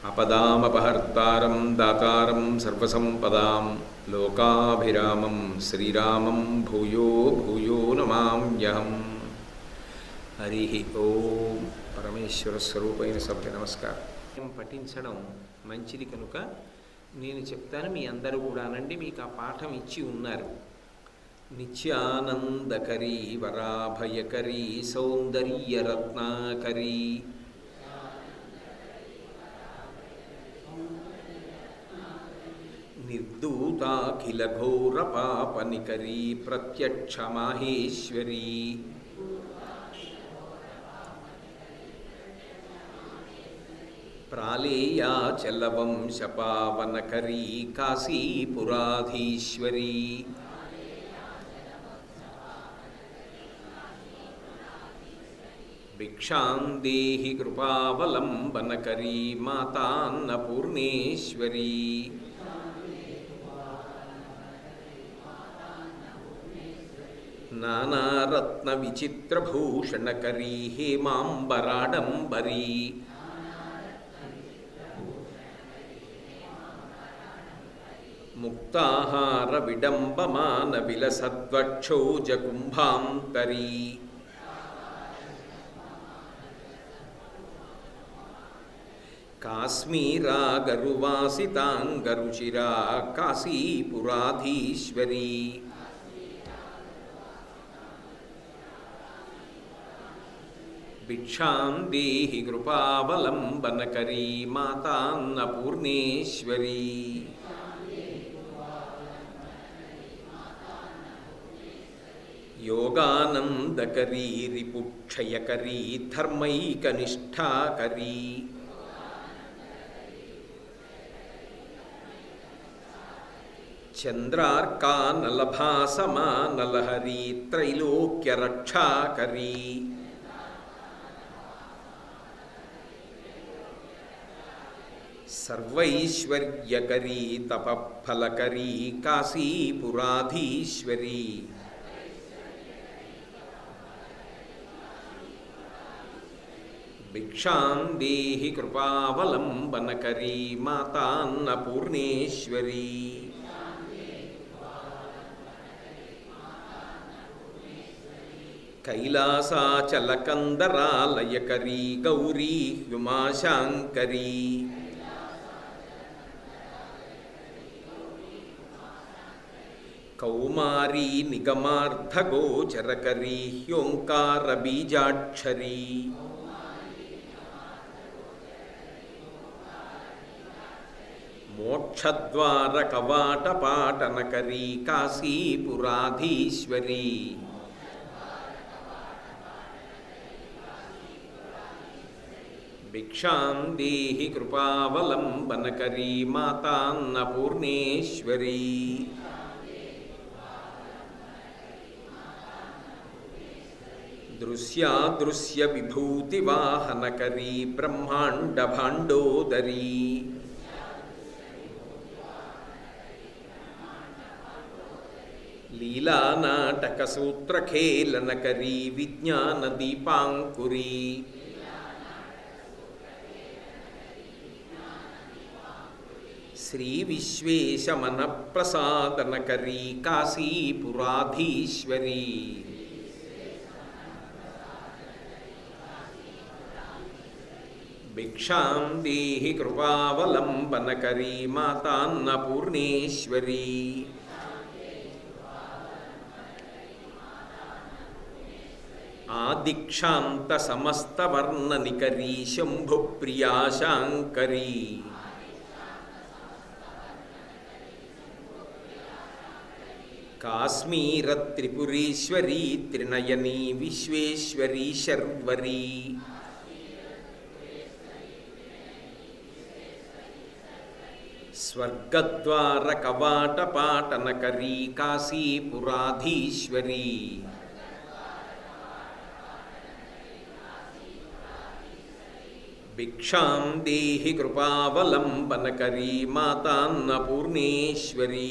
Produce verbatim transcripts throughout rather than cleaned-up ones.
अपदामपहर्तारं दातारं सर्वसंपदां लोकाभिरामं श्रीरामं भूयो भूयो नमाम्यहम्। हरिः ओं। परमेश्वर स्वरूपैన సభకి నమస్కారం. పఠించడం మంచిది కనుక నేను చెప్తాను, మీ అందరూ కూడా అనండి. మీకు ఆ పాఠం ఇచ్చి ఉన్నారు. నిత్యానందకరీ వరాభయకరీ సౌందర్యరత్నాకరీ నిర్దూతాఖిల ఘోర పాపనికరీ ప్రత్యక్ష మాహేశ్వరీ ప్రాళేయాచలవంశపావనకరీ కాశీపురాధీశ్వరీ భిక్షాం దేహి కృపావలంబనకరీ మాతాన్నపూర్ణేశ్వరీ నానారత్న విచిత్రభూషణకరీ హేమాంబరాడంబరీ ముక్తాహార విడంబమాన విలసద్వక్షోజకుంభాంతరీ కాశ్మీరాగరువాసితాంగరుచిరా కాశీపురాధీశ్వరీ భిక్షాం దేహి కృపావలంబనకరీ మాతాన్నపూర్ణేశ్వరీ యోగానందకరీ రిపుక్షయకరీ ధర్మైకనిష్టాకరీ చంద్రార్కానలభాసమానలహరీ త్రైలోక్యరక్షాకరీ సర్వైశ్వర్యకరీ తపఫలకరీ కాశీపురాధీశ్వరీ భిక్షాం దేహి కృపావలంబనకరీ మాతాన్నపూర్ణేశ్వరీ కైలాసాచలకందరాలయకరీ గౌరీ హ్యుమాశాంకరీ కౌమారీ నిగమార్థగోచరకరీ హ్యోంకార బీజాక్షరీ మోక్షద్వార కవాటపాటనకరీ కాశీపురాధీశ్వరీ భిక్షాం దేహి కృపావలంబనకరీ మాతాన్నపూర్ణేశ్వరీ దృశ్యాదృశ్య విభూతివాహనకరీ బ్రహ్మాండ భాండోదరీ లీలానాటక సూత్రఖేళనకరీ విజ్ఞాన దీపాంకురీ శ్రీ విశ్వేశమన ప్రసాదనకరీ కాశీపురాధీశ్వరీ భిక్షాం దేహి కృపావలంబనకరీ మాతాన్నపూర్ణేశ్వరీ ఆదిక్షాంత సమస్తవర్ణనికరీ శంభుప్రియాశాంకరీ కాశ్మీర త్రిపురేశ్వరీ త్రినయనీ విశ్వేశ్వరీ శర్వరీ స్వర్గద్వార కవాటపాటనకరీ కాశీపురాధీశ్వరీ భిక్షాం దేహి కృపావలంబనకరీ మాతాన్నపూర్ణేశ్వరీ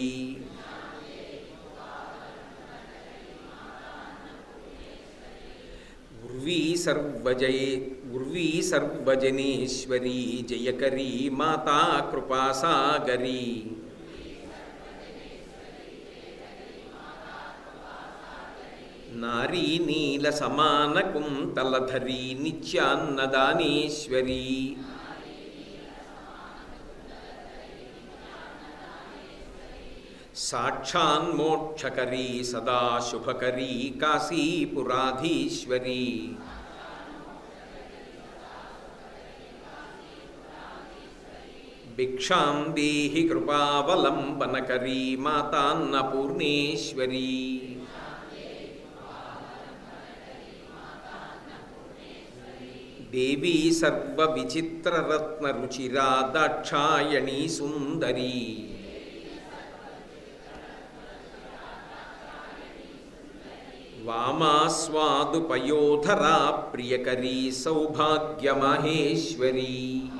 ఉర్వీ సర్వజయే ఉర్వీ సర్వజనేశ్వరీ జయకరీ మాతా కృపాసాగరీ నారీ నీల సమాన కుంతలధరీ నిత్యాన్నదానేశ్వరీ సాక్షాన్మోక్షకరీ సదా శుభకరీ కాశీపురాధీశ్వరీ భిక్షాం దేహి కృపావలంబనకరీ మాతాన్నపూర్ణేశ్వరీ దేవీ సర్వవిచిత్రరత్నరుచిరా దాక్షాయణీ సుందరీ వామాస్వాదుపయోధరా ప్రియకరీ సౌభాగ్యమహేశ్వరీ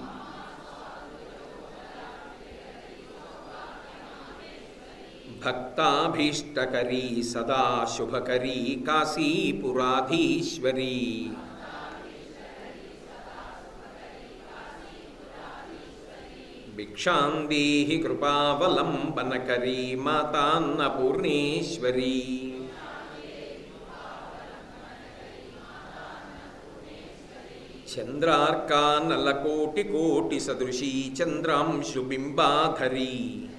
భక్తాభీష్టకరీ సదా శుభకరీ కాశీపురాధీశ్వరీ భిక్షాం దేహి కృపావలంబనకరీ మాతాన్నపూర్ణేశ్వరీ చంద్రార్కానలకోటికోటి సదృశీ చంద్రాంశుబింబాధరీ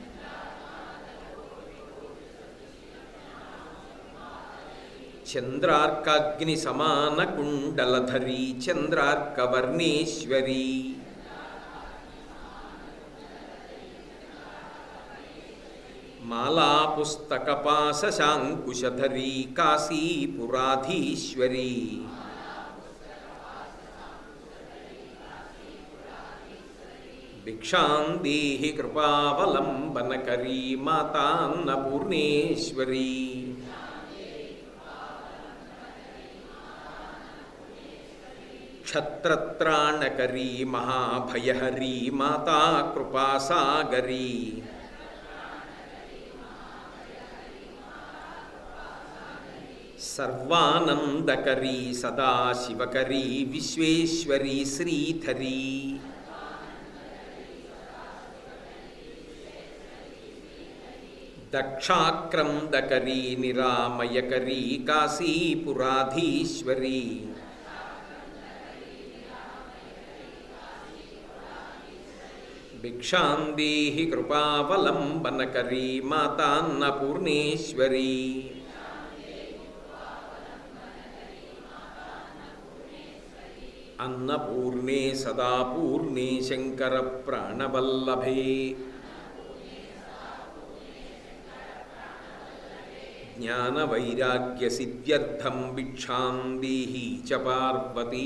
చంద్రార్కాగ్ని సమాన కుండలధరీ చంద్రార్కవర్ణేశ్వరీ మాలాపుస్తకపాశశాంకుశధరీ కాశీపురాధీశ్వరీ భిక్షాం దేహి కృపావలంబనకరీ మాతాన్నపూర్ణేశ్వరీ క్షత్రత్రాణకరీ మహాభయహరీ మాతా కృపాసాగరీ సర్వానందకరీ సదాశివకరీ విశ్వేశ్వరీ శ్రీధరీ దక్షాక్రందకరీ నిరామయకరీ కాశీపురాధీశ్వరీ భిక్షాం దేహి కృపావలంబనకరీ మాతాన్నపూర్ణేశ్వరీ అన్నపూర్ణే సదా పూర్ణే శంకర ప్రాణవల్లభే జ్ఞానవైరాగ్యసిద్ధ్యర్థం భిక్షాం దేహి చ పార్వతీ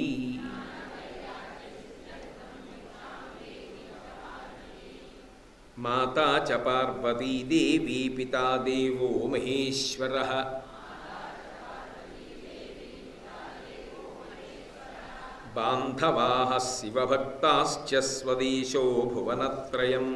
మాతా చ పార్వతీ దేవీ పితా దేవో మహేశ్వరః బాంధవాః శివభక్తాశ్చ స్వదేశో భువనత్రయం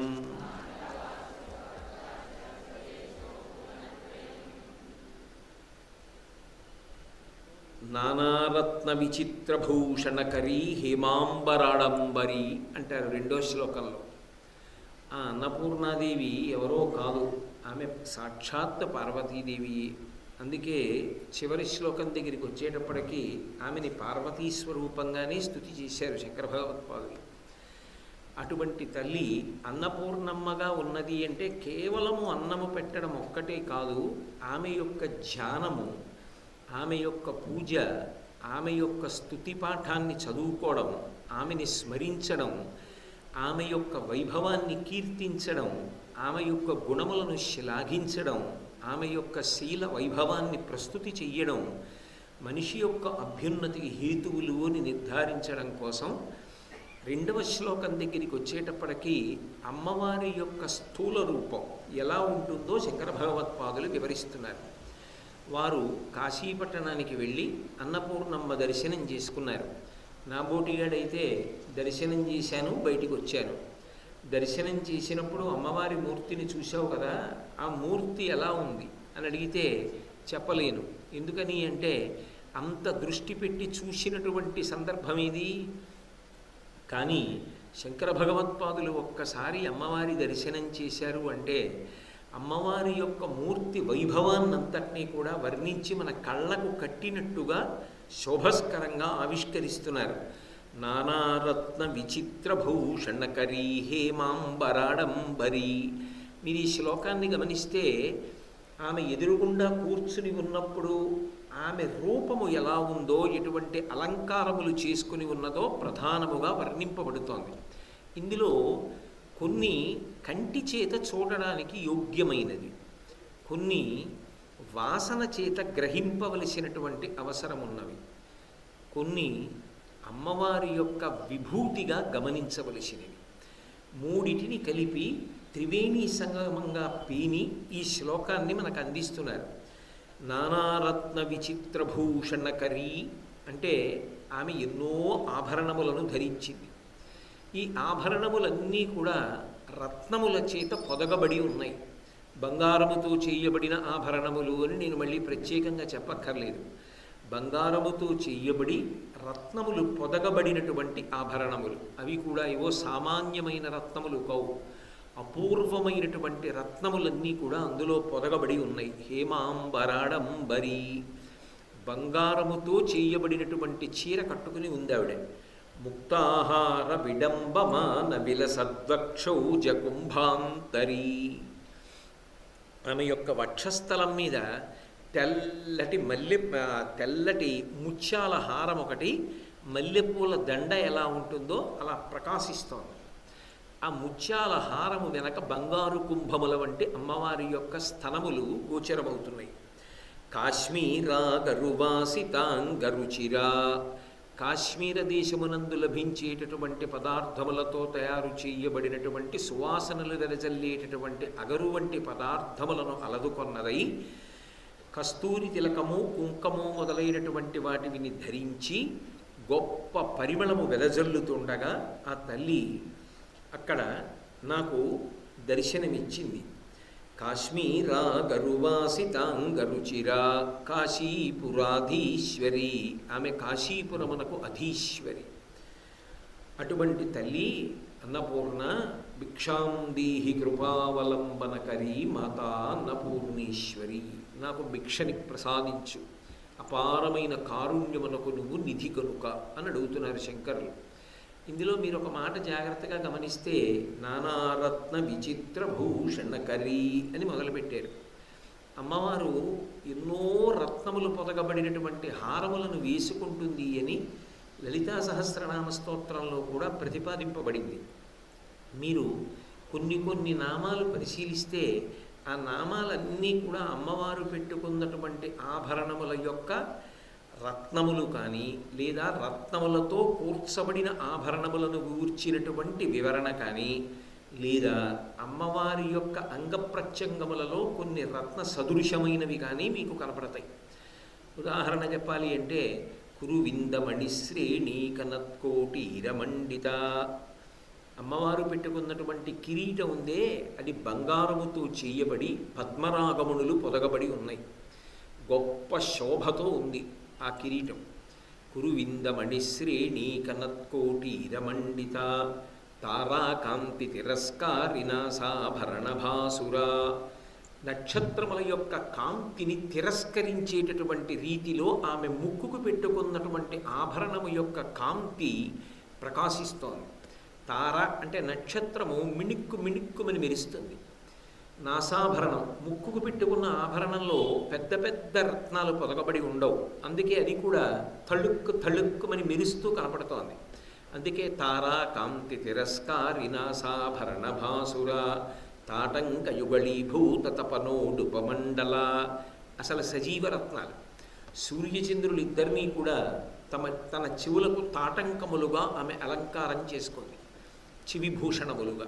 నానారత్న విచిత్రభూషణకరీ హేమాంబరాడంబరి అంటారు రెండో శ్లోకంలో. ఆ అన్నపూర్ణాదేవి ఎవరో కాదు, ఆమె సాక్షాత్ పార్వతీదేవి. అందుకే చివరి శ్లోకం దగ్గరికి వచ్చేటప్పటికీ ఆమెని పార్వతీ స్వరూపంగానే స్తుతి చేశారు శంకర భగవత్పాదులు. అటువంటి తల్లి అన్నపూర్ణమ్మగా ఉన్నది అంటే కేవలము అన్నము పెట్టడం ఒక్కటే కాదు, ఆమె యొక్క ధ్యానము, ఆమె యొక్క పూజ, ఆమె యొక్క స్తుతి పాఠాన్ని చదువుకోవడం, ఆమెని స్మరించడం, ఆమె యొక్క వైభవాన్ని కీర్తించడం, ఆమె యొక్క గుణములను శ్లాఘించడం, ఆమె యొక్క శీల వైభవాన్ని ప్రస్తుతి చెయ్యడం, మనిషి యొక్క అభ్యున్నతికి హేతువులు అని నిర్ధారించడం కోసం రెండవ శ్లోకం దగ్గరికి వచ్చేటప్పటికీ అమ్మవారి యొక్క స్థూల రూపం ఎలా ఉంటుందో శంకర భగవత్పాదులు వివరిస్తున్నారు. వారు కాశీపట్టణానికి వెళ్ళి అన్నపూర్ణమ్మ దర్శనం చేసుకున్నారు. నాబోటిగాడైతే దర్శనం చేశాను, బయటికి వచ్చాను. దర్శనం చేసినప్పుడు అమ్మవారి మూర్తిని చూశావు కదా, ఆ మూర్తి ఎలా ఉంది అని అడిగితే చెప్పలేను. ఎందుకని అంటే అంత దృష్టి పెట్టి చూసినటువంటి సందర్భం ఇది. కానీ శంకర భగవత్పాదులు ఒక్కసారి అమ్మవారి దర్శనం చేశారు అంటే అమ్మవారి యొక్క మూర్తి వైభవాన్నంతటినీ కూడా వర్ణించి మన కళ్ళకు కట్టినట్టుగా శోభస్కరంగా ఆవిష్కరిస్తున్నారు. నానారత్న విచిత్ర భూషణకరీ హేమాంబరాడంబరీ. మీరు ఈ శ్లోకాన్ని గమనిస్తే ఆమె ఎదురుగుండా కూర్చుని ఉన్నప్పుడు ఆమె రూపము ఎలా ఉందో, ఎటువంటి అలంకారములు చేసుకుని ఉన్నదో ప్రధానముగా వర్ణింపబడుతోంది. ఇందులో కొన్ని కంటి చేత చూడడానికి యోగ్యమైనది, కొన్ని వాసన చేత గ్రహింపవలసినటువంటి అవసరం ఉన్నవి, కొన్ని అమ్మవారి యొక్క విభూతిగా గమనించవలసినవి. మూడిటిని కలిపి త్రివేణి సంగమంగా పీని ఈ శ్లోకాన్ని మనకు అందిస్తున్నారు. నానారత్న విచిత్రభూషణకరీ అంటే ఆమె ఎన్నో ఆభరణములను ధరించింది. ఈ ఆభరణములన్నీ కూడా రత్నముల చేత పొదగబడి ఉన్నాయి. బంగారముతో చేయబడిన ఆభరణములు అని నేను మళ్ళీ ప్రత్యేకంగా చెప్పక్కర్లేదు. బంగారముతో చేయబడి రత్నములు పొదగబడినటువంటి ఆభరణములు, అవి కూడా ఏవో సామాన్యమైన రత్నములు కావు, అపూర్వమైనటువంటి రత్నములన్నీ కూడా అందులో పొదగబడి ఉన్నాయి. హేమాంబరాడంబరీ, బంగారముతో చేయబడినటువంటి చీర కట్టుకుని ఉంది ఆవిడ. ముక్తాహార విడంబమాన విలసద్వక్షౌజ కుంభాంతరీ, ఆమె యొక్క వక్షస్థలం మీద తెల్లటి మల్లె తెల్లటి ముత్యాల హారం ఒకటి, మల్లెపూల దండ ఎలా ఉంటుందో అలా ప్రకాశిస్తోంది. ఆ ముత్యాల హారము వెనక బంగారు కుంభముల వంటి అమ్మవారి యొక్క స్థనములు గోచరమవుతున్నాయి. కాశ్మీరా గరువాసితాంగరుచిరా, కాశ్మీర దేశమునందు లభించేటటువంటి పదార్థములతో తయారు చేయబడినటువంటి సువాసనలు వెదజల్లేటటువంటి అగరు వంటి పదార్థములను అలదుకొన్నదై కస్తూరి తిలకము కుంకము మొదలైనటువంటి వాటిని ధరించి గొప్ప పరిమళము వెదజల్లుతుండగా ఆ తల్లి అక్కడ నాకు దర్శనమిచ్చింది. కాశ్మీరా గరువాసితాంగరుచిరా కాశీపురాధీశ్వరి, ఆమె కాశీపురమునకు అధీశ్వరి. అటువంటి తల్లి అన్నపూర్ణ భిక్షాం దీహి కృపావలంబనకరీ మాతా అన్నపూర్ణేశ్వరి, నాకు భిక్షని ప్రసాదించు, అపారమైన కారుణ్యమునకు నువ్వు నిధి కనుక అని అడుగుతున్నారు శంకరులు. ఇందులో మీరు ఒక మాట జాగ్రత్తగా గమనిస్తే నానారత్న విచిత్ర భూషణకరీ అని మొదలుపెట్టారు. అమ్మవారు ఎన్నో రత్నములు పొదగబడినటువంటి హారములను వేసుకుంటుంది అని లలితా సహస్రనామ స్తోత్రంలో కూడా ప్రతిపాదింపబడింది. మీరు కొన్ని కొన్ని నామాలు పరిశీలిస్తే ఆ నామాలన్నీ కూడా అమ్మవారు పెట్టుకున్నటువంటి ఆభరణముల యొక్క రత్నములు కానీ లేదా రత్నములతో కూర్చబడిన ఆభరణములను గూర్చినటువంటి వివరణ కానీ లేదా అమ్మవారి యొక్క అంగప్రత్యంగములలో కొన్ని రత్న సదృశమైనవి కానీ మీకు కనపడతాయి. ఉదాహరణ చెప్పాలి అంటే కురువిందమణి శ్రేణి కనత్కోటీరమండిత, అమ్మవారు పెట్టుకున్నటువంటి కిరీటం ఉందే అది బంగారముతో చేయబడి పద్మరాగమునులు పొదగబడి ఉన్నాయి. గొప్ప శోభతో ఉంది ఆ కిరీటం. కురువిందమణి శ్రేణి కనత్కోటీరమండిత తారాకాంతి తిరస్కారిణ సాభరణ భాసురా, నక్షత్రముల యొక్క కాంతిని తిరస్కరించేటటువంటి రీతిలో ఆమె ముక్కుకు పెట్టుకున్నటువంటి ఆభరణము యొక్క కాంతి ప్రకాశిస్తోంది. తార అంటే నక్షత్రము మిణుక్కు మిణుక్కుమని మెరుస్తుంది. నాసాభరణం, ముక్కుకు పెట్టుకున్న ఆభరణంలో పెద్ద పెద్ద రత్నాలు పొదగబడి ఉండవు, అందుకే అది కూడా తళుక్కు తళుక్కుమని మెరుస్తూ కనపడుతోంది. అందుకే తారా కాంతి తిరస్కారి నాసాభరణ భాసుర తాటంక యుగళీభూత తపనోడుపమండల, అసలు సజీవరత్నాలు. సూర్యచంద్రులు ఇద్దరినీ కూడా తమ తన చెవులకు తాటంకములుగా ఆమె అలంకారం చేసుకుంది, చివిభూషణములుగా.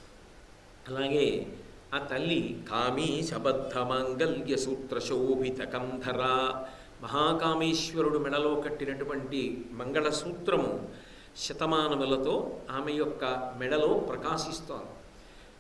అలాగే ఆ తల్లి కామీ శబద్ధ మాంగల్య సూత్ర శోభిత కంధర, మహాకామేశ్వరుడు మెడలో కట్టినటువంటి మంగళసూత్రము శతమానములతో ఆమె యొక్క మెడలో ప్రకాశిస్తోంది.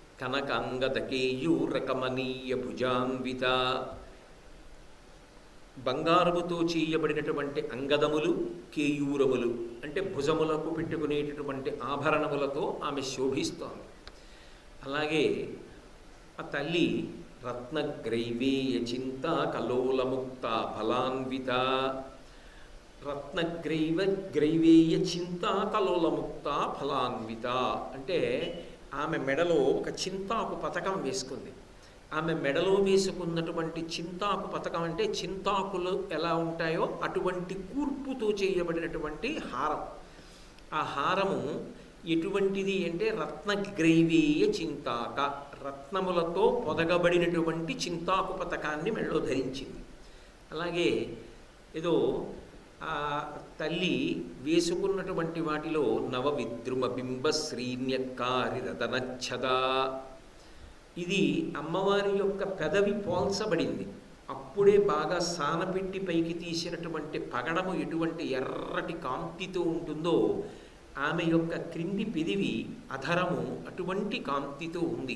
కనకాంగద కేయూరకమనీయ భుజాన్విత, బంగారముతో చేయబడినటువంటి అంగదములు, కేయూరములు అంటే భుజములకు పెట్టుకునేటటువంటి ఆభరణములతో ఆమె శోభిస్తోంది. అలాగే ఆ తల్లి రత్నగ్రైవేయ చింత కలోలముక్త ఫలాన్విత. రత్నగ్రైవ గ్రైవేయ చింత కలోలముక్త ఫలాన్విత అంటే ఆమె మెడలో ఒక చింతాకు పతకం వేసుకుంది. ఆమె మెడలో వేసుకున్నటువంటి చింతాకు పతకం అంటే చింతాకులు ఎలా ఉంటాయో అటువంటి కూర్పుతో చేయబడినటువంటి హారం. ఆ హారము ఎటువంటిది అంటే రత్నగ్రైవేయ చింతాక, రత్నములతో పొదగబడినటువంటి చింతాకు పతకాన్ని మెడలో ధరించింది. అలాగే ఏదో ఆ తల్లి వేసుకున్నటువంటి వాటిలో నవ విద్రుమ బింబ శ్రీన్యకారి రతనచ్చద, ఇది అమ్మవారి యొక్క పెదవి పోల్చబడింది. అప్పుడే బాగా సానపెట్టి పైకి తీసినటువంటి పగడము ఎటువంటి ఎర్రటి కాంతితో ఉంటుందో ఆమె యొక్క క్రింది పెదివి అధరము అటువంటి కాంతితో ఉంది.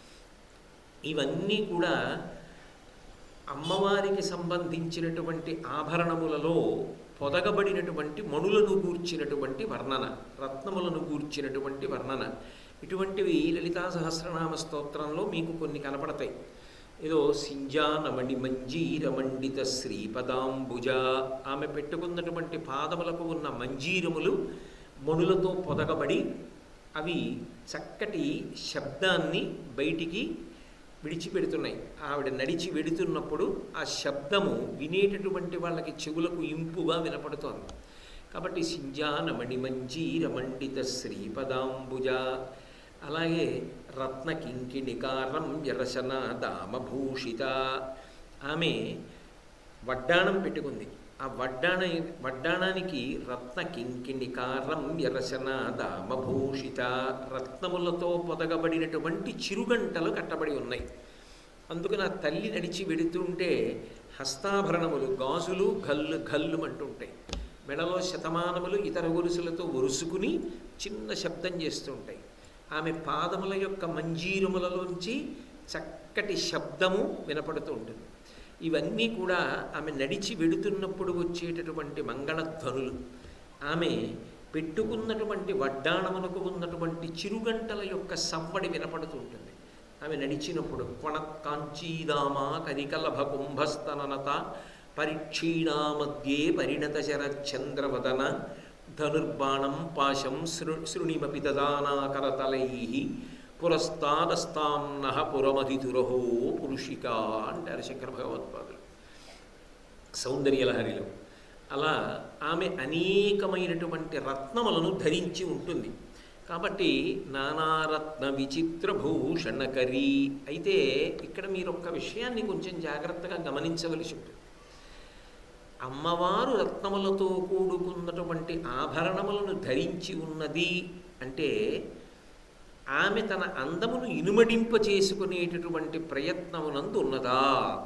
ఇవన్నీ కూడా అమ్మవారికి సంబంధించినటువంటి ఆభరణములలో పొదగబడినటువంటి మణులను గూర్చినటువంటి వర్ణన, రత్నములను గూర్చినటువంటి వర్ణన. ఇటువంటివి లలితా సహస్రనామ స్తోత్రంలో మీకు కొన్ని కనపడతాయి. ఏదో సింజానమణి మంజీరమండిత శ్రీపదాంబుజ, ఆమె పెట్టుకున్నటువంటి పాదములకు ఉన్న మంజీరములు మణులతో పొదగబడి అవి చక్కటి శబ్దాన్ని బయటికి విడిచిపెడుతున్నాయి. ఆవిడ నడిచి వెడుతున్నప్పుడు ఆ శబ్దము వినేటటువంటి వాళ్ళకి చెవులకు ఇంపుగా వినపడుతోంది. కాబట్టి సింజానమణి మంజీరమండిత శ్రీపదాంబుజ. అలాగే రత్న కింకిణికారం యరసన దామభూషిత, ఆమె వడ్డాణం పెట్టుకుంది. ఆ వడ్డాణ వడ్డాణానికి రత్న కింకిణికారం యరసన దామభూషిత, రత్నములతో పొదగబడినటువంటి చిరుగంటలు కట్టబడి ఉన్నాయి. అందుకని ఆ తల్లి నడిచి వెడుతుంటే హస్తాభరణములు గాజులు గల్లు గల్లు అంటుంటాయి. మెడలో శతమానములు ఇతర గొలుసులతో ఒరుసుకుని చిన్న శబ్దం చేస్తుంటాయి. ఆమె పాదముల యొక్క మంజీరములలోంచి చక్కటి శబ్దము వినపడుతూ ఉంటుంది. ఇవన్నీ కూడా ఆమె నడిచి వెడుతున్నప్పుడు వచ్చేటటువంటి మంగళధ్వనులు. ఆమె పెట్టుకున్నటువంటి వడ్డాణమునకు ఉన్నటువంటి చిరుగంటల యొక్క సవ్వడి వినపడుతూ ఉంటుంది. ఆమె నడిచినప్పుడు కొణ కాంచీదామా కరికలభ కుంభస్తననత పరిక్షీణా మధ్యే పరిణత శరచంద్రవదన ధనుర్బాణం పాశం శృ శృణిమపి దదానాకరతలై పురస్తాదస్తాం నహ పురమధితురహో పురుషిక అంటారు శంకర భగవత్పాదులు సౌందర్యలహరిలో. అలా ఆమె అనేకమైనటువంటి రత్నములను ధరించి ఉంటుంది. కాబట్టి నానారత్న విచిత్ర భూషణకరీ. అయితే ఇక్కడ మీరు ఒక్క విషయాన్ని కొంచెం జాగ్రత్తగా గమనించవలసి ఉంటుంది. అమ్మవారు రత్నములతో కూడుకున్నటువంటి ఆభరణములను ధరించి ఉన్నది అంటే ఆమె తన అందమును ఇనుమడింప చేసుకునేటటువంటి ప్రయత్నమునందు ఉన్నదా?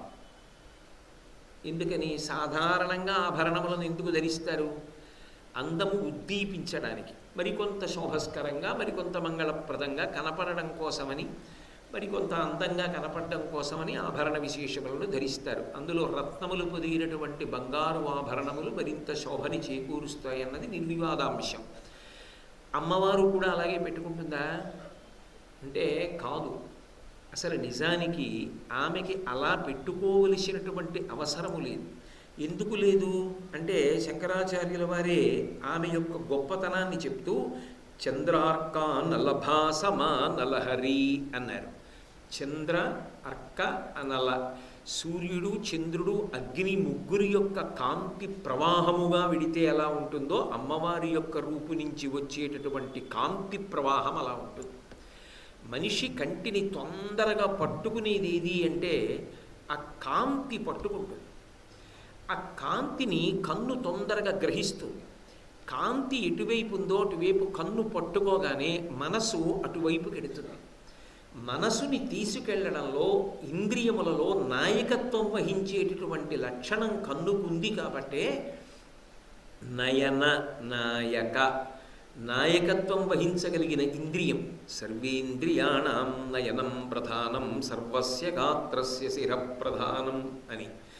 ఎందుకని సాధారణంగా ఆభరణములను ఎందుకు ధరిస్తారు? అందము ఉద్దీపించడానికి, మరికొంత శోభస్కరంగా, మరికొంత మంగళప్రదంగా కనపడడం కోసమని, మరికొంత అందంగా కనపడడం కోసమని ఆభరణ విశేషములను ధరిస్తారు. అందులో రత్నములు పొదిగినటువంటి బంగారు ఆభరణములు మరింత శోభని చేకూరుస్తాయి అన్నది నిర్వివాదాంశం. అమ్మవారు కూడా అలాగే పెట్టుకుంటుందా అంటే కాదు. అసలు నిజానికి ఆమెకి అలా పెట్టుకోవలసినటువంటి అవసరము లేదు. ఎందుకు లేదు అంటే శంకరాచార్యుల వారే ఆమె యొక్క గొప్పతనాన్ని చెప్తూ చంద్రార్కా నలభాసమా నలహరి అన్నారు. చంద్ర అర్క అనల, సూర్యుడు చంద్రుడు అగ్ని ముగ్గురి యొక్క కాంతి ప్రవాహముగా విడితే ఎలా ఉంటుందో అమ్మవారి యొక్క రూపు నుంచి వచ్చేటటువంటి కాంతి ప్రవాహం అలా ఉంటుంది. మనిషి కంటిని తొందరగా పట్టుకునేది ఏది అంటే ఆ కాంతి పట్టుకుంటుంది. ఆ కాంతిని కన్ను తొందరగా గ్రహిస్తుంది. కాంతి ఎటువైపు ఉందో అటువైపు కన్ను పట్టుకోగానే మనసు అటువైపుకి ఎడుతుంది. మనసుని తీసుకెళ్లడంలో ఇంద్రియములలో నాయకత్వం వహించేటటువంటి లక్షణం కన్నుకుంది. కాబట్టే నయన నాయక, నాయకత్వం వహించగలిగిన ఇంద్రియం. సర్వేంద్రియాణం నయనం ప్రధానం సర్వస్య గాత్రస్య శిర ప్రధానం అని.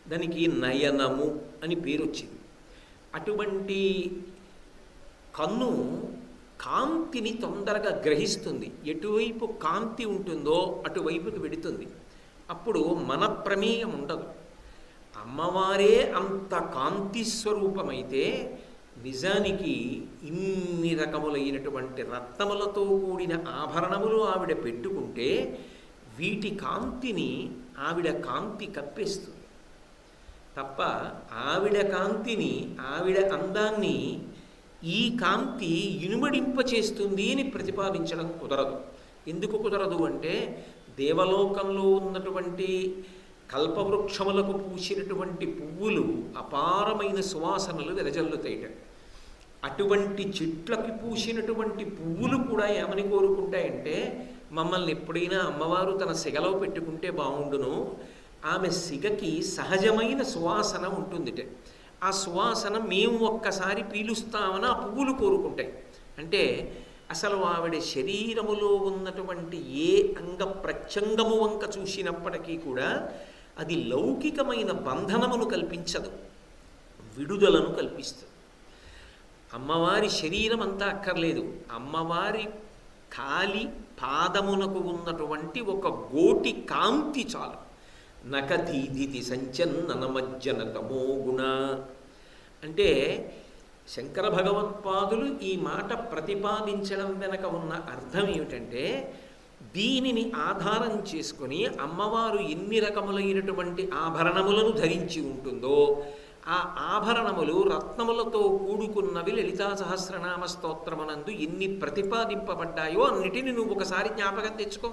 దానికి నయనము అని పేరు వచ్చింది. అటువంటి కన్ను కాంతిని తొందరగా గ్రహిస్తుంది. ఎటువైపు కాంతి ఉంటుందో అటువైపుకి వెడుతుంది. అప్పుడు మన ప్రమేయం ఉండదు. అమ్మవారే అంత కాంతి స్వరూపమైతే నిజానికి ఇన్ని రకములైనటువంటి రత్నములతో కూడిన ఆభరణములు ఆవిడ పెట్టుకుంటే వీటి కాంతిని ఆవిడ కాంతి కప్పేస్తుంది తప్ప ఆవిడ కాంతిని, ఆవిడ అందాన్ని ఈ కాంతి ఇనుమడింపచేస్తుంది అని ప్రతిపాదించడం కుదరదు. ఎందుకు కుదరదు అంటే దేవలోకంలో ఉన్నటువంటి కల్పవృక్షములకు పూసినటువంటి పువ్వులు అపారమైన సువాసనలు వెదజల్లుతాయిట. అటువంటి చెట్లకి పూసినటువంటి పువ్వులు కూడా ఏమని కోరుకుంటాయంటే, మమ్మల్ని ఎప్పుడైనా అమ్మవారు తన సిగలో పెట్టుకుంటే బాగుండును, ఆమె సిగకి సహజమైన సువాసన ఉంటుందిట, ఆ సువాసన మేము ఒక్కసారి పీలుస్తామని ఆ పువ్వులు కోరుకుంటాయి. అంటే అసలు ఆవిడ శరీరములో ఉన్నటువంటి ఏ అంగ ప్రత్యంగము వంక చూసినప్పటికీ కూడా అది లౌకికమైన బంధనమును కల్పించదు, విడుదలను కల్పిస్తుంది. అమ్మవారి శరీరం అంతా అక్కర్లేదు, అమ్మవారి కాలి పాదమునకు ఉన్నటువంటి ఒక గోటి కాంతి చాలు. నకధీదితి సంచన్ననమజ్జన తమో గుణ అంటే శంకర భగవత్పాదులు ఈ మాట ప్రతిపాదించడం వెనక ఉన్న అర్థం ఏమిటంటే, దీనిని ఆధారం చేసుకుని అమ్మవారు ఎన్ని రకములైనటువంటి ఆభరణములను ధరించి ఉంటుందో ఆ ఆభరణములు రత్నములతో కూడుకున్నవి లలితా సహస్రనామ స్తోత్రమునందు ఎన్ని ప్రతిపాదింపబడ్డాయో అన్నిటిని నువ్వు ఒకసారి జ్ఞాపకం తెచ్చుకో.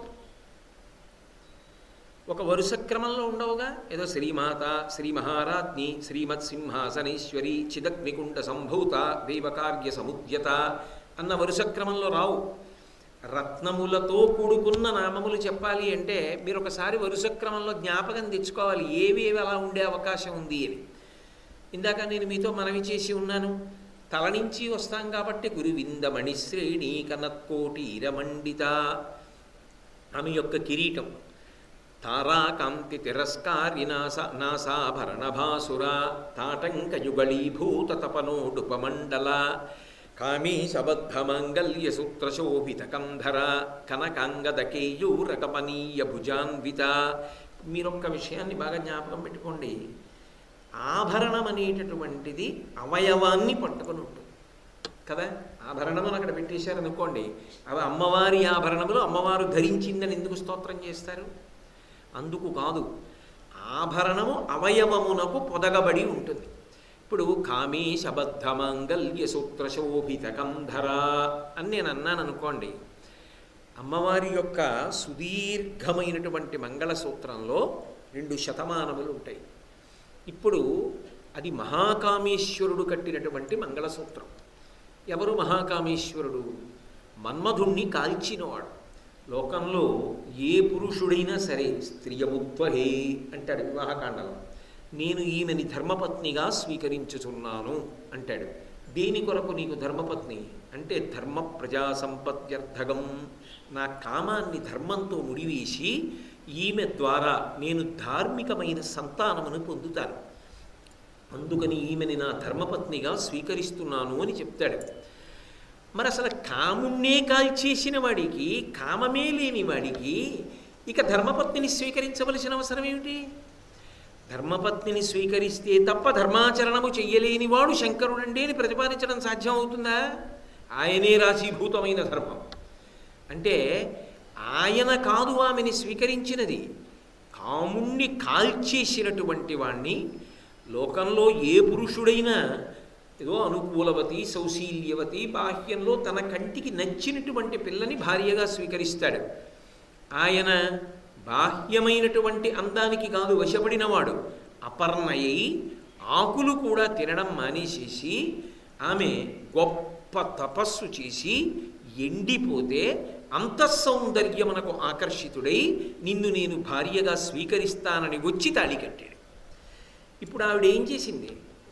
ఒక వరుస క్రమంలో ఉండవుగా, ఏదో శ్రీమాత, శ్రీ మహారాజ్ఞి, శ్రీమత్ సింహాసనేశ్వరి, చిదగ్నికుండ సంభూత, దేవకార్య సముద్యత అన్న వరుస క్రమంలో రావు. రత్నములతో కూడుకున్న నామములు చెప్పాలి అంటే మీరు ఒకసారి వరుస క్రమంలో జ్ఞాపకం తెచ్చుకోవాలి ఏవేవి అలా ఉండే అవకాశం ఉంది అని. ఇందాక నేను మీతో మనవి చేసి ఉన్నాను, తల నుంచి వస్తాం కాబట్టి గురువింద మణిశ్రేణి కనత్కోటి ఇరమండిత, ఆమె యొక్క కిరీటం, తారాకాంతి తిరస్కారి నాస నాసాభరణభాసుర, తాటంకయుగళీభూత తపనోడుపమండల, కామీశబద్ధమంగళ్య సూత్రశోభిత కంధర, కనకాంగదకేయూరకపనీయ భుజాన్విత. మీరొక్క విషయాన్ని బాగా జ్ఞాపకం పెట్టుకోండి, ఆభరణం అనేటటువంటిది అవయవాన్ని పట్టుకుని ఉంటుంది కదా. ఆభరణములు అక్కడ పెట్టేశారనుకోండి, అవి అమ్మవారి ఆభరణములు, అమ్మవారు ధరించిందని ఎందుకు స్తోత్రం చేస్తారు? అందుకు కాదు, ఆభరణము అవయవమునకు పొదగబడి ఉంటుంది. ఇప్పుడు కామేశబద్ధమంగళ్య సూత్రశోభిత కంధర అని నేను అన్నాను అనుకోండి, అమ్మవారి యొక్క సుదీర్ఘమైనటువంటి మంగళసూత్రంలో రెండు శతమానములు ఉంటాయి. ఇప్పుడు అది మహాకామేశ్వరుడు కట్టినటువంటి మంగళసూత్రం. ఎవరు మహాకామేశ్వరుడు? మన్మధుణ్ణి కాల్చినవాడు. లోకంలో ఏ పురుషుడైనా సరే స్త్రియముత్వహే అంటాడు వివాహకాండలో, నేను ఈమెని ధర్మపత్నిగా స్వీకరించుచున్నాను అంటాడు. దేని కొరకు నీకు ధర్మపత్ని అంటే, ధర్మ ప్రజా సంపత్యర్థగం, నా కామాన్ని ధర్మంతో ముడివేసి ఈమె ద్వారా నేను ధార్మికమైన సంతానమును పొందుతాను, అందుకని ఈమెని నా ధర్మపత్నిగా స్వీకరిస్తున్నాను అని చెప్తాడు. మరి అసలు కాముణ్ణే కాల్చేసిన వాడికి, కామమే లేని వాడికి ఇక ధర్మపత్నిని స్వీకరించవలసిన అవసరం ఏమిటి? ధర్మపత్నిని స్వీకరిస్తే తప్ప ధర్మాచరణము చెయ్యలేని వాడు శంకరుడండి అని ప్రతిపాదించడం సాధ్యం అవుతుందా? ఆయనే రాశీభూతమైన ధర్మం అంటే ఆయన కాదు ఆమెని స్వీకరించినది, కాముణ్ణి కాల్చేసినటువంటి వాణ్ణి. లోకంలో ఏ పురుషుడైనా ఏదో అనుకూలవతి, సౌశీల్యవతి, బాహ్యంలో తన కంటికి నచ్చినటువంటి పిల్లని భార్యగా స్వీకరిస్తాడు. ఆయన బాహ్యమైనటువంటి అందానికి కాదు వశపడినవాడు, అపర్ణయై ఆకులు కూడా తినడం మానేసేసి ఆమె గొప్ప తపస్సు చేసి ఎండిపోతే అంతఃసౌందర్యమునకు ఆకర్షితుడై నిన్ను నేను భార్యగా స్వీకరిస్తానని వచ్చి తాళి కట్టాడు. ఇప్పుడు ఆవిడ ఏం చేసింది?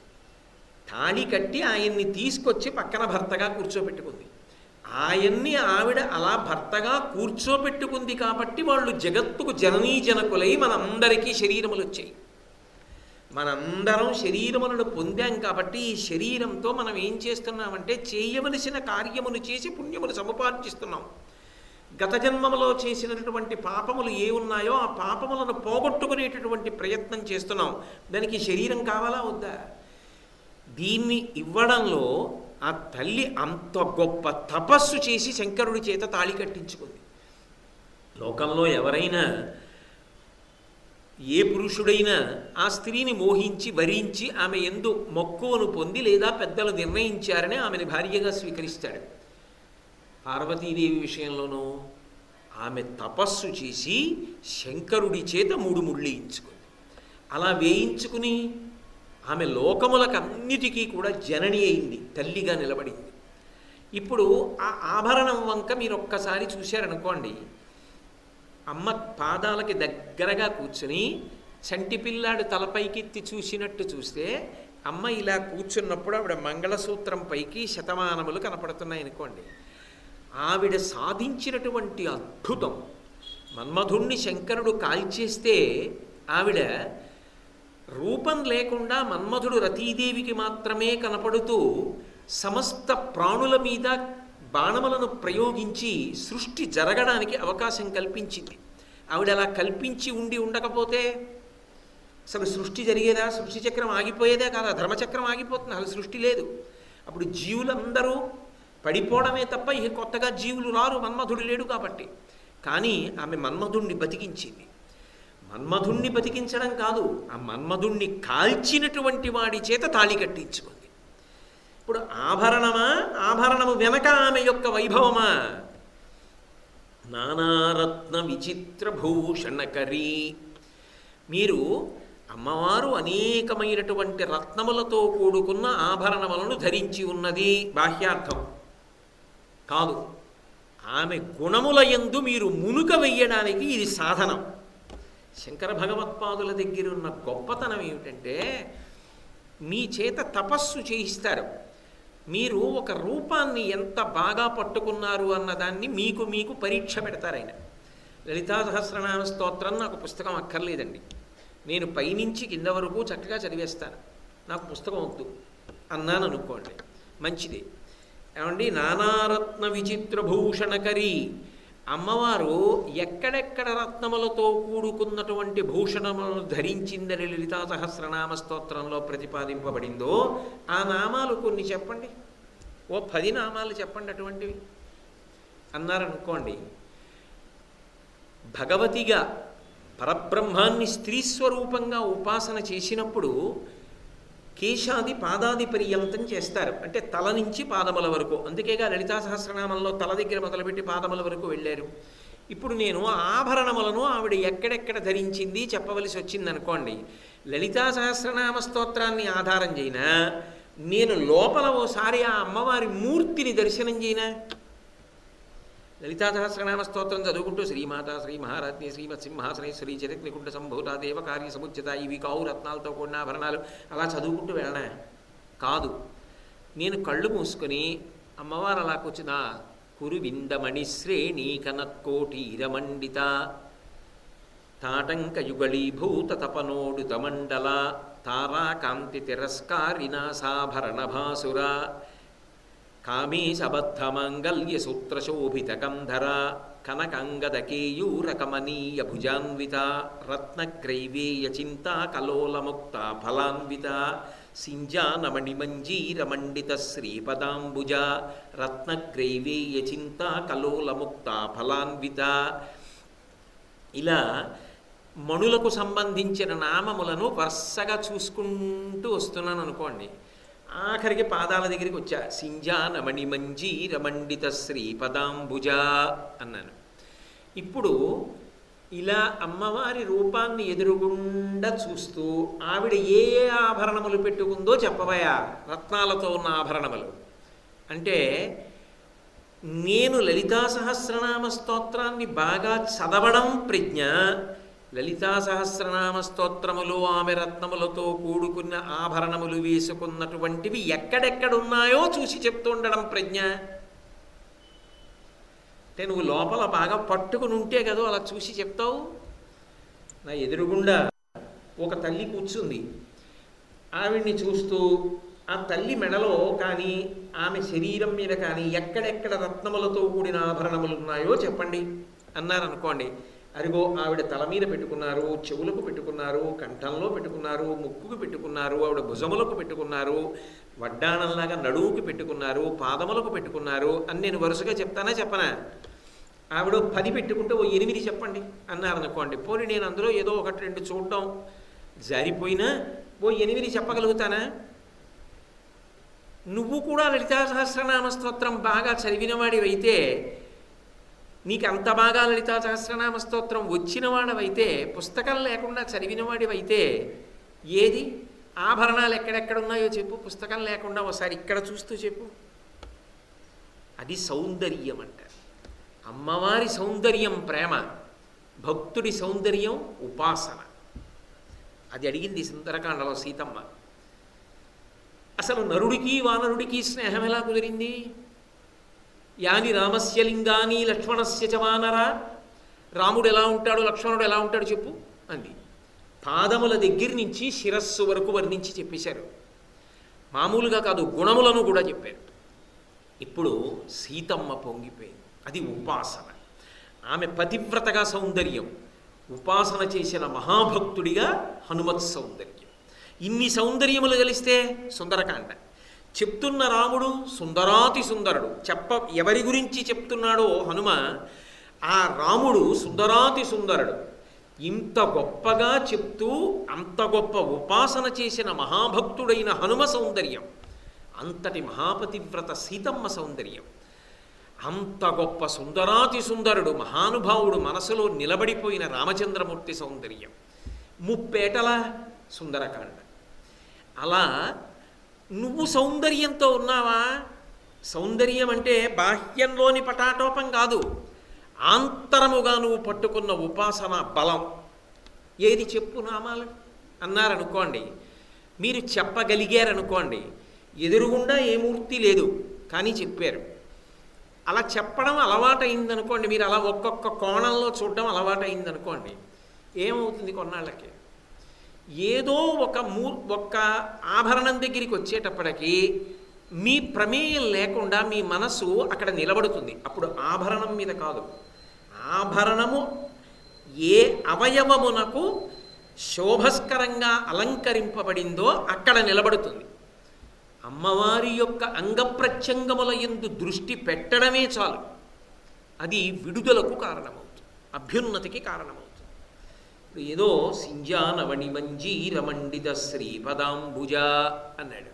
తాళి కట్టి ఆయన్ని తీసుకొచ్చి పక్కన భర్తగా కూర్చోబెట్టుకుంది. ఆయన్ని ఆవిడ అలా భర్తగా కూర్చోబెట్టుకుంది కాబట్టి వాళ్ళు జగత్తుకు జననీ జనకులై మనందరికీ శరీరములు వచ్చాయి. మనందరం శరీరములను పొందాం కాబట్టి ఈ శరీరంతో మనం ఏం చేస్తున్నామంటే చేయవలసిన కార్యమును చేసి పుణ్యమును సముపార్జిస్తున్నాం. గత జన్మములో చేసినటువంటి పాపములు ఏ ఉన్నాయో ఆ పాపములను పోగొట్టుకునేటటువంటి ప్రయత్నం చేస్తున్నాం. దానికి శరీరం కావాలా వద్దా? దీన్ని ఇవ్వడంలో ఆ తల్లి అంత గొప్ప తపస్సు చేసి శంకరుడి చేత తాళి కట్టించుకుంది. లోకంలో ఎవరైనా ఏ పురుషుడైనా ఆ స్త్రీని మోహించి వరించి ఆమె యందు మక్కువను పొంది లేదా పెద్దలు నిర్ణయించారని ఆమెను భార్యగా స్వీకరిస్తాడు. పార్వతీదేవి విషయంలోనూ ఆమె తపస్సు చేసి శంకరుడి చేత మూడు ముళ్ళు వేయించుకుంది. అలా వేయించుకుని ఆమె లోకములకన్నిటికీ కూడా జనని అయింది, తల్లిగా నిలబడింది. ఇప్పుడు ఆ ఆభరణం వంక మీరు ఒక్కసారి చూశారనుకోండి, అమ్మ పాదాలకి దగ్గరగా కూర్చుని చంటి పిల్లాడు తలపైకెత్తి చూసినట్టు చూస్తే అమ్మ ఇలా కూర్చున్నప్పుడు ఆవిడ మంగళసూత్రం పైకి శతమానములు కనపడుతున్నాయి అనుకోండి. ఆవిడ సాధించినటువంటి అద్భుతం, మన్మధుణ్ణి శంకరుడు కాల్చేస్తే ఆవిడ రూపం లేకుండా మన్మధుడు రతీదేవికి మాత్రమే కనపడుతూ సమస్త ప్రాణుల మీద బాణములను ప్రయోగించి సృష్టి జరగడానికి అవకాశం కల్పించింది. ఆవిడ అలా కల్పించి ఉండి ఉండకపోతే అసలు సృష్టి జరిగేదా? సృష్టి చక్రం ఆగిపోయేదే కాదా? ధర్మచక్రం ఆగిపోతుంది, అసలు సృష్టి లేదు. అప్పుడు జీవులందరూ పడిపోవడమే తప్ప ఇక కొత్తగా జీవులు రారు, మన్మధుడు లేడు కాబట్టి. కానీ ఆమె మన్మధుణ్ణి బతికించింది. మన్మధుణ్ణి బతికించడం కాదు, ఆ మన్మధుణ్ణి కాల్చినటువంటి వాడి చేత తాళి కట్టించుకుంది. ఇప్పుడు ఆభరణమా, ఆభరణము వెనక ఆమె యొక్క వైభవమా? నానారత్న విచిత్ర భూషణకరీ. మీరు అమ్మవారు అనేకమైనటువంటి రత్నములతో కూడుకున్న ఆభరణములను ధరించి ఉన్నది బాహ్యార్థం కాదు. ఆమె గుణముల యందు మీరు మునుక వెయ్యడానికి ఇది సాధనం. శంకర భగవత్పాదుల దగ్గర ఉన్న గొప్పతనం ఏమిటంటే, మీ చేత తపస్సు చేయిస్తారు. మీరు ఒక రూపాన్ని ఎంత బాగా పట్టుకున్నారు అన్నదాన్ని మీకు మీకు పరీక్ష పెడతారు ఆయన. లలితా సహస్రనామ స్తోత్రం నాకు పుస్తకం అక్కర్లేదండి, నేను పైనుంచి కింద వరకు చక్కగా చదివేస్తాను, నాకు పుస్తకం వద్దు అన్నాను అనుకోండి, మంచిది. ఏమండి, నానారత్న విచిత్ర భూషణకరీ, అమ్మవారు ఎక్కడెక్కడ రత్నములతో కూడుకున్నటువంటి భూషణములను ధరించిందని లలితా సహస్రనామ స్తోత్రంలో ప్రతిపాదింపబడిందో ఆ నామాలు కొన్ని చెప్పండి, ఓ పది నామాలు చెప్పండి అటువంటివి అన్నారనుకోండి. భగవతిగా పరబ్రహ్మాన్ని స్త్రీ స్వరూపంగా ఉపాసన చేసినప్పుడు కేశాది పాదాది పర్యంతం చేస్తారు, అంటే తల నుంచి పాదముల వరకు. అందుకేగా లలితా సహస్రనామంలో తల దగ్గర మొదలుపెట్టి పాదముల వరకు వెళ్ళారు. ఇప్పుడు నేను ఆభరణములను ఆవిడ ఎక్కడెక్కడ ధరించింది చెప్పవలసి వచ్చింది అనుకోండి, లలితా సహస్రనామ స్తోత్రాన్ని ఆధారం చేయనా, నేను లోపల ఓసారి ఆ అమ్మవారి మూర్తిని దర్శనం చేయనా? లలితా సహస్రనామ స్తోత్రం చదువుకుంటూ శ్రీమాత శ్రీ మహారాజ్ఞి శ్రీమత్ సింహాసనేశ్వరి చరిత్నికుండ సంభూత దేవ కార్య సముచిత ఇవి కావు రత్నాలతో కూడిన ఆభరణాలు అలా చదువుకుంటూ వెళ్ళనా? కాదు. నేను కళ్ళు మూసుకొని అమ్మవారు అలా కూర్చున్నా, కురు విందమణి శ్రేణీ కనత్కోటీరమండిత తాటంకయుగళీభూత తపనోడు తమండల తారాకాంతి తిరస్కారినాసాభరణ భాసుర కామేశబద్ధమంగళ్య సూత్రశోభితకంధర కనకంగదకేయూరకమనీయ భుజాన్విత రత్నగ్రైవేయ చింతా కలోలముక్త ఫలాన్విత సింజానమణిమంజీరమండిత శ్రీపదాంబుజ రత్నగ్రైవేయ చింతా కలోలముక్త ఫలాన్విత. ఇలా మణులకు సంబంధించిన నామములను వరుసగా చూసుకుంటూ వస్తున్నాను అనుకోండి. ఆఖరికి పాదాల దగ్గరికి వచ్చా, సింజానమణి మంజీరమండిత శ్రీపదాంబుజ అన్నాను. ఇప్పుడు ఇలా అమ్మవారి రూపాన్ని ఎదురుగుండా చూస్తూ ఆవిడ ఏ ఏ ఆభరణములు పెట్టుకుందో చెప్పవయా, రత్నాలతో ఉన్న ఆభరణములు అంటే. నేను లలితా సహస్రనామ స్తోత్రాన్ని బాగా చదవడం ప్రజ్ఞ, లలితా సహస్రనామ స్తోత్రములు ఆమె రత్నములతో కూడుకున్న ఆభరణములు వేసుకున్నటువంటివి ఎక్కడెక్కడున్నాయో చూసి చెప్తుండడం ప్రజ్ఞ. అంటే నువ్వు లోపల బాగా పట్టుకుని ఉంటే కదా అలా చూసి చెప్తావు. నా ఎదురుగుండా ఒక తల్లి కూర్చుంది, ఆవిడ్ని చూస్తూ ఆ తల్లి మెడలో కానీ ఆమె శరీరం మీద కానీ ఎక్కడెక్కడ రత్నములతో కూడిన ఆభరణములు ఉన్నాయో చెప్పండి అన్నారనుకోండి. అరిగో ఆవిడ తల మీద పెట్టుకున్నారు, చెవులకు పెట్టుకున్నారు, కంఠంలో పెట్టుకున్నారు, ముక్కుకు పెట్టుకున్నారు, ఆవిడ భుజములకు పెట్టుకున్నారు, వడ్డాణంలాగా నడువుకి పెట్టుకున్నారు, పాదములకు పెట్టుకున్నారు అని నేను వరుసగా చెప్తానా చెప్పనా? ఆవిడ పది పెట్టుకుంటే ఓ ఎనిమిది చెప్పండి అన్నారనుకోండి. పోనీ నేను అందులో ఏదో ఒకటి రెండు చూడడం జారిపోయినా ఓ ఎనిమిది చెప్పగలుగుతానా? నువ్వు కూడా లలితా సహస్రనామ స్తోత్రం బాగా చదివినవాడివైతే, నీకు అంత బాగా లలితా సహస్రనామ స్తోత్రం వచ్చినవాడవైతే, పుస్తకం లేకుండా చదివినవాడివైతే, ఏది ఆభరణాలు ఎక్కడెక్కడున్నాయో చెప్పు, పుస్తకం లేకుండా ఒకసారి ఇక్కడ చూస్తూ చెప్పు. అది సౌందర్యం అంటారు. అమ్మవారి సౌందర్యం ప్రేమ, భక్తుడి సౌందర్యం ఉపాసన. అది అడిగింది సుందరకాండలో సీతమ్మ. అసలు నరుడికి వానరుడికి స్నేహం ఎలా కుదిరింది? యాని రామస్య లింగాని లక్ష్మణస్య చ వానర. రాముడు ఎలా ఉంటాడు, లక్ష్మణుడు ఎలా ఉంటాడు చెప్పు అంది. పాదముల దగ్గర నుంచి శిరస్సు వరకు వర్ణించి చెప్పేశారు. మామూలుగా కాదు, గుణములను కూడా చెప్పారు. ఇప్పుడు సీతమ్మ పొంగిపోయింది. అది ఉపాసన. ఆమె పతివ్రతగా సౌందర్యం, ఉపాసన చేసిన మహాభక్తుడిగా హనుమత్ సౌందర్యం. ఇన్ని సౌందర్యములు కలిస్తే సుందరకాండ. చెప్తున్న రాముడు సుందరాతి సుందరుడు. చెప్ప ఎవరి గురించి చెప్తున్నాడో హనుమ, ఆ రాముడు సుందరాతి సుందరుడు. ఇంత గొప్పగా చెప్తూ అంత గొప్ప ఉపాసన చేసిన మహాభక్తుడైన హనుమ సౌందర్యం, అంతటి మహాపతివ్రత సీతమ్మ సౌందర్యం, అంత గొప్ప సుందరాతి సుందరుడు మహానుభావుడు మనసులో నిలబడిపోయిన రామచంద్రమూర్తి సౌందర్యం, ముప్పేటల సుందరకాండ. అలా నువ్వు సౌందర్యంతో ఉన్నావా? సౌందర్యం అంటే బాహ్యంలోని పటాటోపం కాదు, ఆంతరముగా నువ్వు పట్టుకున్న ఉపాసన బలం. ఏది చెప్పు నామాలు అన్నారనుకోండి, మీరు చెప్పగలిగారనుకోండి, ఎదురుగుండా ఏ మూర్తి లేదు కానీ చెప్పారు. అలా చెప్పడం అలవాటైందనుకోండి, మీరు అలా ఒక్కొక్క కోణంలో చూడడం అలవాటైందనుకోండి, ఏమవుతుంది? కొన్నాళ్ళకి ఏదో ఒక మూ ఒక్క ఆభరణం దగ్గరికి వచ్చేటప్పటికి మీ ప్రమేయం లేకుండా మీ మనసు అక్కడ నిలబడుతుంది. అప్పుడు ఆభరణం మీద కాదు, ఆభరణము ఏ అవయవమునకు శోభస్కరంగా అలంకరింపబడిందో అక్కడ నిలబడుతుంది. అమ్మవారి యొక్క అంగప్రత్యంగముల యందు దృష్టి పెట్టడమే చాలు, అది విడుదలకు కారణమవుతుంది, అభ్యున్నతికి కారణమవుతుంది. ఏదో సింజానవణి మంజీర మండిత శ్రీపదాంబుజ అన్నాడు.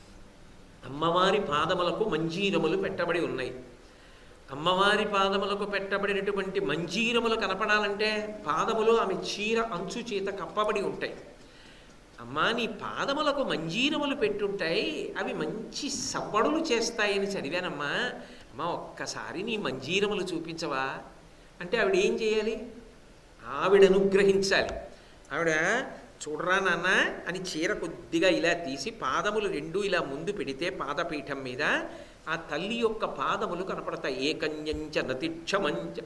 అమ్మవారి పాదములకు మంజీరములు పెట్టబడి ఉన్నాయి. అమ్మవారి పాదములకు పెట్టబడినటువంటి మంజీరములు కనపడాలంటే పాదములు ఆమె చీర అంచు చేత కప్పబడి ఉంటాయి. అమ్మా, నీ పాదములకు మంజీరములు పెట్టుంటాయి, అవి మంచి సవ్వడులు చేస్తాయని చదివానమ్మా. అమ్మా, ఒక్కసారి నీ మంజీరములు చూపించవా అంటే ఆవిడ ఏం చేయాలి? ఆవిడ అనుగ్రహించాలి. ఆవిడ చూడరా నాన్న అని చీర కొద్దిగా ఇలా తీసి పాదములు రెండు ఇలా ముందు పెడితే పాదపీఠం మీద ఆ తల్లి యొక్క పాదములు కనపడతాయి. ఏకన్యంచ నతిక్షమంచ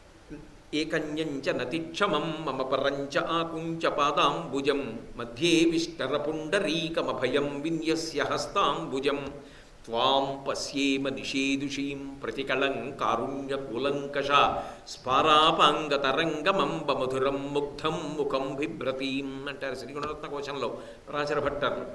ఏకన్యంచ నతిక్షమం మమ పరంచ ఆకుంచ పాదాంబుజం మధ్యే విష్టరపుండరీకమభయం విన్యస్య హస్తాంబుజం త్వాం పశ్యేమ నిషేదుషీం ప్రతికళం కారుణ్యకూలంకష స్పారాపాంగతరంగమంబ మధురం ముగ్ధం ముఖం బిభ్రతీం అంటారు శ్రీగుణరత్న కోశంలో రాచర భట్టర్లు.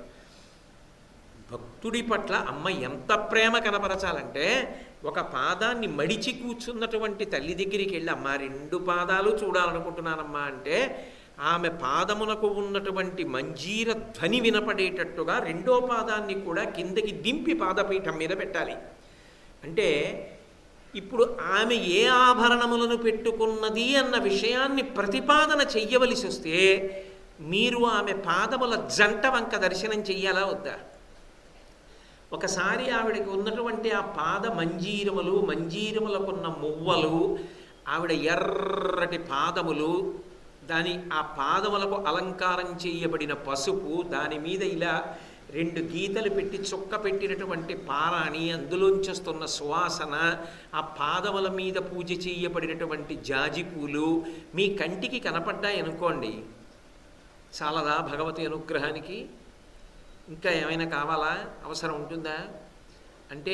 భక్తుడి పట్ల అమ్మ ఎంత ప్రేమ కనపరచాలంటే, ఒక పాదాన్ని మడిచి కూర్చున్నటువంటి తల్లి దగ్గరికి వెళ్ళి అమ్మ రెండు పాదాలు చూడాలనుకుంటున్నానమ్మా అంటే ఆమె పాదమునకు ఉన్నటువంటి మంజీర ధ్వని వినపడేటట్టుగా రెండో పాదాన్ని కూడా కిందకి దింపి పాదపీఠం మీద పెట్టాలి. అంటే ఇప్పుడు ఆమె ఏ ఆభరణములను పెట్టుకున్నది అన్న విషయాన్ని ప్రతిపాదన చెయ్యవలసి వస్తే మీరు ఆమె పాదముల జంట వంక దర్శనం చెయ్యాలా వద్దా? ఒకసారి ఆవిడకి ఉన్నటువంటి ఆ పాద మంజీరములు, మంజీరములకున్న మువ్వలు, ఆవిడ ఎర్రటి పాదములు, దాని ఆ పాదములకు అలంకారం చేయబడిన పసుపు, దాని మీద ఇలా రెండు గీతలు పెట్టి చుక్క పెట్టినటువంటి పారాణి, అందులోంచొస్తున్న సువాసన, ఆ పాదముల మీద పూజ చేయబడినటువంటి జాజి పూలు మీ కంటికి కనపడ్డాయి అనుకోండి, చాలదా భగవతి అనుగ్రహానికి? ఇంకా ఏమైనా కావాలా, అవసరం ఉంటుందా అంటే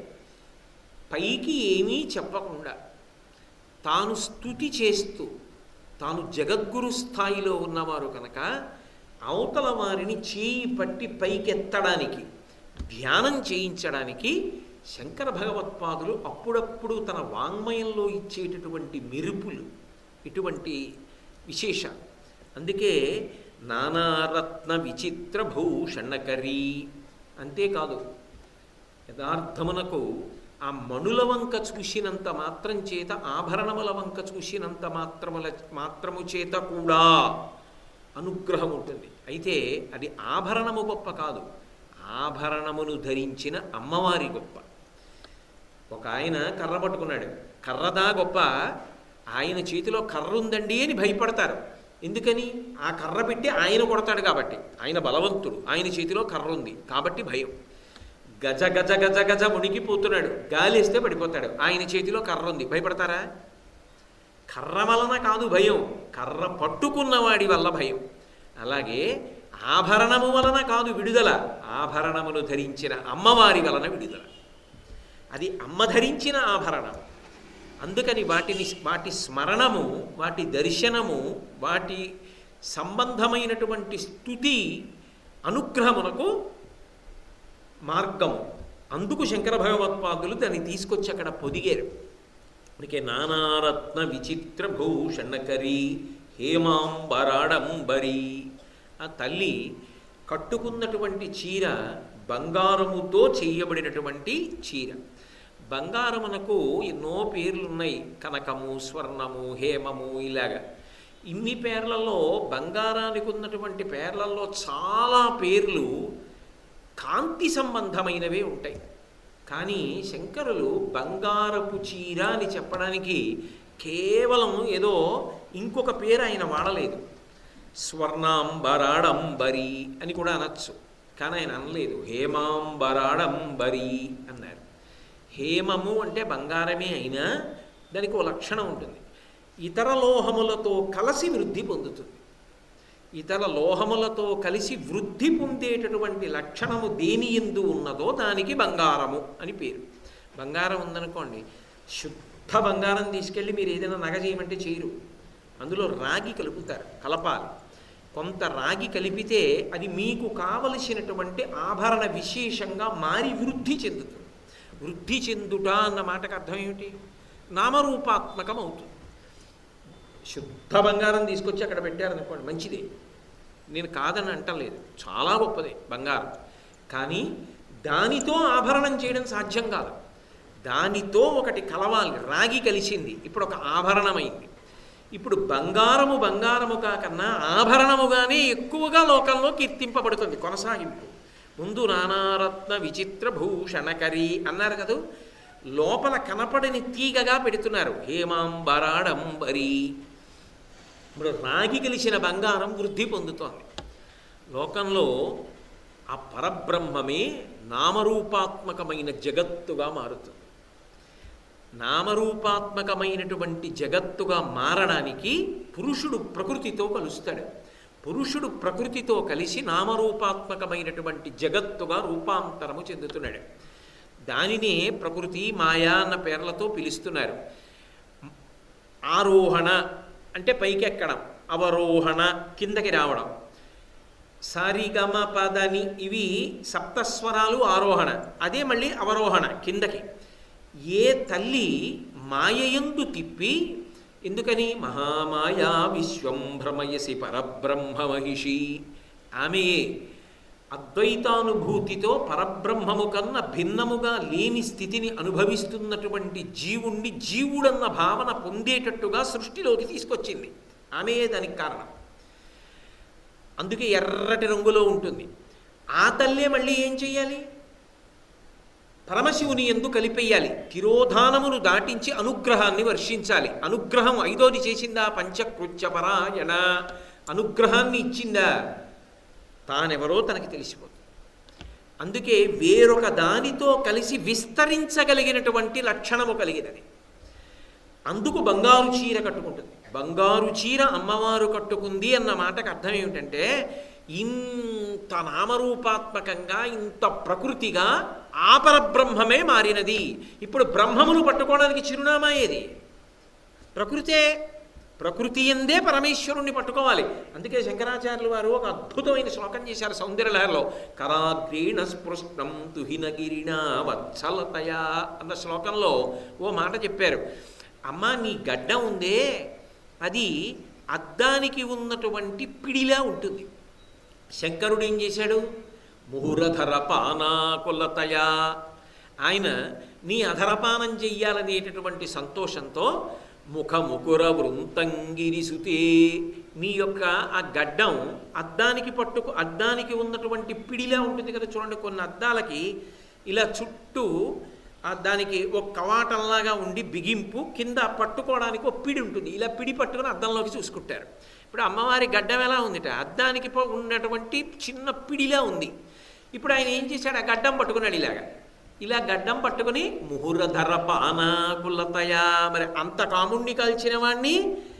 పైకి ఏమీ చెప్పకుండా తాను స్తుతి చేస్తూ తాను జగద్గురు స్థాయిలో ఉన్నవారు కనుక అవతల వారిని చేయి పట్టి పైకెత్తడానికి ధ్యానం చేయించడానికి శంకర భగవత్పాదులు అప్పుడప్పుడు తన వాంగ్మయంలో ఇచ్చేటటువంటి మెరుపులు ఇటువంటి విశేషాలు. అందుకే నానారత్న విచిత్ర భూషణకరీ. అంతేకాదు యథార్థమునకు ఆ మణుల వంక చూసినంత మాత్రం చేత, ఆభరణముల వంక చూసినంత మాత్రముల మాత్రము చేత కూడా అనుగ్రహం ఉంటుంది. అయితే అది ఆభరణము గొప్ప కాదు, ఆభరణమును ధరించిన అమ్మవారి గొప్ప. ఒక ఆయన కర్ర పట్టుకున్నాడు, కర్రదా గొప్ప, ఆయన చేతిలో కర్ర ఉందండి అని భయపడతారు. ఎందుకని? ఆ కర్ర పెట్టి ఆయన కొడతాడు కాబట్టి, ఆయన బలవంతుడు, ఆయన చేతిలో కర్ర ఉంది కాబట్టి భయం. గజ గజ గజ గజ మునిగిపోతున్నాడు, గాలి వేస్తే పడిపోతాడు, ఆయన చేతిలో కర్ర ఉంది, భయపడతారా? కర్ర వలన కాదు భయం, కర్ర పట్టుకున్నవాడి వల్ల భయం. అలాగే ఆభరణము వలన కాదు విడుదల, ఆభరణమును ధరించిన అమ్మవారి వలన విడుదల. అది అమ్మ ధరించిన ఆభరణం. అందుకని వాటిని వాటి స్మరణము, వాటి దర్శనము, వాటి సంబంధమైనటువంటి స్తుతి అనుగ్రహమునకు మార్గము. అందుకు శంకర భగవత్పాదులు దాన్ని తీసుకొచ్చి అక్కడ పొదిగారు. అందుకే నానారత్న విచిత్ర భూషణకరీ హేమాంబరాడంబరీ. ఆ తల్లి కట్టుకున్నటువంటి చీర బంగారముతో చేయబడినటువంటి చీర. బంగారమునకు ఎన్నో పేర్లున్నాయి, కనకము, స్వర్ణము, హేమము, ఇలాగా ఇన్ని పేర్లలో బంగారానికి ఉన్నటువంటి పేర్లలో చాలా పేర్లు కాంతి సంబంధమైనవే ఉంటాయి. కానీ శంకరులు బంగారపు చీర అని చెప్పడానికి కేవలం ఏదో ఇంకొక పేరు ఆయన వాడలేదు. స్వర్ణాంబరాడంబరి అని కూడా అనొచ్చు, కానీ ఆయన అనలేదు, హేమాంబరాడంబరి అన్నారు. హేమము అంటే బంగారమే అయినా దానికి ఓ లక్షణం ఉంటుంది, ఇతర లోహములతో కలిసి వృద్ధి పొందుతుంది. ఇతర లోహములతో కలిసి వృద్ధి పొందేటటువంటి లక్షణము దేని యందు ఉన్నదో దానికి బంగారము అని పేరు. బంగారం ఉందనుకోండి, శుద్ధ బంగారం తీసుకెళ్ళి మీరు ఏదైనా నగ చేయమంటే చేయరు, అందులో రాగి కలుపుతారు, కలపాలి. కొంత రాగి కలిపితే అది మీకు కావలసినటువంటి ఆభరణ విశేషంగా మారి వృద్ధి చెందుతుంది. వృద్ధి చెందుట అన్న మాటకు అర్థం ఏమిటి? నామరూపాత్మకం అవుతుంది. శుద్ధ బంగారం తీసుకొచ్చి అక్కడ పెట్టారనుకోండి, మంచిదే, నేను కాదని అంటలేదు, చాలా గొప్పదే బంగారం. కానీ దానితో ఆభరణం చేయడం సాధ్యం కాదు. దానితో ఒకటి కలవాలి, రాగి కలిసింది, ఇప్పుడు ఒక ఆభరణమైంది. ఇప్పుడు బంగారము బంగారము కాకన్నా ఆభరణముగానే ఎక్కువగా లోకంలో కీర్తింపబడుతుంది. కొనసాగింపు. ముందు నానారత్న విచిత్ర భూషణకరీ అన్నారు కదా, లోపల కనపడని తీగగా పెడుతున్నారు హేమాంబరాడంబరీ. ఇప్పుడు రాగి కలిసిన బంగారం వృద్ధి పొందుతోంది. లోకంలో ఆ పరబ్రహ్మమే నామరూపాత్మకమైన జగత్తుగా మారుతుంది. నామరూపాత్మకమైనటువంటి జగత్తుగా మారడానికి పురుషుడు ప్రకృతితో కలుస్తాడు. పురుషుడు ప్రకృతితో కలిసి నామరూపాత్మకమైనటువంటి జగత్తుగా రూపాంతరము చెందుతున్నాడు. దానినే ప్రకృతి, మాయా అన్న పేర్లతో పిలుస్తున్నారు. ఆరోహణ అంటే పైకెక్కడం, అవరోహణ కిందకి రావడం. సారిగమ పదని ఇవి సప్తస్వరాలు ఆరోహణ, అదే మళ్ళీ అవరోహణ కిందకి. ఏ తల్లి మాయయందు తిప్పి, ఎందుకని మహామాయా విశ్వం భ్రమయసి పరబ్రహ్మ మహిషి, ఆమె అద్వైతానుభూతితో పరబ్రహ్మము కన్నా భిన్నముగా లేని స్థితిని అనుభవిస్తున్నటువంటి జీవుణ్ణి జీవుడన్న భావన పొందేటట్టుగా సృష్టిలోకి తీసుకొచ్చింది. ఆమె దానికి కారణం. అందుకే ఎర్రటి రంగులో ఉంటుంది. ఆ తల్లే మళ్ళీ ఏం చెయ్యాలి? పరమశివుని యందు కలిపేయాలి. తిరోధానమును దాటించి అనుగ్రహాన్ని వర్షించాలి. అనుగ్రహం ఐదోది చేసిందా? పంచకృత్య పరాయణ. అనుగ్రహాన్ని ఇచ్చిందా? తానెవరో తనకి తెలిసిపోతుంది. అందుకే వేరొక దానితో కలిసి విస్తరించగలిగినటువంటి లక్షణము కలిగినది. అందుకు బంగారు చీర కట్టుకుంటుంది. బంగారు చీర అమ్మవారు కట్టుకుంది అన్న మాటకు అర్థం ఏమిటంటే, ఇంత నామరూపాత్మకంగా ఇంత ప్రకృతిగా ఆ పరబ్రహ్మమే మారినది. ఇప్పుడు బ్రహ్మమును పట్టుకోవడానికి చిరునామా ఏది? ప్రకృతే. ప్రకృతి ఎందే పరమేశ్వరుణ్ణి పట్టుకోవాలి. అందుకే శంకరాచార్యులు వారు ఒక అద్భుతమైన శ్లోకం చేశారు సౌందర్యలహరిలో. కరాగ్రీణ స్పృష్టం తుహినగిరిణా వత్సలతయా అన్న శ్లోకంలో ఓ మాట చెప్పారు. అమ్మ, నీ గడ్డ ఉందే అది అద్దానికి ఉన్నటువంటి పిడిలా ఉంటుంది. శంకరుడు ఏం చేశాడు? ముహురధర పానాకులతయా, ఆయన నీ అధరపానం చెయ్యాలనేటటువంటి సంతోషంతో ముఖముకుర వృంతంగిరిసుతే, నీ యొక్క ఆ గడ్డం అద్దానికి పట్టుకు అద్దానికి ఉన్నటువంటి పిడిలా ఉంటుంది కదా చూడండి. కొన్ని అద్దాలకి ఇలా చుట్టూ దానికి ఒక కవాటంలాగా ఉండి బిగింపు, కింద పట్టుకోవడానికి ఒక పిడి ఉంటుంది. ఇలా పిడి పట్టుకుని అద్దంలోకి చూసుకుంటారు. ఇప్పుడు అమ్మవారి గడ్డం ఎలా ఉందిట? అద్దానికి ఉన్నటువంటి చిన్న పిడిలా ఉంది. ఇప్పుడు ఆయన ఏం చేశాడు? ఆ గడ్డం పట్టుకున్నాడు ఇలాగా. ఇలా గడ్డం పట్టుకుని ముహురధర పానాకులతయా, మరి అంత కాముణ్ణి కాల్చిన వాణ్ణి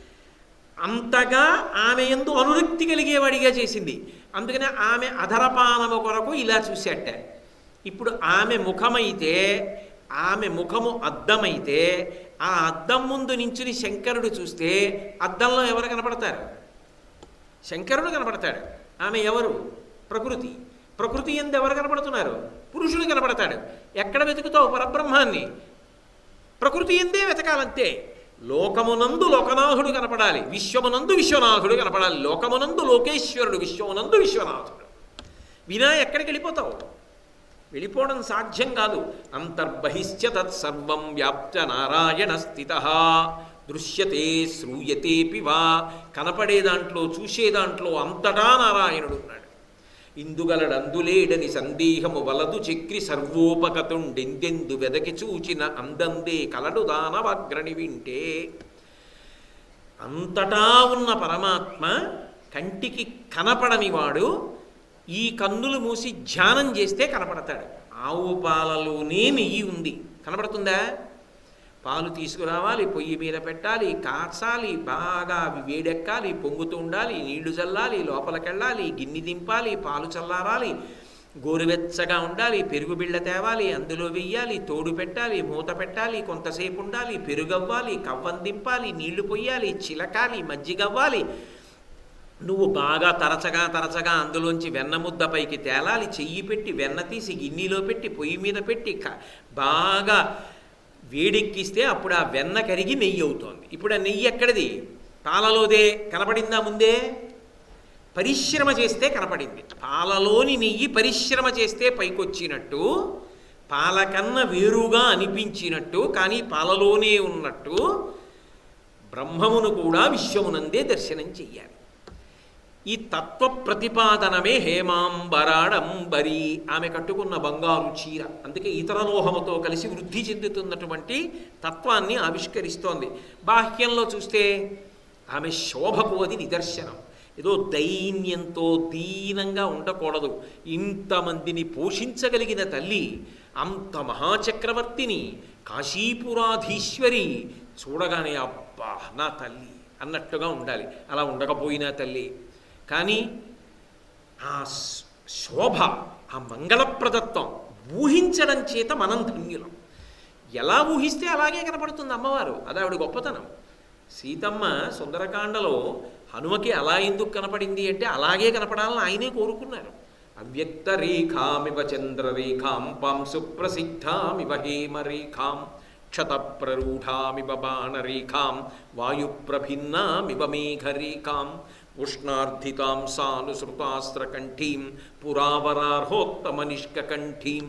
అంతగా ఆమె యందు అనురక్తి కలిగేవాడిగా చేసింది. అందుకనే ఆమె అధరపానము కొరకు ఇలా చూశాట. ఇప్పుడు ఆమె ముఖమైతే, ఆమె ముఖము అద్దమైతే, ఆ అద్దం ముందు నించుని శంకరుడు చూస్తే అద్దంలో ఎవరు కనపడతారు? శంకరుడు కనపడతాడు. ఆమె ఎవరు? ప్రకృతి. ప్రకృతి ఎందు ఎవరు కనపడుతున్నారు? పురుషుడు కనపడతాడు. ఎక్కడ వెతుకుతావు పరబ్రహ్మాన్ని? ప్రకృతి ఎందే వెతకాలంతే. లోకమునందు లోకనాథుడు కనపడాలి, విశ్వమునందు విశ్వనాథుడు కనపడాలి. లోకమునందు లోకేశ్వరుడు, విశ్వమునందు విశ్వనాథుడు. వినా ఎక్కడికి వెళ్ళిపోతావు? వెళ్ళిపోవడం సాధ్యం కాదు. అంతర్బహిశ్చ తత్సర్వం వ్యాప్త నారాయణ స్థితః దృశ్యతే శ్రూయతేపి వా, కనపడే దాంట్లో చూసే దాంట్లో అంతటా నారాయణుడు ఉన్నాడు. ఇందుగలడందులేడని సందేహము వలదు చక్రి సర్వోపకతుండెందెందు వెదకి చూచిన అందందే కలడు దానవాగ్రణి వింటే. అంతటా ఉన్న పరమాత్మ కంటికి కనపడని వాడు ఈ కన్నులు మూసి ధ్యానం చేస్తే కనపడతాడు. ఆవు పాలలోనే నెయ్యి ఉంది, కనపడుతుందా? పాలు తీసుకురావాలి, పొయ్యి మీద పెట్టాలి, కాచాలి, బాగా అవి వేడెక్కాలి, పొంగుతూ ఉండాలి, నీళ్లు చల్లాలి, లోపలికెళ్ళాలి, గిన్నె దింపాలి, పాలు చల్లారాలి, గోరువెచ్చగా ఉండాలి, పెరుగు బిళ్ళ తేవాలి, అందులో వెయ్యాలి, తోడు పెట్టాలి, మూత పెట్టాలి, కొంతసేపు ఉండాలి, పెరుగవ్వాలి, కవ్వం దింపాలి, నీళ్లు పొయ్యాలి, చిలకాలి, మజ్జిగవ్వాలి, నువ్వు బాగా తరచగా తరచగా అందులోంచి వెన్న ముద్ద పైకి తేలాలి, చెయ్యి పెట్టి వెన్న తీసి గిన్నెలో పెట్టి పొయ్యి మీద పెట్టి బాగా వేడెక్కిస్తే అప్పుడు ఆ వెన్న కరిగి నెయ్యి అవుతోంది. ఇప్పుడు ఆ నెయ్యి ఎక్కడిది? పాలలోదే. కనపడిందా ముందే? పరిశ్రమ చేస్తే కనపడింది. పాలలోని నెయ్యి పరిశ్రమ చేస్తే పైకొచ్చినట్టు, పాలకన్న వేరుగా అనిపించినట్టు, కానీ పాలలోనే ఉన్నట్టు బ్రహ్మమును కూడా విశ్వమునందే దర్శనం చెయ్యాలి. ఈ తత్వ ప్రతిపాదనమే హేమాంబరాడంబరి, ఆమె కట్టుకున్న బంగారు చీర. అందుకే ఇతర లోహముతో కలిసి వృద్ధి చెందుతున్నటువంటి తత్వాన్ని ఆవిష్కరిస్తోంది. బాహ్యంలో చూస్తే ఆమె శోభకు అది నిదర్శనం. ఏదో దైన్యంతో దీనంగా ఉండకూడదు. ఇంతమందిని పోషించగలిగిన తల్లి, అంత మహాచక్రవర్తిని, కాశీపురాధీశ్వరి, చూడగానే అబ్బా నా తల్లి అన్నట్టుగా ఉండాలి. అలా ఉండకపోయినా తల్లి, కానీ ఆ శోభ, ఆ మంగళప్రదత్వం ఊహించడం చేత మనం ధన్యులం. ఎలా ఊహిస్తే అలాగే కనపడుతుంది అమ్మవారు. అది ఆవిడ గొప్పతనం. సీతమ్మ సుందరకాండలో హనుమకి అలా ఎందుకు కనపడింది అంటే అలాగే కనపడాలని ఆయనే కోరుకున్నారు. అవ్యక్త రేఖామివ చంద్రరేఖాం పాంసు ప్రసిద్ధామివ హేమరేఖాం క్షతప్రరూఢామివ బాణరేఖాం వాయుప్రభిన్నామివ మేఘరేఖాం ఉష్ణార్ధితాం సానుసృతాస్త్రకంఠీం పురావరార్హోత్తమనిష్కంఠీం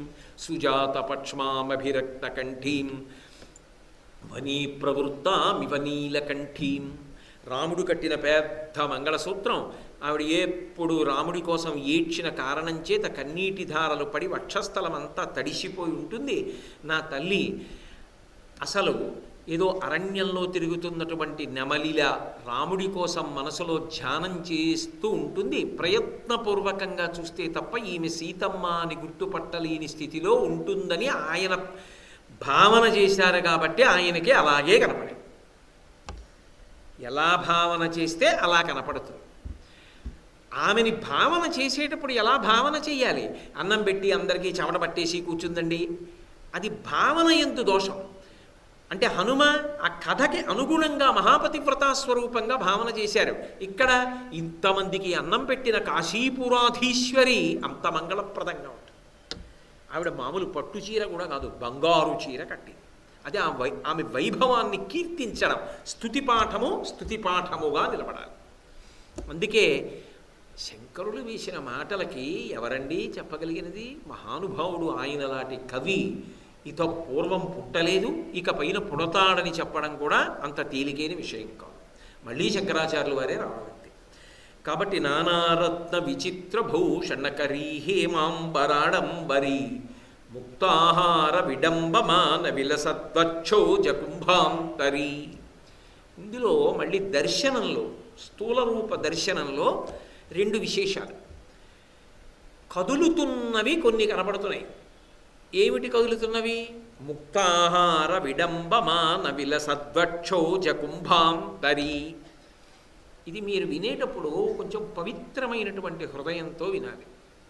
సుజాతపక్ష్మామభిరక్తకంఠీం వనీ ప్రవృత్తామివ నీలకంఠీం. రాముడు కట్టిన పెద్ద మంగళసూత్రం. ఆవిడ ఎప్పుడు రాముడి కోసం ఏడ్చిన కారణం చేత కన్నీటి ధారలు పడి వక్షస్థలమంతా తడిసిపోయి ఉంటుంది. నా తల్లి అసలు ఏదో అరణ్యంలో తిరుగుతున్నటువంటి నెమలిలా రాముడి కోసం మనసులో ధ్యానం చేస్తూ ఉంటుంది. ప్రయత్నపూర్వకంగా చూస్తే తప్ప ఈమె సీతమ్మ అని గుర్తుపట్టలేని స్థితిలో ఉంటుందని ఆయన భావన చేశారు కాబట్టి ఆయనకి అలాగే కనపడింది. ఎలా భావన చేస్తే అలా కనపడుతుంది. ఆమెని భావన చేసేటప్పుడు ఎలా భావన చెయ్యాలి? అన్నం పెట్టి అందరికీ చెమట పట్టేసి కూర్చుందండి, అది భావన ఎందు దోషం. అంటే హనుమ ఆ కథకి అనుగుణంగా మహాపతివ్రతా స్వరూపంగా భావన చేశారు. ఇక్కడ ఇంతమందికి అన్నం పెట్టిన కాశీపురాధీశ్వరి అంత మంగళప్రదంగా ఉంటుంది. ఆవిడ మామూలు పట్టు చీర కూడా కాదు, బంగారు చీర కట్టింది. అదే ఆ వై ఆమె వైభవాన్ని కీర్తించడం, స్తుతిపాఠము స్తుతిపాఠముగా నిలబడాలి. అందుకే శంకరులు వేసిన మాటలకి ఎవరండి చెప్పగలిగినది? మహానుభావుడు, ఆయన లాంటి కవి ఇత పూర్వం పుట్టలేదు, ఇక పైన పుడతాడని చెప్పడం కూడా అంత తేలికైన విషయం కాదు. మళ్ళీ శంకరాచార్యుల వారే రావడంతే. కాబట్టి నానారత్న విచిత్ర భూషణకరీ హేమాంబరాడంబరీ ముక్తాహార విడంబమాన విలసద్వచ్చోజ కుంభాంతరీ. ఇందులో మళ్ళీ దర్శనంలో, స్థూల రూప దర్శనంలో రెండు విశేషాలు. కదులుతున్నవి కొన్ని కనపడుతున్నాయి. ఏమిటి కదులుతున్నవి? ముక్తాహార విడంబమాన విలసద్వక్షోజ కుంభాంతరీ. ఇది మీరు వినేటప్పుడు కొంచెం పవిత్రమైనటువంటి హృదయంతో వినాలి.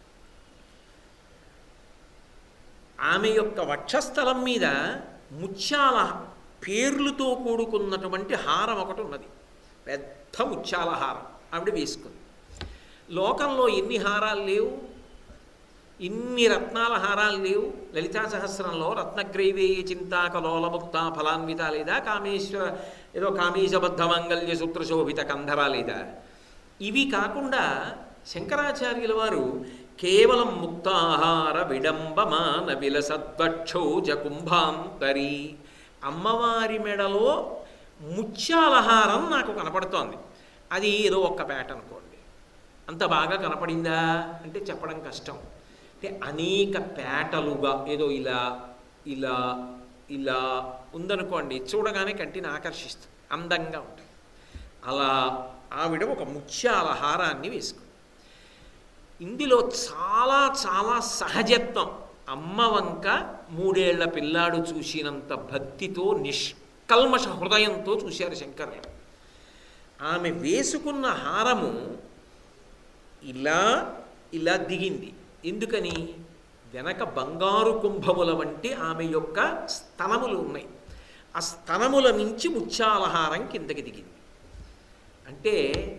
ఆమె యొక్క వక్షస్థలం మీద ముత్యాల పేర్లుతో కూడుకున్నటువంటి హారం ఒకటి ఉన్నది, పెద్ద ముత్యాల హారం ఆవిడ వేసుకుంది. లోకంలో ఎన్ని హారాలు లేవు, ఇన్ని రత్నాల హారాలు లేవు. లలితా సహస్రంలో రత్నగ్రైవేయ చింతాకలోలముక్త ఫలాన్విత లేదా, కామేశ్వర ఏదో కామేశబద్ధ మంగళ్య సూత్రశోభిత కంధరా లేదా. ఇవి కాకుండా శంకరాచార్యుల వారు కేవలం ముక్తాహార విడంబమాన విలసద్వక్షోజ కుంభాంతరీ, అమ్మవారి మెడలో ముత్యాలహారం నాకు కనపడుతోంది. అది ఏదో ఒక్క పేట అనుకోండి, అంత బాగా కనపడిందా అంటే చెప్పడం కష్టం. అంటే అనేక పేటలుగా ఏదో ఇలా ఇలా ఇలా ఉందనుకోండి, చూడగానే కంటిని ఆకర్షిస్తుంది, అందంగా ఉంటుంది. అలా ఆవిడ ఒక ముత్యాల హారాన్ని వేసుకుంది. ఇందులో చాలా చాలా సహజత్వం. అమ్మ వంక మూడేళ్ల పిల్లాడు చూసినంత భక్తితో, నిష్కల్మష హృదయంతో చూశారు శంకరులు. ఆమె వేసుకున్న హారము ఇలా ఇలా దిగింది. ఎందుకని? వెనక బంగారు కుంభముల వంటి ఆమె యొక్క స్తనములు ఉన్నాయి. ఆ స్తనముల నుంచి ముత్యాలహారం కిందకి దిగింది. అంటే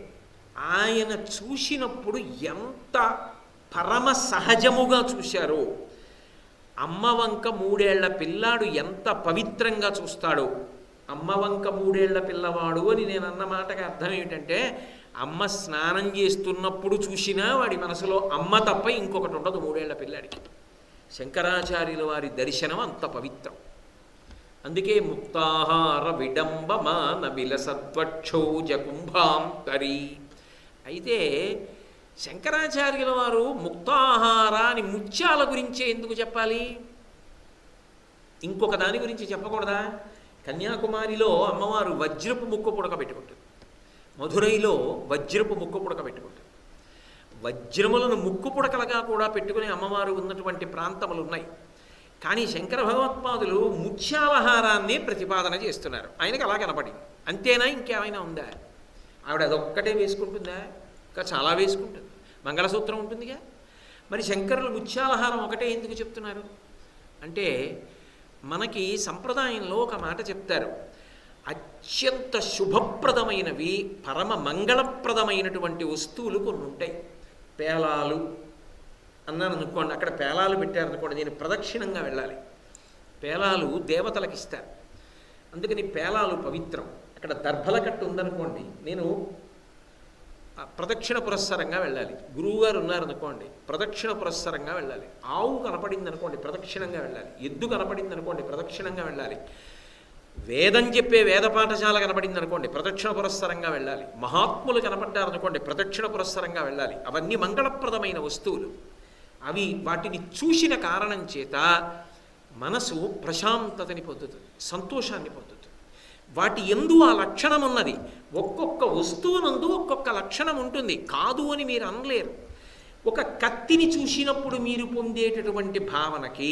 ఆయన చూసినప్పుడు ఎంత పరమ సహజముగా చూశారో, అమ్మ వంక మూడేళ్ల పిల్లాడు ఎంత పవిత్రంగా చూస్తాడో. అమ్మ వంక మూడేళ్ల పిల్లవాడు అని నేను అన్న మాటకి అర్థం ఏమిటంటే, అమ్మ స్నానం చేస్తున్నప్పుడు చూసినా వాడి మనసులో అమ్మ తప్ప ఇంకొకటి ఉండదు మూడేళ్ల పిల్లాడికి. శంకరాచార్యుల వారి దర్శనం అంత పవిత్రం. అందుకే ముక్తాహార విడంబమాన విలసద్వక్షోజ కుంభాంతరీ. అయితే శంకరాచార్యుల వారు ముక్తాహారాన్ని ముత్యాల గురించే ఎందుకు చెప్పాలి? ఇంకొక దాని గురించి చెప్పకూడదా? కన్యాకుమారిలో అమ్మవారు వజ్రపు ముక్కు పుడక పెట్టుకుంటుంది, మధురైలో వజ్రపు ముక్కు పుడక పెట్టుకుంటుంది. వజ్రములను ముక్కు పుడకలుగా కూడా పెట్టుకునే అమ్మవారు ఉన్నటువంటి ప్రాంతములు ఉన్నాయి. కానీ శంకర భగవత్పాదులు ముత్యాలహారాన్ని ప్రతిపాదన చేస్తున్నారు. ఆయనకి అలా కనపడింది. అంతేనా? ఇంకేమైనా ఉందా? ఆవిడ అదొక్కటే వేసుకుంటుందా? ఇంకా చాలా వేసుకుంటుంది. మంగళసూత్రం ఉంటుందిగా. మరి శంకరులు ముత్యాలహారం ఒకటే ఎందుకు చెప్తున్నారు అంటే, మనకి సంప్రదాయంలో ఒక మాట చెప్తారు. అత్యంత శుభప్రదమైనవి, పరమ మంగళప్రదమైనటువంటి వస్తువులు కొన్ని ఉంటాయి. పేలాలు అన్నాను అనుకోండి, అక్కడ పేలాలు పెట్టారనుకోండి, నేను ప్రదక్షిణంగా వెళ్ళాలి. పేలాలు దేవతలకు ఇస్తారు, అందుకని పేలాలు పవిత్రం. అక్కడ దర్భల కట్టు ఉందనుకోండి, నేను ప్రదక్షిణ పురస్సరంగా వెళ్ళాలి. గురువుగారు ఉన్నారనుకోండి, ప్రదక్షిణ పురస్సరంగా వెళ్ళాలి. ఆవు కనపడింది అనుకోండి, ప్రదక్షిణంగా వెళ్ళాలి. ఎద్దు కనపడింది అనుకోండి, ప్రదక్షిణంగా వెళ్ళాలి. వేదం చెప్పే వేద పాఠశాల కనపడింది అనుకోండి, ప్రదక్షిణ పురస్సరంగా వెళ్ళాలి. మహాత్ములు కనపడ్డారనుకోండి, ప్రదక్షిణ పురస్సరంగా వెళ్ళాలి. అవన్నీ మంగళప్రదమైన వస్తువులు. అవి వాటిని చూసిన కారణం చేత మనసు ప్రశాంతతని పొందుతుంది, సంతోషాన్ని పొందుతుంది. వాటి ఎందు ఆ లక్షణం ఉన్నది. ఒక్కొక్క వస్తువునందు ఒక్కొక్క లక్షణం ఉంటుంది, కాదు అని మీరు అనలేరు. ఒక కత్తిని చూసినప్పుడు మీరు పొందేటటువంటి భావనకి,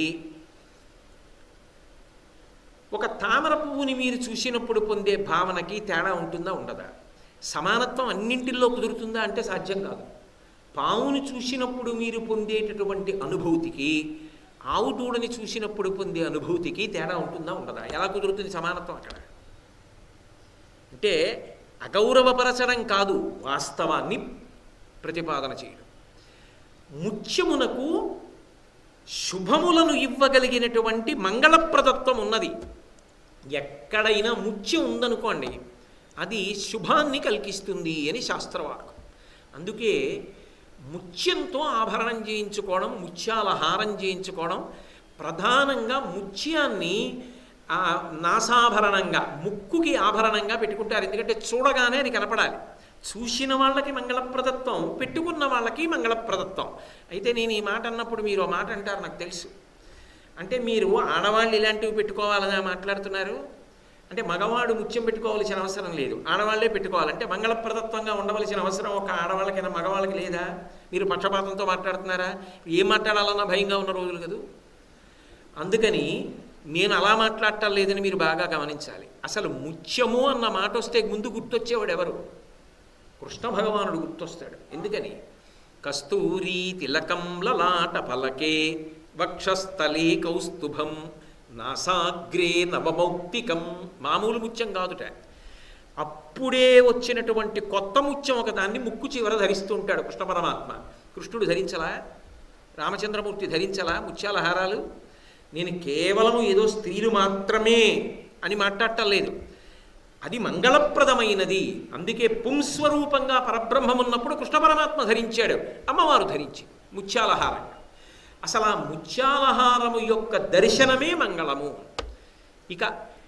ఒక తామర పువ్వుని మీరు చూసినప్పుడు పొందే భావనకి తేడా ఉంటుందా ఉండదా? సమానత్వం అన్నింటిల్లో కుదురుతుందా అంటే సాధ్యం కాదు. పావుని చూసినప్పుడు మీరు పొందేటటువంటి అనుభూతికి ఆవు దూడని చూసినప్పుడు పొందే అనుభూతికి తేడా ఉంటుందా ఉండదా? ఎలా కుదురుతుంది సమానత్వం అక్కడ? అంటే అగౌరవపరచడం కాదు, వాస్తవాన్ని ప్రతిపాదన చేయడం. ముత్యమునకు శుభములను ఇవ్వగలిగినటువంటి మంగళప్రదత్వం ఉన్నది. ఎక్కడైనా ముత్యం ఉందనుకోండి, అది శుభాన్ని కలిగిస్తుంది అని శాస్త్రవాక్యం. అందుకే ముత్యంతో ఆభరణం చేయించుకోవడం, ముత్యాల హారం చేయించుకోవడం, ప్రధానంగా ముత్యాన్ని నాసాభరణంగా, ముక్కుకి ఆభరణంగా పెట్టుకుంటారు. ఎందుకంటే చూడగానే అది కనపడాలి. చూసిన వాళ్ళకి మంగళప్రదత్వం, పెట్టుకున్న వాళ్ళకి మంగళప్రదత్వం. అయితే నేను ఈ మాట అన్నప్పుడు మీరు ఆ మాట అంటారు, నాకు తెలుసు. అంటే మీరు ఆడవాళ్ళు ఇలాంటివి పెట్టుకోవాలని మాట్లాడుతున్నారు. అంటే మగవాడు ముత్యం పెట్టుకోవాల్సిన అవసరం లేదు, ఆడవాళ్లే పెట్టుకోవాలంటే మంగళప్రదత్వంగా ఉండవలసిన అవసరం ఒక ఆడవాళ్ళకైనా మగవాళ్ళకి లేదా? మీరు పక్షపాతంతో మాట్లాడుతున్నారా? ఏం మాట్లాడాలన్నా భయంగా ఉన్న రోజులు కదా. అందుకని నేను అలా మాట్లాడటం లేదని మీరు బాగా గమనించాలి. అసలు ముత్యము అన్న మాట వస్తే ముందు గుర్తొచ్చేవాడు ఎవరు? కృష్ణ భగవానుడు గుర్తొస్తాడు. ఎందుకని? కస్తూరీ తిలకం లలాట పలకే వక్షస్థలే కౌస్తుభం నాసాగ్రే నవమౌక్తికం. మామూలు ముత్యం కాదుట, అప్పుడే వచ్చినటువంటి కొత్త ముత్యం ఒకదాన్ని ముక్కు చివర ధరిస్తూ ఉంటాడు కృష్ణ పరమాత్మ. కృష్ణుడు ధరించలా? రామచంద్రమూర్తి ధరించలా ముత్యాల హారాలు? నేను కేవలం ఏదో స్త్రీలు మాత్రమే అని మాట్లాడటం లేదు, అది మంగళప్రదమైనది. అందుకే పుంస్వరూపంగా పరబ్రహ్మం ఉన్నప్పుడు కృష్ణ పరమాత్మ ధరించాడు, అమ్మవారు ధరించి ముత్యాలహారం. అసలు ఆ ముత్యాలహారము యొక్క దర్శనమే మంగళము. ఇక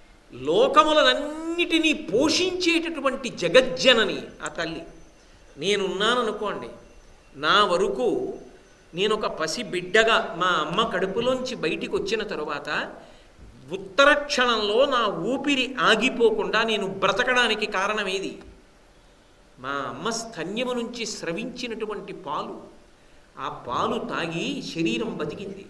లోకములనన్నిటినీ పోషించేటటువంటి జగజ్జనని ఆ తల్లి. నేనున్నాననుకోండి, నా వరకు నేను ఒక పసి బిడ్డగా మా అమ్మ కడుపులోంచి బయటికి వచ్చిన తరువాత ఉత్తర క్షణంలో నా ఊపిరి ఆగిపోకుండా నేను బ్రతకడానికి కారణమేది? మా అమ్మ స్తన్యము నుంచి స్రవించినటువంటి పాలు. ఆ పాలు తాగి శరీరం బతికింది.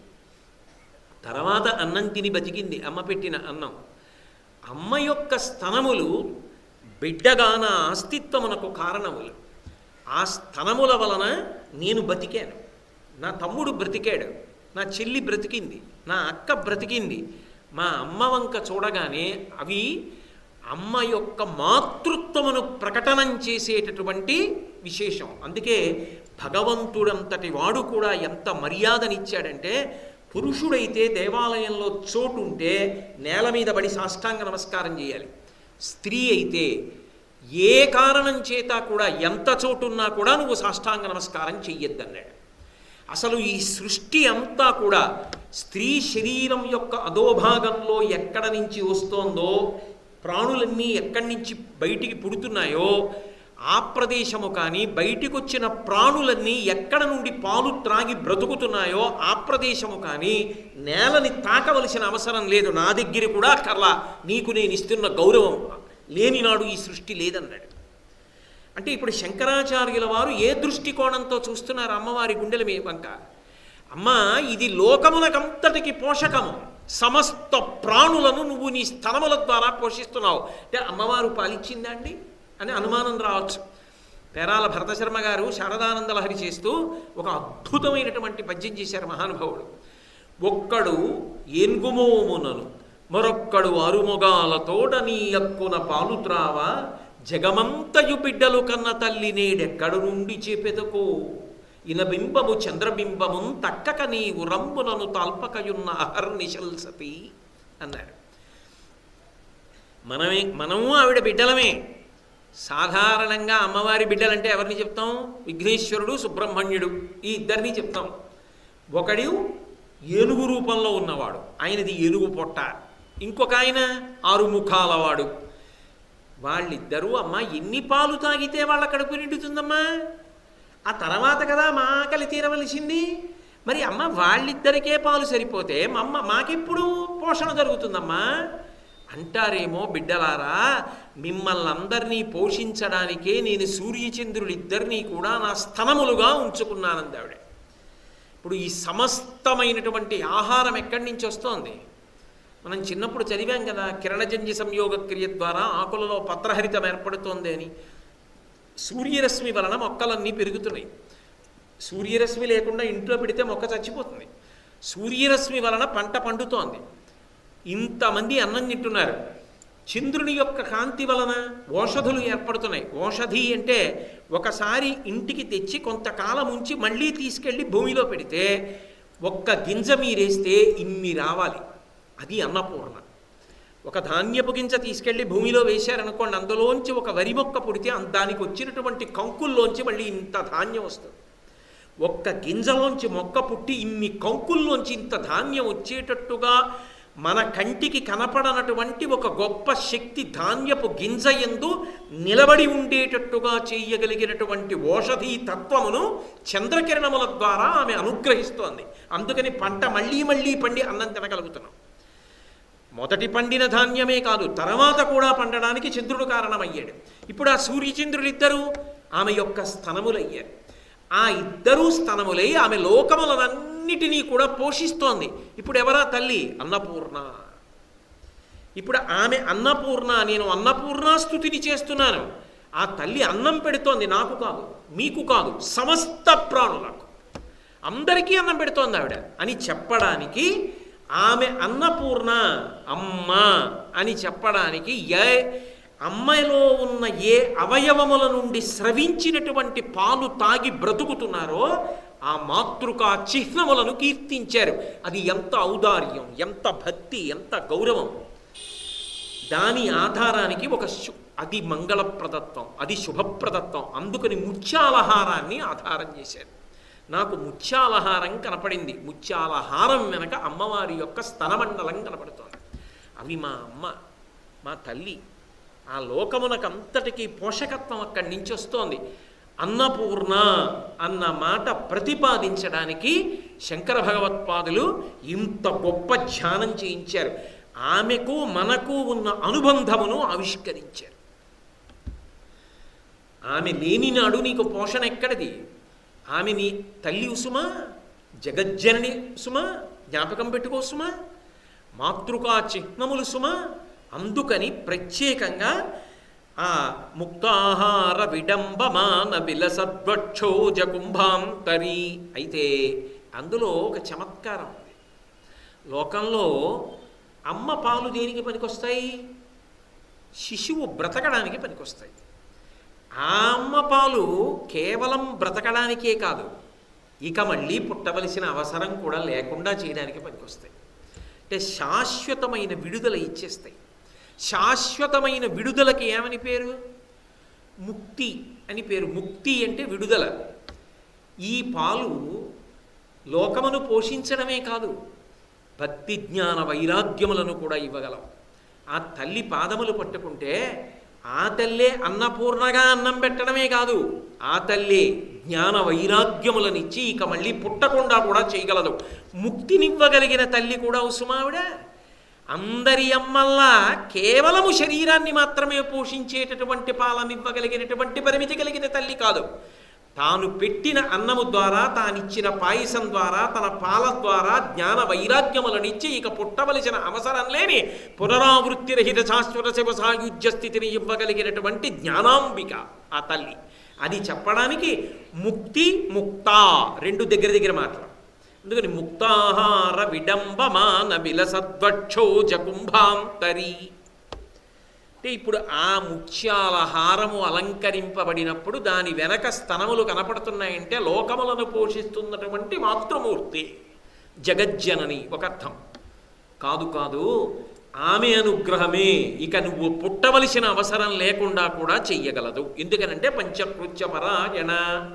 తర్వాత అన్నం తిని బతికింది, అమ్మ పెట్టిన అన్నం. అమ్మ యొక్క స్తనములు బిడ్డగా నా అస్తిత్వమునకు కారణములు. ఆ స్తనముల వలన నేను బతికాను, నా తమ్ముడు బ్రతికాడు, నా చెల్లి బ్రతికింది, నా అక్క బ్రతికింది. మా అమ్మ వంక చూడగానే అవి అమ్మ యొక్క మాతృత్వమును ప్రకటనం చేసేటటువంటి విశేషం. అందుకే భగవంతుడంతటి వాడు కూడా ఎంత మర్యాదనిచ్చాడంటే, పురుషుడైతే దేవాలయంలో చోటు ఉంటే నేల మీద పడి సాష్టాంగ నమస్కారం చేయాలి. స్త్రీ అయితే ఏ కారణం చేత కూడా ఎంత చోటున్నా కూడా నువ్వు సాష్టాంగ నమస్కారం చెయ్యొద్దన్నాడు. అసలు ఈ సృష్టి అంతా కూడా స్త్రీ శరీరం యొక్క అధోభాగంలో ఎక్కడ నుంచి వస్తోందో, ప్రాణులన్నీ ఎక్కడి నుంచి బయటికి పుడుతున్నాయో ఆ ప్రదేశము కానీ, బయటికి వచ్చిన ప్రాణులన్నీ ఎక్కడ నుండి పాలు త్రాగి బ్రతుకుతున్నాయో ఆ ప్రదేశము కానీ నేలని తాకవలసిన అవసరం లేదు. నా దగ్గర కూడా కర్లా, నీకు నేను ఇస్తున్న గౌరవం లేని నాడు ఈ సృష్టి లేదన్నాడు. అంటే ఇప్పుడు శంకరాచార్యుల వారు ఏ దృష్టికోణంతో చూస్తున్నారు అమ్మవారి గుండెల మీ వంక? అమ్మ, ఇది లోకమునకంతటికి పోషకము, సమస్త ప్రాణులను నువ్వు నీ స్తనముల ద్వారా పోషిస్తున్నావు. అంటే అమ్మవారు పాలిచ్చిందా అండి అని అనుమానం రావచ్చు. పేరాల భరతశర్మ గారు శారదానంద లహరి చేస్తూ ఒక అద్భుతమైనటువంటి పద్యం చేశారు మహానుభావుడు. ఒక్కడు ఏన్గుమోమునను మరొక్కడు అరుమొగాలతోడ నీ అక్కున పాలుత్రావ జగమంతయు బిడ్డలు కన్న తల్లి నేడెక్కడు నుండి చేపెదకో ఇనబింబము చంద్రబింబము తక్కక నీవు రంబులను తాల్పకయున్న అహర్నిశల్సతి అన్నారు. మనమే మనము ఆవిడ బిడ్డలమే. సాధారణంగా అమ్మవారి బిడ్డలంటే ఎవరిని చెప్తాం? విఘ్నేశ్వరుడు, సుబ్రహ్మణ్యుడు, ఈ ఇద్దరిని చెప్తాం. ఒకడు ఏనుగు రూపంలో ఉన్నవాడు, ఆయనది ఏనుగు పొట్ట. ఇంకొక ఆయన ఆరు ముఖాలవాడు. వాళ్ళిద్దరూ అమ్మ ఎన్ని పాలు తాగితే వాళ్ళ కడుపు నిండుతుందమ్మా? ఆ తర్వాత కదా మా ఆకలి తీరవలసింది. మరి అమ్మ వాళ్ళిద్దరికే పాలు సరిపోతే అమ్మ మాకెప్పుడు పోషణ జరుగుతుందమ్మా అంటారేమో. బిడ్డలారా, మిమ్మల్ని అందరినీ పోషించడానికే నేను సూర్యచంద్రులిద్దరినీ కూడా నా స్తనములుగా ఉంచుకున్నానంది ఆవిడ. ఇప్పుడు ఈ సమస్తమైనటువంటి ఆహారం ఎక్కడి నుంచి వస్తోంది? మనం చిన్నప్పుడు చదివాం కదా, కిరణజన్య సంయోగ క్రియ ద్వారా ఆకులలో పత్రహరితం ఏర్పడుతోంది అని. సూర్యరశ్మి వలన మొక్కలన్నీ పెరుగుతున్నాయి. సూర్యరశ్మి లేకుండా ఇంట్లో పెడితే మొక్క చచ్చిపోతుంది. సూర్యరశ్మి వలన పంట పండుతోంది. ఇంతమంది అన్నం తింటున్నారు. చంద్రుని యొక్క కాంతి వలన ఓషధులు ఏర్పడుతున్నాయి. ఓషధి అంటే ఒకసారి ఇంటికి తెచ్చి కొంతకాలం ఉంచి మళ్ళీ తీసుకెళ్ళి భూమిలో పెడితే ఒక్క గింజ మీరేస్తే ఇన్ని రావాలి. అది అన్నపూర్ణ. ఒక ధాన్యపు గింజ తీసుకెళ్ళి భూమిలో వేశారనుకోండి, అందులోంచి ఒక వరి మొక్క పుడితే దానికి వచ్చినటువంటి కంకుల్లోంచి మళ్ళీ ఇంత ధాన్యం వస్తుంది. ఒక్క గింజలోంచి మొక్క పుట్టి ఇన్ని కంకుల్లోంచి ఇంత ధాన్యం వచ్చేటట్టుగా మన కంటికి కనపడనటువంటి ఒక గొప్ప శక్తి ధాన్యపు గింజ యందు నిలబడి ఉండేటట్టుగా చేయగలిగినటువంటి ఓషధీ తత్వమును చంద్రకిరణముల ద్వారా ఆమె అనుగ్రహిస్తోంది. అందుకని పంట మళ్ళీ మళ్ళీ పండి అన్నం తినగలుగుతున్నాం. మొదటి పండిన ధాన్యమే కాదు, తర్వాత కూడా పండడానికి చంద్రుడు కారణమయ్యాడు. ఇప్పుడు ఆ సూర్యచంద్రులిద్దరూ ఆమె యొక్క స్తనములయ్యారు. ఆ ఇద్దరూ స్తనములై ఆమె లోకములనన్నిటినీ కూడా పోషిస్తోంది. ఇప్పుడు ఎవరా తల్లి? అన్నపూర్ణ. ఇప్పుడు ఆమె అన్నపూర్ణ. నేను అన్నపూర్ణాస్తుతిని చేస్తున్నాను. ఆ తల్లి అన్నం పెడుతోంది, నాకు కాదు, మీకు కాదు, సమస్త ప్రాణులకు, అందరికీ అన్నం పెడుతోంది ఆవిడ అని చెప్పడానికి, ఆమె అన్నపూర్ణ అమ్మ అని చెప్పడానికి ఏ అమ్మాయిలో ఉన్న ఏ అవయవముల నుండి స్రవించినటువంటి పాలు తాగి బ్రతుకుతున్నారో ఆ మాతృకా చిహ్నములను కీర్తించారు. అది ఎంత ఔదార్యం, ఎంత భక్తి, ఎంత గౌరవం. దాని ఆధారానికి ఒక అది మంగళప్రదత్వం, అది శుభప్రదత్వం. అందుకని ముత్యాలహారాన్ని ఆధారం చేశారు. నాకు ముత్యాలహారం కనపడింది. ముత్యాలహారం వెనక అమ్మవారి యొక్క స్తనమండలం కనపడుతోంది. అవి మా అమ్మ, మా తల్లి. ఆ లోకమునకంతటికీ పోషకత్వం అక్కడి నుంచి వస్తోంది. అన్నపూర్ణ అన్న మాట ప్రతిపాదించడానికి శంకర భగవత్పాదులు ఇంత గొప్ప ధ్యానం చేయించారు. ఆమెకు మనకు ఉన్న అనుబంధమును ఆవిష్కరించారు. ఆమె లేని నాడు నీకు పోషణ ఎక్కడిది? ఆమె నీ తల్లి ఉసుమా, జగజ్జనని సుమా, జ్ఞాపకం పెట్టుకో సుమా, మాతృకా చిహ్నములు సుమా. అందుకని ప్రత్యేకంగా ఆ ముక్తాహార విడంబమాన విలసద్వక్షోజ కుంభాంతరి. అయితే అందులో ఒక చమత్కారం ఉంది. లోకంలో అమ్మ పాలు దేనికి పనికొస్తాయి? శిశువు బ్రతకడానికి పనికొస్తాయి. ఆ అమ్మ పాలు కేవలం బ్రతకడానికే కాదు, ఇక మళ్ళీ పుట్టవలసిన అవసరం కూడా లేకుండా చేయడానికి పనికొస్తాయి. అంటే శాశ్వతమైన విడుదల ఇచ్చేస్తాయి. శాశ్వతమైన విడుదలకి ఏమని పేరు? ముక్తి అని పేరు. ముక్తి అంటే విడుదల. ఈ పాలు లోకమును పోషించడమే కాదు, భక్తి జ్ఞాన వైరాగ్యములను కూడా ఇవ్వగలం. ఆ తల్లి పాదములు పట్టుకుంటే ఆ తల్లే అన్నపూర్ణగా అన్నం పెట్టడమే కాదు, ఆ తల్లే జ్ఞాన వైరాగ్యములనిచ్చి ఇక మళ్ళీ పుట్టకుండా కూడా చేయగలదు. ముక్తినివ్వగలిగిన తల్లి కూడా ఉసుమావిడ. అందరి అమ్మల్లా కేవలము శరీరాన్ని మాత్రమే పోషించేటటువంటి పాలనివ్వగలిగినటువంటి పరిమితి కలిగిన తల్లి కాదు. తాను పెట్టిన అన్నము ద్వారా, తానిచ్చిన పాయసం ద్వారా, తన పాల ద్వారా జ్ఞాన వైరాగ్యములనిచ్చి ఇక పుట్టవలసిన అవసరం లేని పునరావృత్తి రహిత శాశ్వత శివ సాయుధ్య స్థితిని ఇవ్వగలిగినటువంటి జ్ఞానాంబిక ఆ తల్లి. అది చెప్పడానికి ముక్తి, ముక్తా రెండు దగ్గర దగ్గర మాటలు. అందుకని ముక్తాహార విడంబమాన విలసద్వక్షోజ కుంభాంతరి అంటే ఇప్పుడు ఆ ముత్యాల హారము అలంకరింపబడినప్పుడు దాని వెనక స్తనములు కనపడుతున్నాయంటే లోకములను పోషిస్తున్నటువంటి మాతృమూర్తి జగజ్జనని ఒక అర్థం. కాదు కాదు ఆమె అనుగ్రహమే ఇక నువ్వు పుట్టవలసిన అవసరం లేకుండా కూడా చెయ్యగలదు. ఎందుకనంటే పంచకృత్య పరాయణ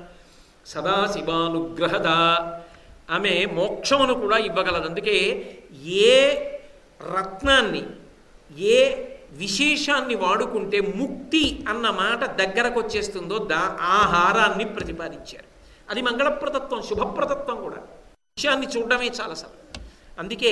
సదాశివానుగ్రహద. ఆమె మోక్షమును కూడా ఇవ్వగలదు. అందుకే ఏ రత్నాన్ని, ఏ విశేషాన్ని వాడుకుంటే ముక్తి అన్న మాట దగ్గరకు వచ్చేస్తుందో దా ఆ హారాన్ని ప్రతిపాదించారు. అది మంగళప్రదత్వం, శుభప్రదత్వం కూడా. విషయాన్ని చూడడమే చాలాసార్లు. అందుకే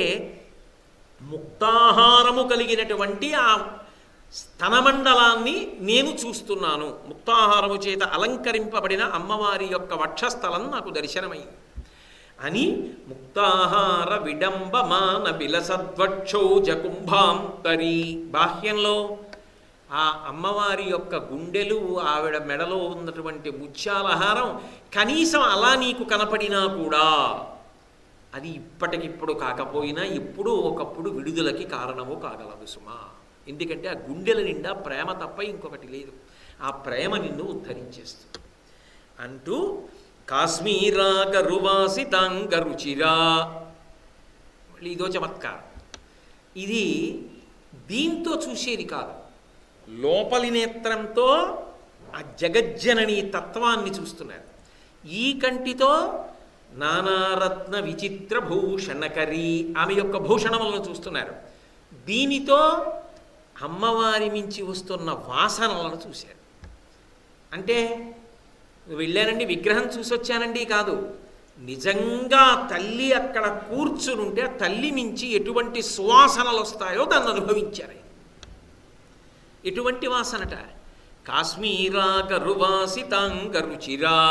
ముక్తాహారము కలిగినటువంటి ఆ స్తనమండలాన్ని నేను చూస్తున్నాను. ముక్తాహారము చేత అలంకరింపబడిన అమ్మవారి యొక్క వక్షస్థలం నాకు దర్శనమైంది అని ముక్తాహార విడంబమాన విలసద్వక్షోజ కుంభాంతరి. బాహ్యంలో ఆ అమ్మవారి యొక్క గుండెలు, ఆవిడ మెడలో ఉన్నటువంటి ముత్యాలహారం కనీసం అలా నీకు కనపడినా కూడా అది ఇప్పటికిప్పుడు కాకపోయినా ఎప్పుడూ ఒకప్పుడు విడుదలకి కారణము కాగలదు సుమా. ఎందుకంటే ఆ గుండెల నిండా ప్రేమ తప్ప ఇంకొకటి లేదు. ఆ ప్రేమ నిన్ను ఉద్ధరించేస్తుంది అంటూ కాశ్మీరా గరువాసితాంగరుచిరా. మళ్ళీ ఇదో చమత్కారం. ఇది దీంతో చూసేది కాదు, లోపలి నేత్రంతో ఆ జగజ్జనని తత్వాన్ని చూస్తున్నారు. ఈ కంటితో నానారత్న విచిత్ర భూషణకరి ఆమె యొక్క భూషణములను చూస్తున్నారు. దీనితో అమ్మవారి మించి వస్తున్న వాసనలను చూశారు. అంటే వెళ్ళానండి విగ్రహం చూసొచ్చానండి కాదు, నిజంగా తల్లి అక్కడ కూర్చునుంటే ఆ తల్లి మించి ఎటువంటి సువాసనలు వస్తాయో దాన్ని అనుభవించారు. ఎటువంటి వాసనట? కాశ్మీరా గరువాసితాంగరుచిరా.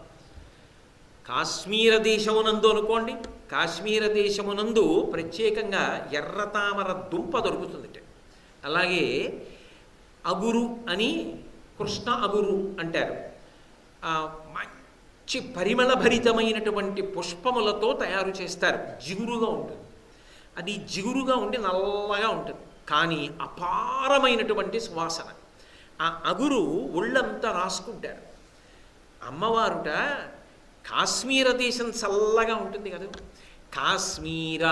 కాశ్మీర దేశమునందు అనుకోండి, కాశ్మీర దేశమునందు ప్రత్యేకంగా ఎర్రతామర దుంప దొరుకుతుందిట. అలాగే అగురు అని కృష్ణ అగురు అంటారు. మంచి పరిమళభరితమైనటువంటి పుష్పములతో తయారు చేస్తారు. జిగురుగా ఉంటుంది, అది జిగురుగా ఉండి నల్లగా ఉంటుంది, కానీ అపారమైనటువంటి సువాసన. ఆ అగురు ఒళ్ళంతా రాసుకుంటారు. అమ్మవారుట కాశ్మీర దేశం చల్లగా ఉంటుంది కదా, కాశ్మీర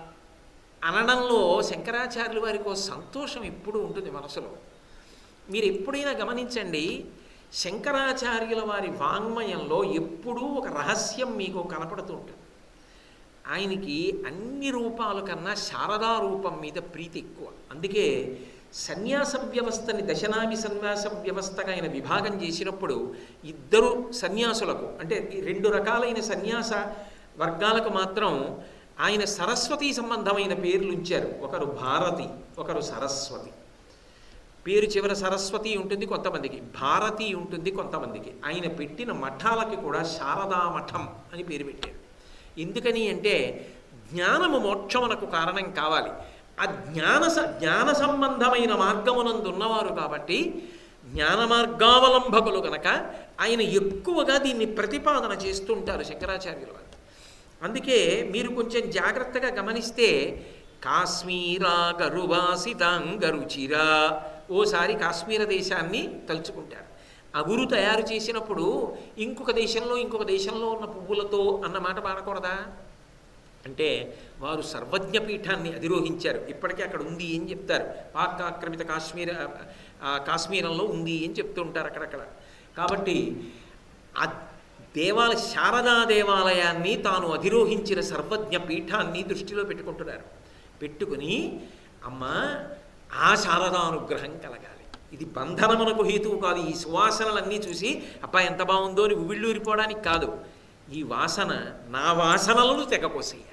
అనడంలో శంకరాచార్యుల వారికి ఒక సంతోషం ఎప్పుడూ ఉంటుంది మనసులో. మీరు ఎప్పుడైనా గమనించండి, శంకరాచార్యుల వారి వాంగ్మయంలో ఎప్పుడూ ఒక రహస్యం మీకు కనపడుతూ ఉంటుంది. ఆయనకి అన్ని రూపాల కన్నా శారదా రూపం మీద ప్రీతి ఎక్కువ. అందుకే సన్యాస వ్యవస్థని దశనామి సన్యాస వ్యవస్థగా ఆయన విభాగం చేసినప్పుడు ఇద్దరు సన్యాసులకు, అంటే రెండు రకాలైన సన్యాస వర్గాలకు మాత్రం ఆయన సరస్వతి సంబంధమైన పేర్లు ఉంచారు. ఒకరు భారతి, ఒకరు సరస్వతి. పేరు చివర సరస్వతి ఉంటుంది కొంతమందికి, భారతి ఉంటుంది కొంతమందికి. ఆయన పెట్టిన మఠాలకి కూడా శారదా మఠం అని పేరు పెట్టారు. ఎందుకని అంటే జ్ఞానము మోక్షమునకు కారణం కావాలి. ఆ జ్ఞాన జ్ఞాన సంబంధమైన మార్గమునందు ఉన్నవారు కాబట్టి జ్ఞాన మార్గావలంబకులు కనుక ఆయన ఎక్కువగా దీన్ని ప్రతిపాదన చేస్తుంటారు శంకరాచార్యుల వారు. అందుకే మీరు కొంచెం జాగ్రత్తగా గమనిస్తే కాశ్మీరా గరువాసితాంగరుచిరా, ఓసారి కాశ్మీర దేశాన్ని తలుచుకుంటారు. అగురు తయారు చేసినప్పుడు ఇంకొక దేశంలో ఇంకొక దేశంలో ఉన్న పువ్వులతో అన్నమాట వాడకూడదా? అంటే వారు సర్వజ్ఞ పీఠాన్ని అధిరోహించారు. ఇప్పటికీ అక్కడ ఉంది అని చెప్తారు. పాక్ ఆక్రమిత కాశ్మీర కాశ్మీరంలో ఉంది అని చెప్తూ ఉంటారు అక్కడక్కడ. కాబట్టి ఆ దేవాలయ శారదా దేవాలయాన్ని తాను అధిరోహించిన సర్వజ్ఞ పీఠాన్ని దృష్టిలో పెట్టుకుంటున్నారు. పెట్టుకుని అమ్మ ఆ శారదా అనుగ్రహం కలగాలి, ఇది బంధనమునకు హేతువు కాదు. ఈ సువాసనలన్నీ చూసి అబ్బా ఎంత బాగుందో అని ఉవిళ్ళూరిపోవడానికి కాదు, ఈ వాసన నా వాసనలను తెగపోసేయాలి.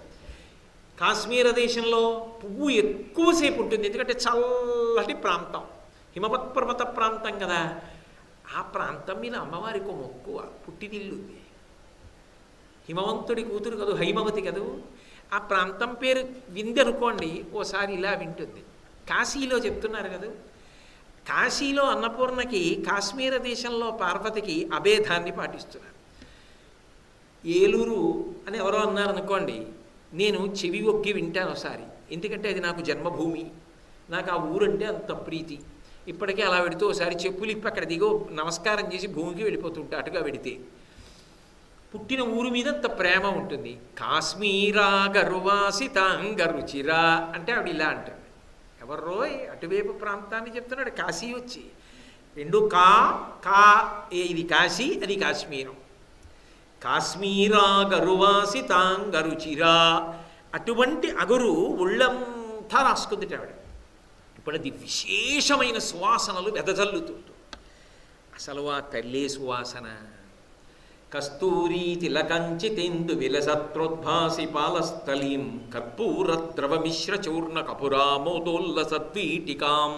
కాశ్మీర దేశంలో పువ్వు ఎక్కువసేపు ఉంటుంది, ఎందుకంటే చల్లటి ప్రాంతం, హిమవత్ పర్వత ప్రాంతం కదా. ఆ ప్రాంతం మీద అమ్మవారికి మొక్కువ, పుట్టినిల్లుంది. హిమవంతుడి కూతురు కదూ, హైమవతి కదూ. ఆ ప్రాంతం పేరు వింది అనుకోండి, ఓసారి ఇలా వింటుంది. కాశీలో చెప్తున్నారు కదా, కాశీలో అన్నపూర్ణకి కాశ్మీర దేశంలో పార్వతికి అభేదాన్ని పాటిస్తున్నారు. ఏలూరు అని ఎవరో అన్నారనుకోండి, నేను చెవి ఒక్కి వింటాను ఒకసారి, ఎందుకంటే అది నాకు జన్మభూమి, నాకు ఆ ఊరంటే అంత ప్రీతి. ఇప్పటికే అలా పెడితే ఒకసారి చెప్పులు ఇప్పి అక్కడ దిగో నమస్కారం చేసి భూమికి వెళ్ళిపోతుంటా అటుగా పెడితే. పుట్టిన ఊరు మీద అంత ప్రేమ ఉంటుంది. కాశ్మీరా గరువాసితాంగరుచిరా అంటే ఆవిడ ఇలా అంటుంది. ఎవర్రో అటువైపు ప్రాంతాన్ని చెప్తున్నాడు, కాశీ వచ్చి. రెండు కా కా ఇది కాశీ, అది కాశ్మీరం. కాశ్మీరా గరువాసితాంగరుచిరా, అటువంటి అగురు ఒళ్ళంతా రాసుకుందిట ఆవిడ. ఇప్పుడు అది విశేషమైన సువాసనలు వెదజల్లుతుంటూ. అసలు ఆ తల్లే సువాసన. కస్తూరీ తిలకంచితేందు విలసత్రోద్భాసి పాలస్థలీం కర్పూరద్రవమిశ్ర చూర్ణ కపురామోదోల్లసద్వీటికాం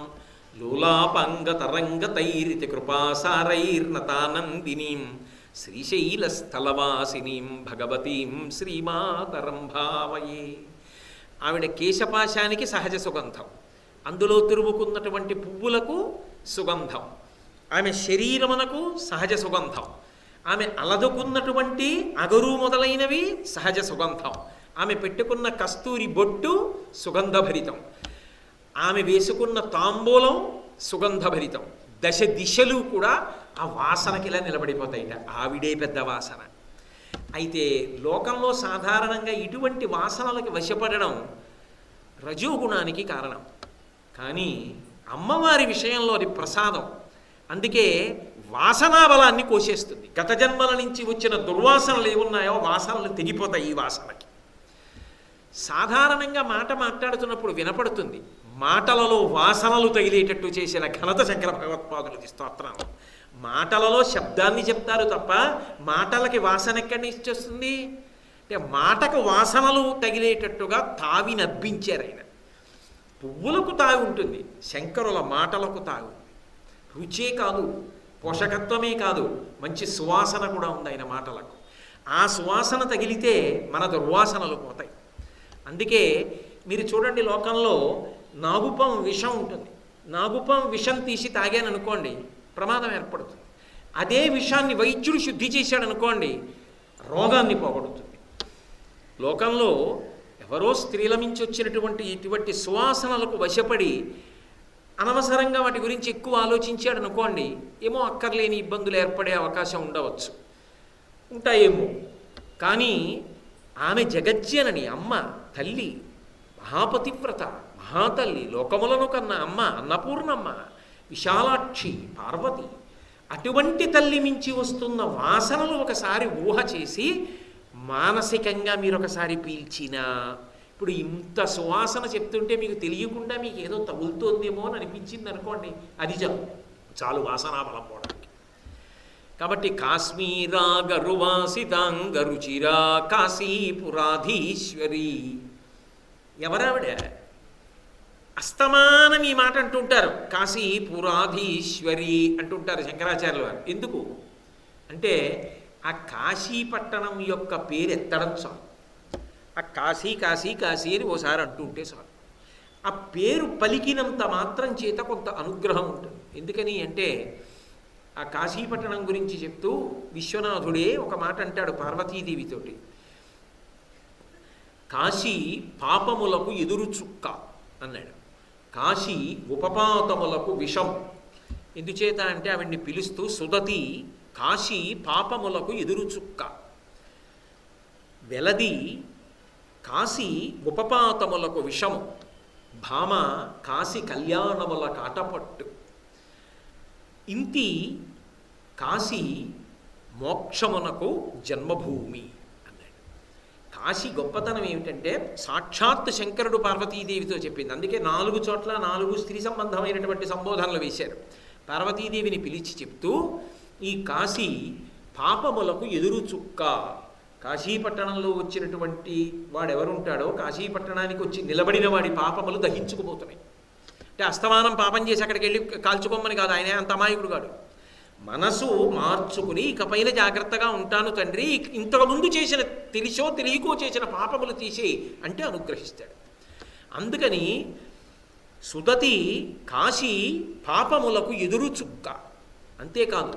లోలాపంగతరంగతైరితి కృపాసారైర్నతానందినీం శ్రీశైలస్థలవాసినీం భగవతీం శ్రీమాతరం భావయే. ఆవిడ కేశపాశానికి సహజ సుగంధం, అందులో తిరుగుకున్నటువంటి పువ్వులకు సుగంధం, ఆమె శరీరమునకు సహజ సుగంధం, ఆమె అలదుకున్నటువంటి అగరు మొదలైనవి సహజ సుగంధం, ఆమె పెట్టుకున్న కస్తూరి బొట్టు సుగంధభరితం, ఆమె వేసుకున్న తాంబూలం సుగంధభరితం. దశ దిశలు కూడా ఆ వాసనకి ఇలా నిలబడిపోతాయిట. ఆవిడే పెద్ద వాసన. అయితే లోకంలో సాధారణంగా ఇటువంటి వాసనలకి వశపడడం రజోగుణానికి కారణం. కానీ అమ్మవారి విషయంలో అది ప్రసాదం. అందుకే వాసనా బలాన్ని కోసేస్తుంది. గత జన్మల నుంచి వచ్చిన దుర్వాసనలు ఏమున్నాయో వాసనలు తెగిపోతాయి ఈ వాసనకి. సాధారణంగా మాట మాట్లాడుతున్నప్పుడు వినపడుతుంది, మాటలలో వాసనలు తగిలేటట్టు చేసిన ఘనత శంకర భగవత్పాదులది స్తోత్రంలో. మాటలలో శబ్దాన్ని చెప్తారు తప్ప మాటలకి వాసన ఎక్కడి నుంచి వస్తుంది అంటే మాటకు వాసనలు తగిలేటట్టుగా తావి నవ్వించారు ఆయన. పువ్వులకు తావి ఉంటుంది, శంకరుల మాటలకు తావి ఉంది. రుచే కాదు, పోషకత్వమే కాదు, మంచి సువాసన కూడా ఉంది ఆయన మాటలకు. ఆ సువాసన తగిలితే మన దుర్వాసనలు పోతాయి. అందుకే మీరు చూడండి, లోకంలో నాగుపం విషం ఉంటుంది. నాగుపం విషం తీసి తాగాననుకోండి ప్రమాదం ఏర్పడుతుంది. అదే విషాన్ని వైద్యుడు శుద్ధి చేశాడనుకోండి రోగాన్ని పోగొడుతుంది. లోకంలో ఎవరో స్త్రీల నుంచి వచ్చినటువంటి ఇటువంటి సువాసనలకు వశపడి అనవసరంగా వాటి గురించి ఎక్కువ ఆలోచించాడు అనుకోండి, ఏమో అక్కర్లేని ఇబ్బందులు ఏర్పడే అవకాశం ఉండవచ్చు, ఉంటాయేమో. కానీ ఆమె జగజ్జనని, అమ్మ, తల్లి, మహాపతివ్రత, మహాతల్లి, లోకములను కన్నా అమ్మ, అన్నపూర్ణమ్మ, విశాలాక్షి, పార్వతి. అటువంటి తల్లి మించి వస్తున్న వాసనలు ఒకసారి ఊహ చేసి మానసికంగా మీరు ఒకసారి పీల్చినా, ఇప్పుడు ఇంత సువాసన చెప్తుంటే మీకు తెలియకుండా మీకు ఏదో తగులుతోందేమో అని అనిపించింది అనుకోండి, అది చాలు చాలు వాసనా బలం పోవడానికి. కాబట్టి కాశ్మీరా గరువాసితాంగరుచిరా కాశీపురాధీశ్వరి. ఎవరావిడ? అస్తమానం ఈ మాట అంటుంటారు, కాశీపురాధీశ్వరి అంటుంటారు శంకరాచార్యుల వారు. ఎందుకు అంటే ఆ కాశీపట్టణం యొక్క పేరు ఎత్తడం చాలు. ఆ కాశీ కాశీ కాశీ అని ఓసారి అంటుంటే చాలు. ఆ పేరు పలికినంత మాత్రం చేత కొంత అనుగ్రహం ఉంటుంది. ఎందుకని అంటే ఆ కాశీపట్టణం గురించి చెప్తూ విశ్వనాథుడే ఒక మాట అంటాడు పార్వతీదేవితోటి, కాశీ పాపములకు ఎదురు చుక్క అన్నాడు. కాశీ ఉపపాతములకు విషం. ఎందుచేత అంటే ఆవిడ్ని పిలుస్తూ సుదతి కాశీ పాపములకు ఎదురు చుక్క, వెలది కాశీ ఉపపాతములకు విషము, భామ కాశీ కళ్యాణముల కాటపట్టు, ఇంతి కాశీ మోక్షమునకు జన్మభూమి అన్నాడు. కాశీ గొప్పతనం ఏమిటంటే సాక్షాత్ శంకరుడు పార్వతీదేవితో చెప్పింది. అందుకే నాలుగు చోట్ల నాలుగు స్త్రీ సంబంధమైనటువంటి సంబోధనలు వేశారు. పార్వతీదేవిని పిలిచి చెప్తూ ఈ కాశీ పాపములకు ఎదురు చుక్క, కాశీపట్టణంలో వచ్చినటువంటి వాడెవరుంటాడో కాశీపట్టణానికి వచ్చి నిలబడిన వాడి పాపములు దహించుకుపోతున్నాయి. అంటే అస్తమానం పాపం చేసి అక్కడికి వెళ్ళి కాల్చుకోమని కాదు, ఆయన అంత అమాయకుడు కాడు. మనసు మార్చుకుని ఇకపైన జాగ్రత్తగా ఉంటాను తండ్రి, ఇంతకుముందు చేసిన తెలిసో తెలియకో చేసిన పాపములు తీసి అంటే అనుగ్రహిస్తాడు. అందుకని సుదతి కాశీ పాపములకు ఎదురు చుక్క, అంతేకాదు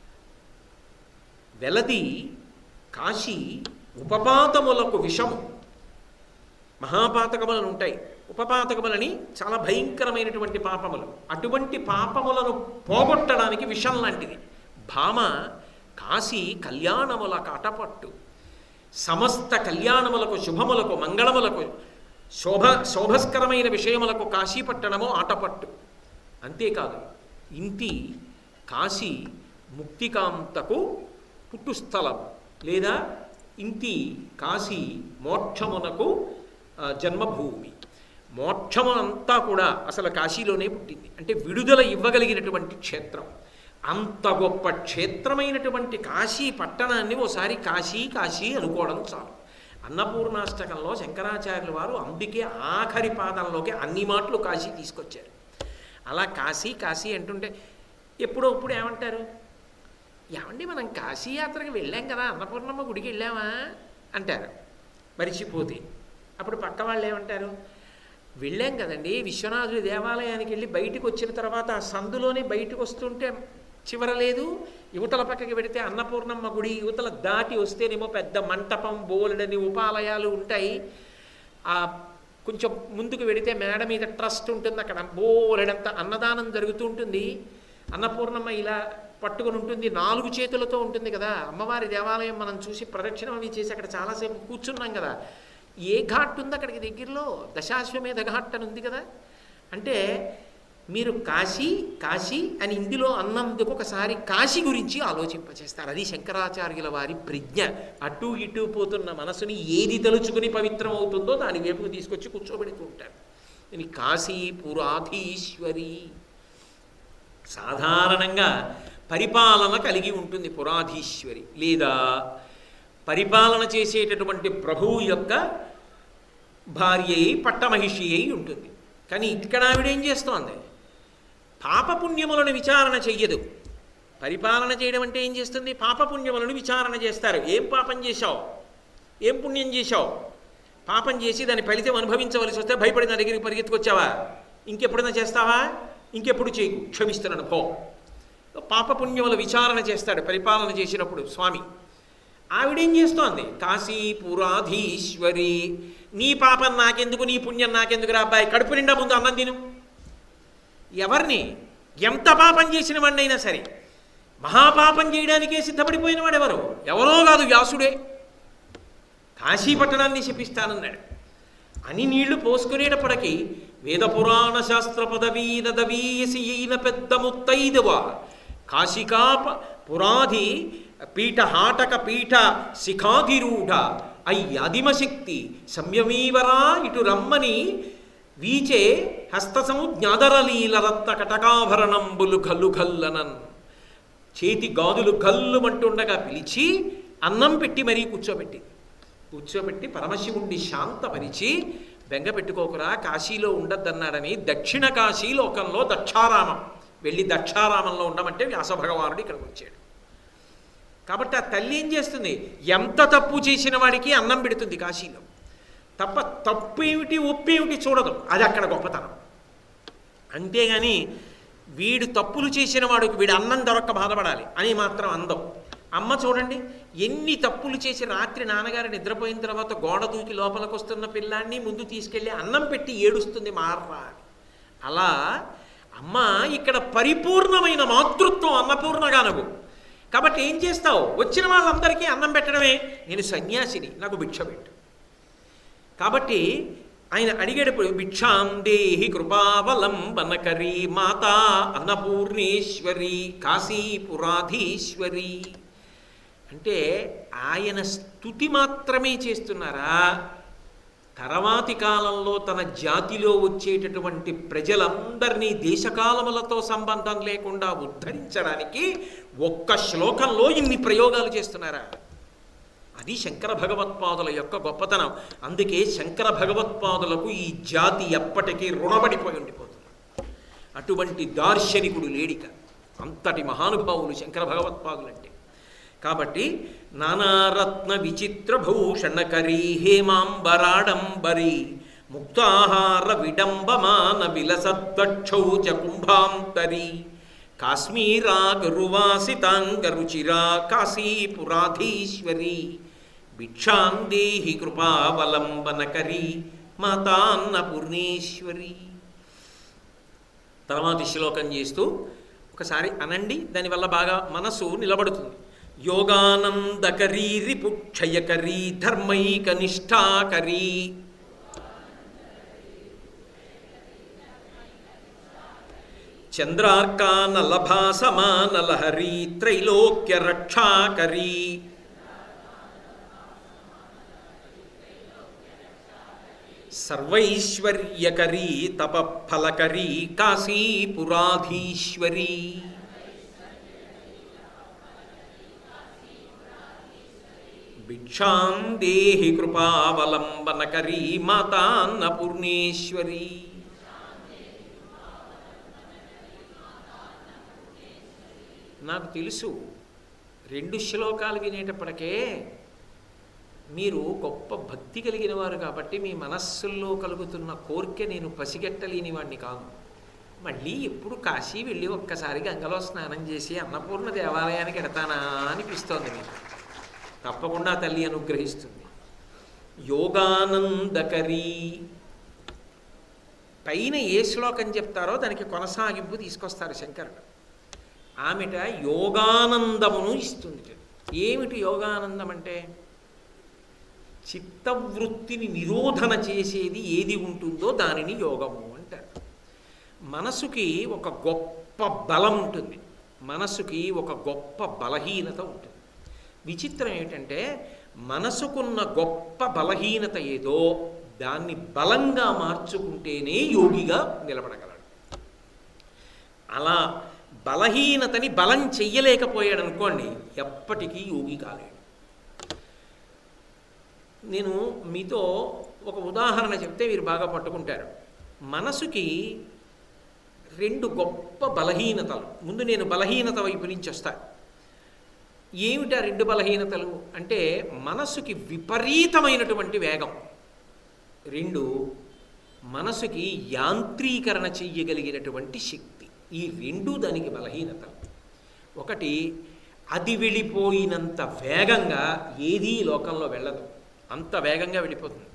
వెలది కాశీ ఉపపాతములకు విషము. మహాపాతకములను ఉంటాయి, ఉపపాతకములని చాలా భయంకరమైనటువంటి పాపములు. అటువంటి పాపములను పోగొట్టడానికి విషం లాంటిది. భామ కాశీ కళ్యాణముల కాటపట్టు, సమస్త కళ్యాణములకు, శుభములకు, మంగళములకు, శోభ శోభస్కరమైన విషయములకు కాశీపట్టణము ఆటపట్టు. అంతేకాదు ఇంటి కాశీ ముక్తికాంతకు పుట్టుస్థలం, లేదా ఇంటి కాశీ మోక్షమునకు జన్మభూమి. మోక్షమునంతా కూడా అసలు కాశీలోనే పుట్టింది. అంటే విడుదల ఇవ్వగలిగినటువంటి క్షేత్రం. అంత గొప్ప క్షేత్రమైనటువంటి కాశీ పట్టణాన్ని ఓసారి కాశీ కాశీ అనుకోవడం చాలు. అన్నపూర్ణాష్టకంలో శంకరాచార్యుల వారు అందుకే ఆఖరి పాదంలోకి అన్ని మాటలు కాశీ తీసుకొచ్చారు. అలా కాశీ కాశీ అంటుంటే ఎప్పుడో ఇప్పుడు ఏమంటారు, ఏమండి మనం కాశీయాత్రకి వెళ్ళాం కదా, అన్నపూర్ణమ్మ గుడికి వెళ్ళామా అంటారు మరిచిపోతే. అప్పుడు పక్క వాళ్ళు ఏమంటారు, వెళ్ళాం కదండి విశ్వనాథుడి దేవాలయానికి వెళ్ళి బయటికి వచ్చిన తర్వాత ఆ సందులోనే బయటకు వస్తుంటే చివర లేదు, యువతల పక్కకి పెడితే అన్నపూర్ణమ్మ గుడి, యువతల దాటి వస్తేనేమో పెద్ద మంటపం బోలెడని ఉపాలయాలు ఉంటాయి. ఆ కొంచెం ముందుకు వెడితే మేడ మీద ట్రస్ట్ ఉంటుంది, అక్కడ బోలెడంత అన్నదానం జరుగుతూ ఉంటుంది. అన్నపూర్ణమ్మ ఇలా పట్టుకుని ఉంటుంది, నాలుగు చేతులతో ఉంటుంది కదా అమ్మవారి దేవాలయం. మనం చూసి ప్రదక్షిణం అవి చేసి అక్కడ చాలాసేపు కూర్చున్నాం కదా. ఏ ఘాట్ ఉంది అక్కడికి దగ్గరలో? దశాశ్వమేధ ఘాట్ అని ఉంది కదా. అంటే మీరు కాశీ కాశీ అని ఇందులో అన్నందుకు ఒకసారి కాశీ గురించి ఆలోచింపచేస్తారు. అది శంకరాచార్యుల వారి ప్రజ్ఞ. అటు ఇటు పోతున్న మనసుని ఏది తలుచుకుని పవిత్రం అవుతుందో దాని వైపుకు తీసుకొచ్చి కూర్చోబెడుతూ ఉంటారు. ఇది కాశీ పురాధీశ్వరి. సాధారణంగా పరిపాలన కలిగి ఉంటుంది పురాధీశ్వరి, లేదా పరిపాలన చేసేటటువంటి ప్రభువు యొక్క భార్య అయి పట్టమహిషి అయి ఉంటుంది. కానీ ఇక్కడ ఆవిడేం చేస్తోంది? పాపపుణ్యములను విచారణ చెయ్యదు. పరిపాలన చేయడం అంటే ఏం చేస్తుంది? పాపపుణ్యములను విచారణ చేస్తారు. ఏం పాపం చేశావు, ఏం పుణ్యం చేశావు? పాపం చేసి దాని ఫలితం అనుభవించవలసి వస్తే భయపడి నా దగ్గరికి పరిగెత్తుకొచ్చావా? ఇంకెప్పుడైనా చేస్తావా? ఇంకెప్పుడు చేయకు, క్షమిస్తున్నాను పో. పాపపుణ్యముల విచారణ చేస్తాడు పరిపాలన చేసినప్పుడు స్వామి. ఆవిడేం చేస్తోంది? కాశీపురాధీశ్వరి. నీ పాపం నాకెందుకు, నీ పుణ్యం నాకెందుకు రా అబ్బాయి, కడుపు నిండా ముందు అన్నం తిను. ఎవరిని ఎంత పాపం చేసిన వాడినైనా సరే మహాపాపం చేయడానికే సిద్ధపడిపోయిన వాడు ఎవరు? ఎవరో కాదు, వ్యాసుడే. కాశీపట్టణాన్ని శపిస్తానన్నాడు అని నీళ్లు పోసుకునేటప్పటికీ వేద పురాణ శాస్త్ర పదవీనదవీయసి అయిన పెద్ద ముత్తైదవ కాశికా పురాధి పీఠ హాటక పీఠ శిఖాధిరూఢ అయ్యాదిమశక్తి సంయమీవరా ఇటు రమ్మని వీచే హస్తసము జ్ఞాదరలీల రత్న కటకాభరణంబులు గల్లు గల్లనన్. చేతి గాజులు గల్లుమంటుండగా పిలిచి అన్నం పెట్టి మరీ కూర్చోబెట్టి కూర్చోబెట్టి పరమశివుణ్ణి శాంతపరిచి, బెంగ పెట్టుకోకురా కాశీలో ఉండద్దన్నాడని దక్షిణ కాశీ లోకంలో దక్షారామం వెళ్ళి దక్షారామంలో ఉండమంటే వ్యాసభగవానుడు ఇక్కడికి వచ్చాడు. కాబట్టి ఆ తల్లి ఏం చేస్తుంది? ఎంత తప్పు చేసిన వాడికి అన్నం పెడుతుంది కాశీలో. తప్ప తప్పు ఏమిటి ఒప్పు ఏమిటి చూడదు. అది అక్కడ గొప్పతనం. అంతేగాని వీడు తప్పులు చేసిన వాడికి వీడు అన్నం దొరక్క బాధపడాలి అని మాత్రం అందం. అమ్మ చూడండి ఎన్ని తప్పులు చేసి రాత్రి నాన్నగారు నిద్రపోయిన తర్వాత గోడ దూకి లోపలికి వస్తున్న పిల్లాన్ని ముందు తీసుకెళ్ళి అన్నం పెట్టి ఏడుస్తుంది మార్రా అని. అలా అమ్మ ఇక్కడ పరిపూర్ణమైన మాతృత్వం అన్నపూర్ణగా నువ్వు. కాబట్టి ఏం చేస్తావు? వచ్చిన వాళ్ళందరికీ అన్నం పెట్టడమే. నేను సన్యాసిని, నాకు భిక్ష పెట్టు. కాబట్టి ఆయన అడిగేటప్పుడు భిక్షాం దేహి కృపావలంబనకరీ మాతా అన్నపూర్ణేశ్వరి కాశీపురాధీశ్వరి. అంటే ఆయన స్తుతి మాత్రమే చేస్తున్నారా? తర్వాతి కాలంలో తన జాతిలో వచ్చేటటువంటి ప్రజలందరినీ దేశకాలములతో సంబంధం లేకుండా ఉద్ధరించడానికి ఒక్క శ్లోకంలో ఇన్ని ప్రయోగాలు చేస్తున్నారా? అది శంకర భగవత్పాదుల యొక్క గొప్పతనం. అందుకే శంకర భగవత్పాదులకు ఈ జాతి ఎప్పటికీ రుణపడిపోయి ఉండిపోతుంది. అటువంటి దార్శనికుడు లేడిక. అంతటి మహానుభావులు శంకర భగవత్పాదులంటే. కాబట్టి నానారత్న విచిత్ర భూషణకరీ హేమాంబరాడంబరీ ముక్తాహార విడంబమాన విలసద్వక్షౌజ కుంభాంతరీ కాశ్మీరా గరువాసితాంగరుచిరా కాశీపురాధీశ్వరి భిక్షాం దేహి కృపావలంబనకరీ మాతాన్నపూర్ణేశ్వరి. తర్వాతి శ్లోకం చేస్తూ ఒకసారి అనండి, దానివల్ల బాగా మనసు నిలబడుతుంది. యోగానందకరీ రిపుక్షయకరీ ధర్మైకనిష్టాకరీ చంద్రార్కానలభాసమానలహరీ త్రైలోక్య రక్షాకరీ సర్వైశ్వర్యకరీ తపఫలకరీ కాశీపురాధీశ్వరీ. భిక్షాం దేహి కృపావలంబనకరీ మాతాన్నపూర్ణేశ్వరీ. నాకు తెలుసు రెండు శ్లోకాలు వినేటప్పటికే మీరు గొప్ప భక్తి కలిగిన వారు కాబట్టి మీ మనస్సుల్లో కలుగుతున్న కోరిక నేను పసిగట్టలేని వాడిని కాదు. మళ్ళీ ఎప్పుడు కాశీ వెళ్ళి ఒక్కసారి గంగలో స్నానం చేసి అన్నపూర్ణ దేవాలయానికి ఎడతానా అనిపిస్తోంది మీకు. తప్పకుండా తల్లి అనుగ్రహిస్తుంది. యోగానందకరీ పైన ఏ శ్లోకం చెప్తారో దానికి కొనసాగింపు తీసుకొస్తారు శంకరుడు. ఆమెట యోగానందమును ఇస్తుంది. ఏమిటి యోగానందం అంటే? చిత్తవృత్తిని నిరోధన చేసేది ఏది ఉంటుందో దానిని యోగము అంటారు. మనసుకి ఒక గొప్ప బలం ఉంటుంది, మనసుకి ఒక గొప్ప బలహీనత ఉంటుంది. విచిత్రం ఏమిటంటే మనసుకున్న గొప్ప బలహీనత ఏదో దాన్ని బలంగా మార్చుకుంటేనే యోగిగా నిలబడగలడు. అలా బలహీనతని బలం చెయ్యలేకపోయాడు అనుకోండి, ఎప్పటికీ యోగి కాలేడు. నేను మీతో ఒక ఉదాహరణ చెప్తే మీరు బాగా పట్టుకుంటారు. మనసుకి రెండు గొప్ప బలహీనతలు. ముందు నేను బలహీనత వైపు నుంచి వస్తాను. ఏమిటా రెండు బలహీనతలు అంటే, మనసుకి విపరీతమైనటువంటి వేగం, రెండు మనసుకి యాంత్రీకరణ చెయ్యగలిగినటువంటి శక్తి. ఈ రెండు దానికి బలహీనతలు. ఒకటి, అది వెళ్ళిపోయినంత వేగంగా ఏదీ లోకంలో వెళ్ళదు, అంత వేగంగా వెళ్ళిపోతుంది.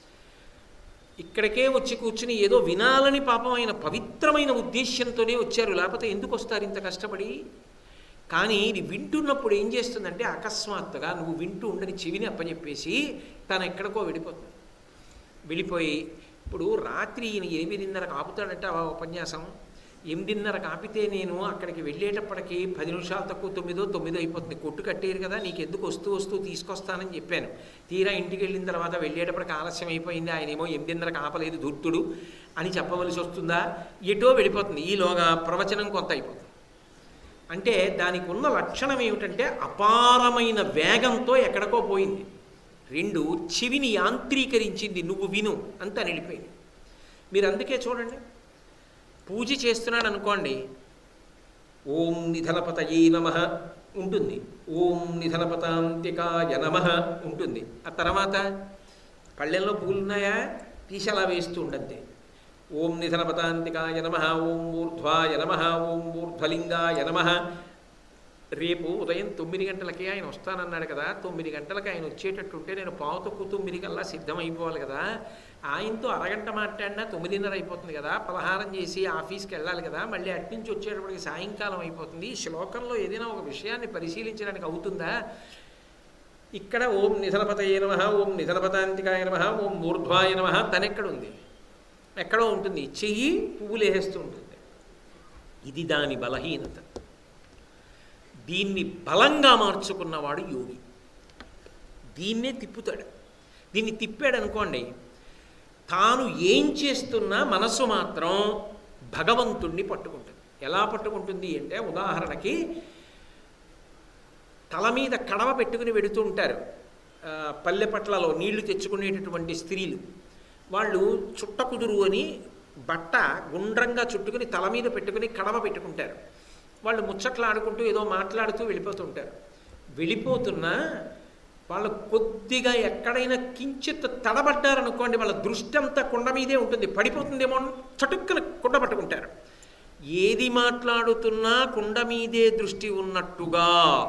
ఇక్కడికే వచ్చి కూర్చుని ఏదో వినాలని పాపం ఆయన పవిత్రమైన ఉద్దేశ్యంతోనే వచ్చారు, లేకపోతే ఎందుకు వస్తారు ఇంత కష్టపడి? కానీ ఇది వింటున్నప్పుడు ఏం చేస్తుందంటే అకస్మాత్తుగా నువ్వు వింటూ ఉండని చెవిని అప్పచెప్పేసి తను ఎక్కడికో వెళ్ళిపోతుంది. వెళ్ళిపోయి ఇప్పుడు రాత్రి ఈయన ఎనిమిదిన్నరకు ఆపుతాడంటే ఆ ఉపన్యాసం, ఎనిమిదిన్నరకు ఆపితే నేను అక్కడికి వెళ్ళేటప్పటికి పది నిమిషాలు తక్కువ తొమ్మిదో తొమ్మిదో అయిపోతుంది. కొట్టు కట్టేరు కదా, నీకు ఎందుకు వస్తూ వస్తూ తీసుకొస్తానని చెప్పాను. తీరా ఇంటికి వెళ్ళిన తర్వాత వెళ్ళేటప్పటికి ఆలస్యం అయిపోయింది, ఆయన ఏమో ఎనిమిదిన్నరకు ఆపలేదు ధూర్తుడు అని చెప్పవలసి వస్తుందా? ఎటో వెళ్ళిపోతుంది. ఈలోగా ప్రవచనం కొంత అయిపోతుంది. అంటే దానికి ఉన్న లక్షణం ఏమిటంటే అపారమైన వేగంతో ఎక్కడికో పోయింది. రెండు, చెవిని యాంత్రీకరించింది, నువ్వు విను అంతా నిలిపోయింది. మీరు అందుకే చూడండి, పూజ చేస్తున్నాడు అనుకోండి, ఓం నిధనపతయే నమః ఉంటుంది, ఓం నిధనపతాంతికాయ నమః ఉంటుంది. ఆ తర్వాత పళ్ళెల్లో పూలు ఉన్నాయా తీసి అలా వేస్తూ ఉండద్దే. ఓం నిధనపతాంతికాయ నమః, ఓం ఊర్ధ్వాయ నమః, ఓం ఊర్ధ్వలింగాయ నమః. రేపు ఉదయం తొమ్మిది గంటలకి ఆయన వస్తానన్నాడు కదా, తొమ్మిది గంటలకి ఆయన వచ్చేటట్టుంటే నేను పావు తక్కువ తొమ్మిది కల్లా సిద్ధమైపోవాలి కదా. ఆయనతో అరగంట మాట్లాడినా తొమ్మిదిన్నర అయిపోతుంది కదా, పలహారం చేసి ఆఫీస్కి వెళ్ళాలి కదా, మళ్ళీ అట్నుంచి వచ్చేటప్పటికి సాయంకాలం అయిపోతుంది. ఈ శ్లోకంలో ఏదైనా ఒక విషయాన్ని పరిశీలించడానికి అవుతుందా? ఇక్కడ ఓం నిధనపతయే నమః, ఓం నిధనపతాంతికాయ నమః, ఓం ఊర్ధ్వాయ నమః తనెక్కడుంది? ఎక్కడో ఉంటుంది, చెయ్యి పువ్వులు వేస్తూ ఉంటుంది. ఇది దాని బలహీనత. దీన్ని బలంగా మార్చుకున్నవాడు యోగి. దీన్నే తిప్పుతాడు. దీన్ని తిప్పాడు అనుకోండి, తాను ఏం చేస్తున్నా మనసు మాత్రం భగవంతుణ్ణి పట్టుకుంటుంది. ఎలా పట్టుకుంటుంది అంటే, ఉదాహరణకి తల మీద కడవ పెట్టుకుని వెడుతూ ఉంటారు పల్లెపట్లలో నీళ్లు తెచ్చుకునేటటువంటి స్త్రీలు. వాళ్ళు చుట్టకుదురు అని బట్ట గుండ్రంగా చుట్టుకుని తల మీద పెట్టుకుని కడవ పెట్టుకుంటారు. వాళ్ళు ముచ్చట్లు ఆడుకుంటూ ఏదో మాట్లాడుతూ వెళ్ళిపోతుంటారు. వెళ్ళిపోతున్నా వాళ్ళు కొద్దిగా ఎక్కడైనా కించిత్ తడబడ్డారనుకోండి, వాళ్ళ దృష్టి అంతా కుండ మీదే ఉంటుంది, పడిపోతుందేమో చటుక్కున కుండ పట్టుకుంటారు. ఏది మాట్లాడుతున్నా కుండ మీదే దృష్టి ఉన్నట్టుగా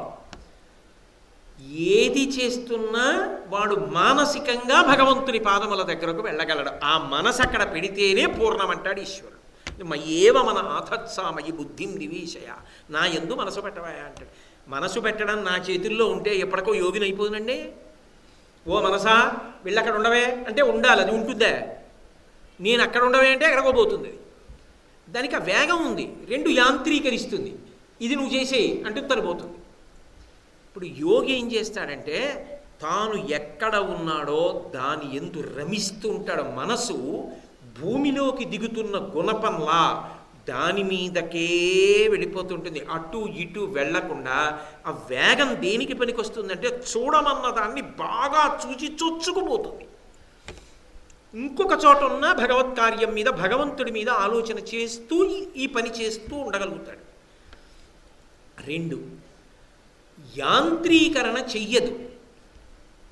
ఏది చేస్తున్నా వాడు మానసికంగా భగవంతుని పాదముల దగ్గరకు వెళ్ళగలడు. ఆ మనసు అక్కడ పెడితేనే పూర్ణమంటాడు ఈశ్వరుడు. ఏవ మన ఆథత్సామయి బుద్ధిం నివేశయ, నా యందు మనసు పెట్టవాయా అంటాడు. మనసు పెట్టడం నా చేతుల్లో ఉంటే ఎప్పటికో యోగిని అయిపోతుందండి. ఓ మనసా వీళ్ళు అక్కడ ఉండవే అంటే ఉండాలి, అది ఉంటుందే. నేను అక్కడ ఉండవే అంటే ఎక్కడికో పోతుంది. దానికి ఆ వేగం ఉంది, రెండు యాంత్రీకరిస్తుంది. ఇది నువ్వు చేసేయి అంటూ తరిపోతుంది. ఇప్పుడు యోగి ఏం చేస్తాడంటే, తాను ఎక్కడ ఉన్నాడో దాని ఎందు రమిస్తూ ఉంటాడు. మనసు భూమిలోకి దిగుతున్న గుణపంలా దాని మీదకే వెళ్ళిపోతుంటుంది, అటు ఇటు వెళ్లకుండా. ఆ వేగం దేనికి పనికొస్తుందంటే, చూడమన్న దాన్ని బాగా చూచి చొచ్చుకుపోతుంది. ఇంకొక చోట ఉన్న భగవత్ కార్యం మీద, భగవంతుడి మీద ఆలోచన చేస్తూ ఈ పని చేస్తూ ఉండగలుగుతాడు. రెండు, యాంత్రీకరణ చెయ్యదు.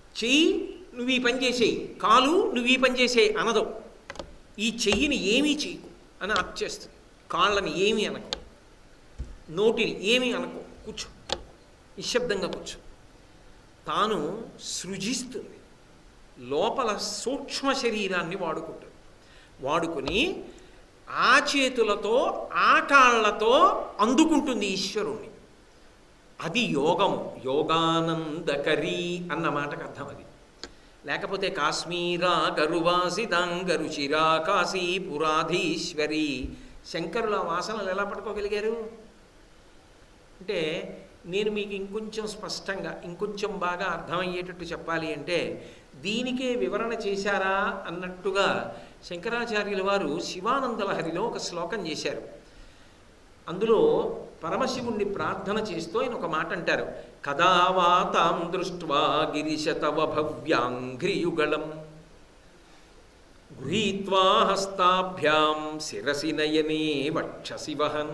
చెయ్యి నువ్వు ఈ పని చేసేయి, కాలు నువ్వు ఈ పని చేసేయి అనదు. ఈ చెయ్యిని ఏమీ చేయకు అని అర్చేస్తుంది. కాళ్ళని ఏమీ అనకు, నోటిని ఏమీ అనకు, కూర్చో, నిశ్శబ్దంగా కూర్చో. తాను సృజిస్తుంది, లోపల సూక్ష్మ శరీరాన్ని వాడుకుంటుంది. వాడుకుని ఆ చేతులతో ఆ కాళ్ళతో అందుకుంటుంది ఈశ్వరుణ్ణి. అది యోగము, యోగానందకరీ అన్న మాటకు అర్థం అది. లేకపోతే కాశ్మీరా గరువాసిదాంగరుచిరా కాశీపురాధీశ్వరి, శంకరుల వాసనలు ఎలా పట్టుకోగలిగారు అంటే, నేను మీకు ఇంకొంచెం స్పష్టంగా ఇంకొంచెం బాగా అర్థమయ్యేటట్టు చెప్పాలి అంటే, దీనికే వివరణ చేశారా అన్నట్టుగా శంకరాచార్యుల వారు శివానందలహరిలో ఒక శ్లోకం చేశారు. అందులో పరమశివుణ్ణి ప్రార్థన చేస్తూ ఆయన ఒక మాట అంటారు, కదా వా తాం దృష్ట్వా గిరిశతవ భవ్యాంఘ్రియుగళం గృహీత్వా హస్తాభ్యాం శిరసి నయనే వక్షసి వహన్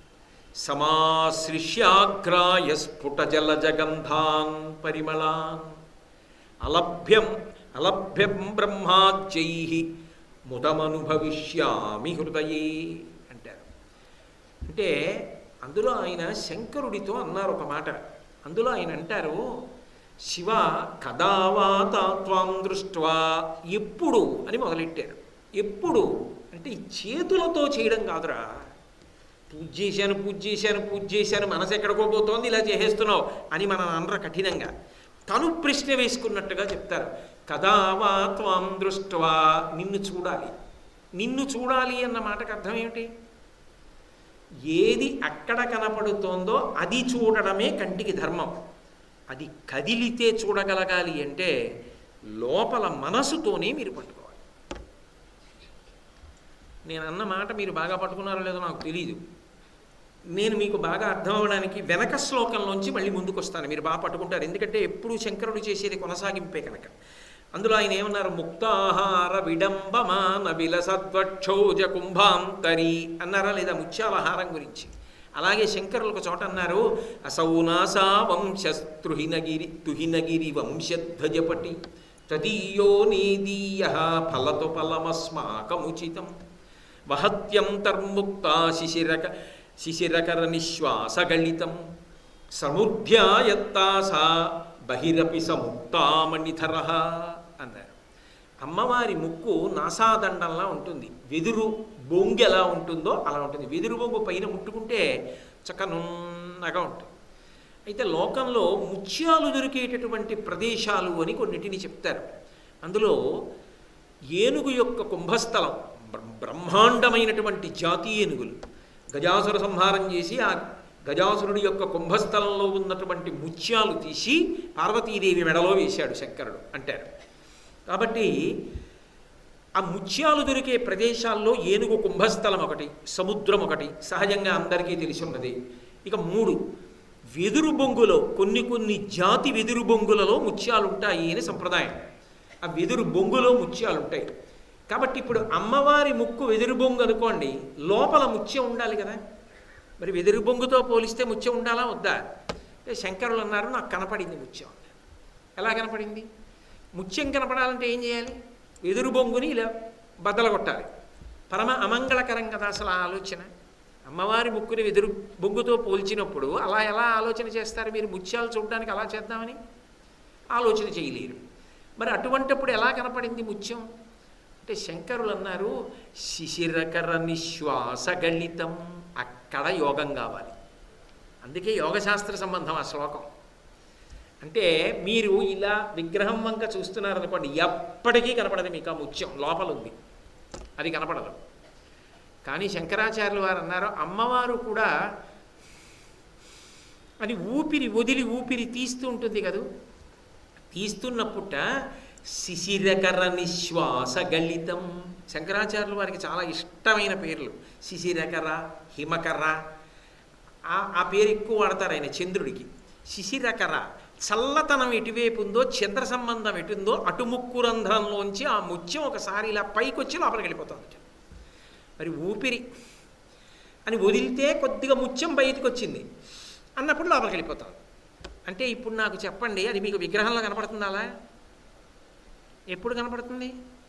సమాశ్రిష్యాగ్రాయ స్ఫుటజలజగంధాన్ పరిమళాన్ అలభ్యం అలభ్యం బ్రహ్మాజ్యైః ముదమనుభవిష్యామి హృదయే అంటారు. అంటే అందులో ఆయన శంకరుడితో అన్నారు ఒక మాట. అందులో ఆయన అంటారు, శివ కదా వా త్వాం దృష్ట్వా, ఎప్పుడు అని మొదలెట్టారు. ఎప్పుడు అంటే ఈ చేతులతో చేయడం కాదురా, పూజ చేశాను పూజ చేశాను పూజ చేశాను మనసు ఎక్కడికో పోతోంది ఇలా చేసేస్తున్నావు అని మనం అనర కఠినంగా. తను ప్రశ్న వేసుకున్నట్టుగా చెప్తారు, కదా వా త్వాం దృష్ట్వా, నిన్ను చూడాలి. నిన్ను చూడాలి అన్న మాటకు అర్థం ఏమిటి? ఏది అక్కడ కనపడుతోందో అది చూడడమే కంటికి ధర్మం. అది కదిలితే చూడగలగాలి అంటే లోపల మనసుతోనే మీరు పట్టుకోవాలి. నేను అన్న మాట మీరు బాగా పట్టుకున్నారో లేదో నాకు తెలీదు. నేను మీకు బాగా అర్థం అవ్వడానికి వెనక శ్లోకంలోంచి మళ్ళీ ముందుకు వస్తాను, మీరు బాగా పట్టుకుంటారు. ఎందుకంటే ఎప్పుడు శంకరుడు చేసేది కొనసాగింపే కనుక. అందులో ఆయన ఏమన్నారు, ముక్తాహార విడంబమాన విలసద్వక్షోజ కుంభాంతరి అన్నారా లేదా ముత్యాలహారం గురించి. అలాగే శంకరులు ఒక చోట అన్నారు, అసౌనాసా వంశస్త్రుహినగిరి తుహినగిరి వంశధ్వజపటి తదీయో నేదీయ ఫలతు ఫలమస్మాకముచితం వహత్యంతర్ముక్తా శిశిరక శిశిరకర నిశ్వాసగళితం సముధ్యాయత్తాసా బహిరపి సముక్తామణిధర అన్నారు. అమ్మవారి ముక్కు నాసాదండంలా ఉంటుంది, వెదురు బొంగు ఎలా ఉంటుందో అలా ఉంటుంది. వెదురు బొంగు పైన ముట్టుకుంటే చక్క నున్నగా ఉంటుంది. అయితే లోకంలో ముత్యాలు దొరికేటటువంటి ప్రదేశాలు అని కొన్నిటిని చెప్తారు. అందులో ఏనుగు యొక్క కుంభస్థలం, బ్రహ్మాండమైనటువంటి జాతి ఏనుగులు, గజాసుర సంహారం చేసి ఆ గజాసురుడి యొక్క కుంభస్థలంలో ఉన్నటువంటి ముత్యాలు తీసి పార్వతీదేవి మెడలో వేశాడు శంకరుడు అంటారు. కాబట్టి ఆ ముత్యాలు దొరికే ప్రదేశాల్లో ఏనుగు కుంభస్థలం ఒకటి, సముద్రం ఒకటి సహజంగా అందరికీ తెలిసి ఉన్నది. ఇక మూడు, వెదురు బొంగులో కొన్ని కొన్ని జాతి వెదురు బొంగులలో ముత్యాలు ఉంటాయి అని సంప్రదాయం. ఆ వెదురు బొంగులో ముత్యాలు ఉంటాయి. కాబట్టి ఇప్పుడు అమ్మవారి ముక్కు వెదురు బొంగు అనుకోండి, లోపల ముత్యం ఉండాలి కదా. మరి వెదురు బొంగుతో పోలిస్తే ముత్యం ఉండాలా వద్దా? శంకరులు అన్నారు, నాకు కనపడింది ముత్యం. ఎలా కనపడింది? ముత్యం కనపడాలంటే ఏం చేయాలి? వెదురు బొంగుని ఇలా బద్దలగొట్టాలి. పరమ అమంగళకరం కదా అసలు ఆ ఆలోచన. అమ్మవారి ముక్కుని వెదురు బొంగుతో పోల్చినప్పుడు అలా ఎలా ఆలోచన చేస్తారు మీరు? ముత్యాలు చూడడానికి అలా చేద్దామని ఆలోచన చేయలేరు. మరి అటువంటిప్పుడు ఎలా కనపడింది ముత్యం అంటే శంకరులు అన్నారు, శిశిరకర నిశ్వాస గళితం. అక్కడ యోగం కావాలి. అందుకే యోగశాస్త్ర సంబంధం ఆ శ్లోకం. అంటే మీరు ఇలా విగ్రహం వంక చూస్తున్నారనుకోండి, ఎప్పటికీ కనపడదు మీకు ఆ ముత్యం, లోపల ఉంది, అది కనపడదు. కానీ శంకరాచార్యులు వారు అన్నారు, అమ్మవారు కూడా అది ఊపిరి వదిలి ఊపిరి తీస్తూ ఉంటుంది కదూ. తీస్తున్నప్పుట శిశిరకర నిశ్వాస గళితం. శంకరాచార్యులు వారికి చాలా ఇష్టమైన పేర్లు శిశిరకర, హిమకర. ఆ పేరు ఎక్కువ వాడతారు ఆయన చంద్రుడికి. శిశిరకర చల్లతనం ఎటువైపు ఉందో, చంద్ర సంబంధం ఎటుందో అటు ముక్కు రంధ్రంలోంచి ఆ ముత్యం ఒకసారి ఇలా పైకి వచ్చి లోపలికి వెళ్ళిపోతుంది. మరి ఊపిరి అని వదిలితే కొద్దిగా ముత్యం బయటకు వచ్చింది అన్నప్పుడు లోపలికి వెళ్ళిపోతుంది. అంటే ఇప్పుడు నాకు చెప్పండి, అది మీకు విగ్రహంలో కనపడుతుందా? అలా ఎప్పుడు కనపడుతుంది?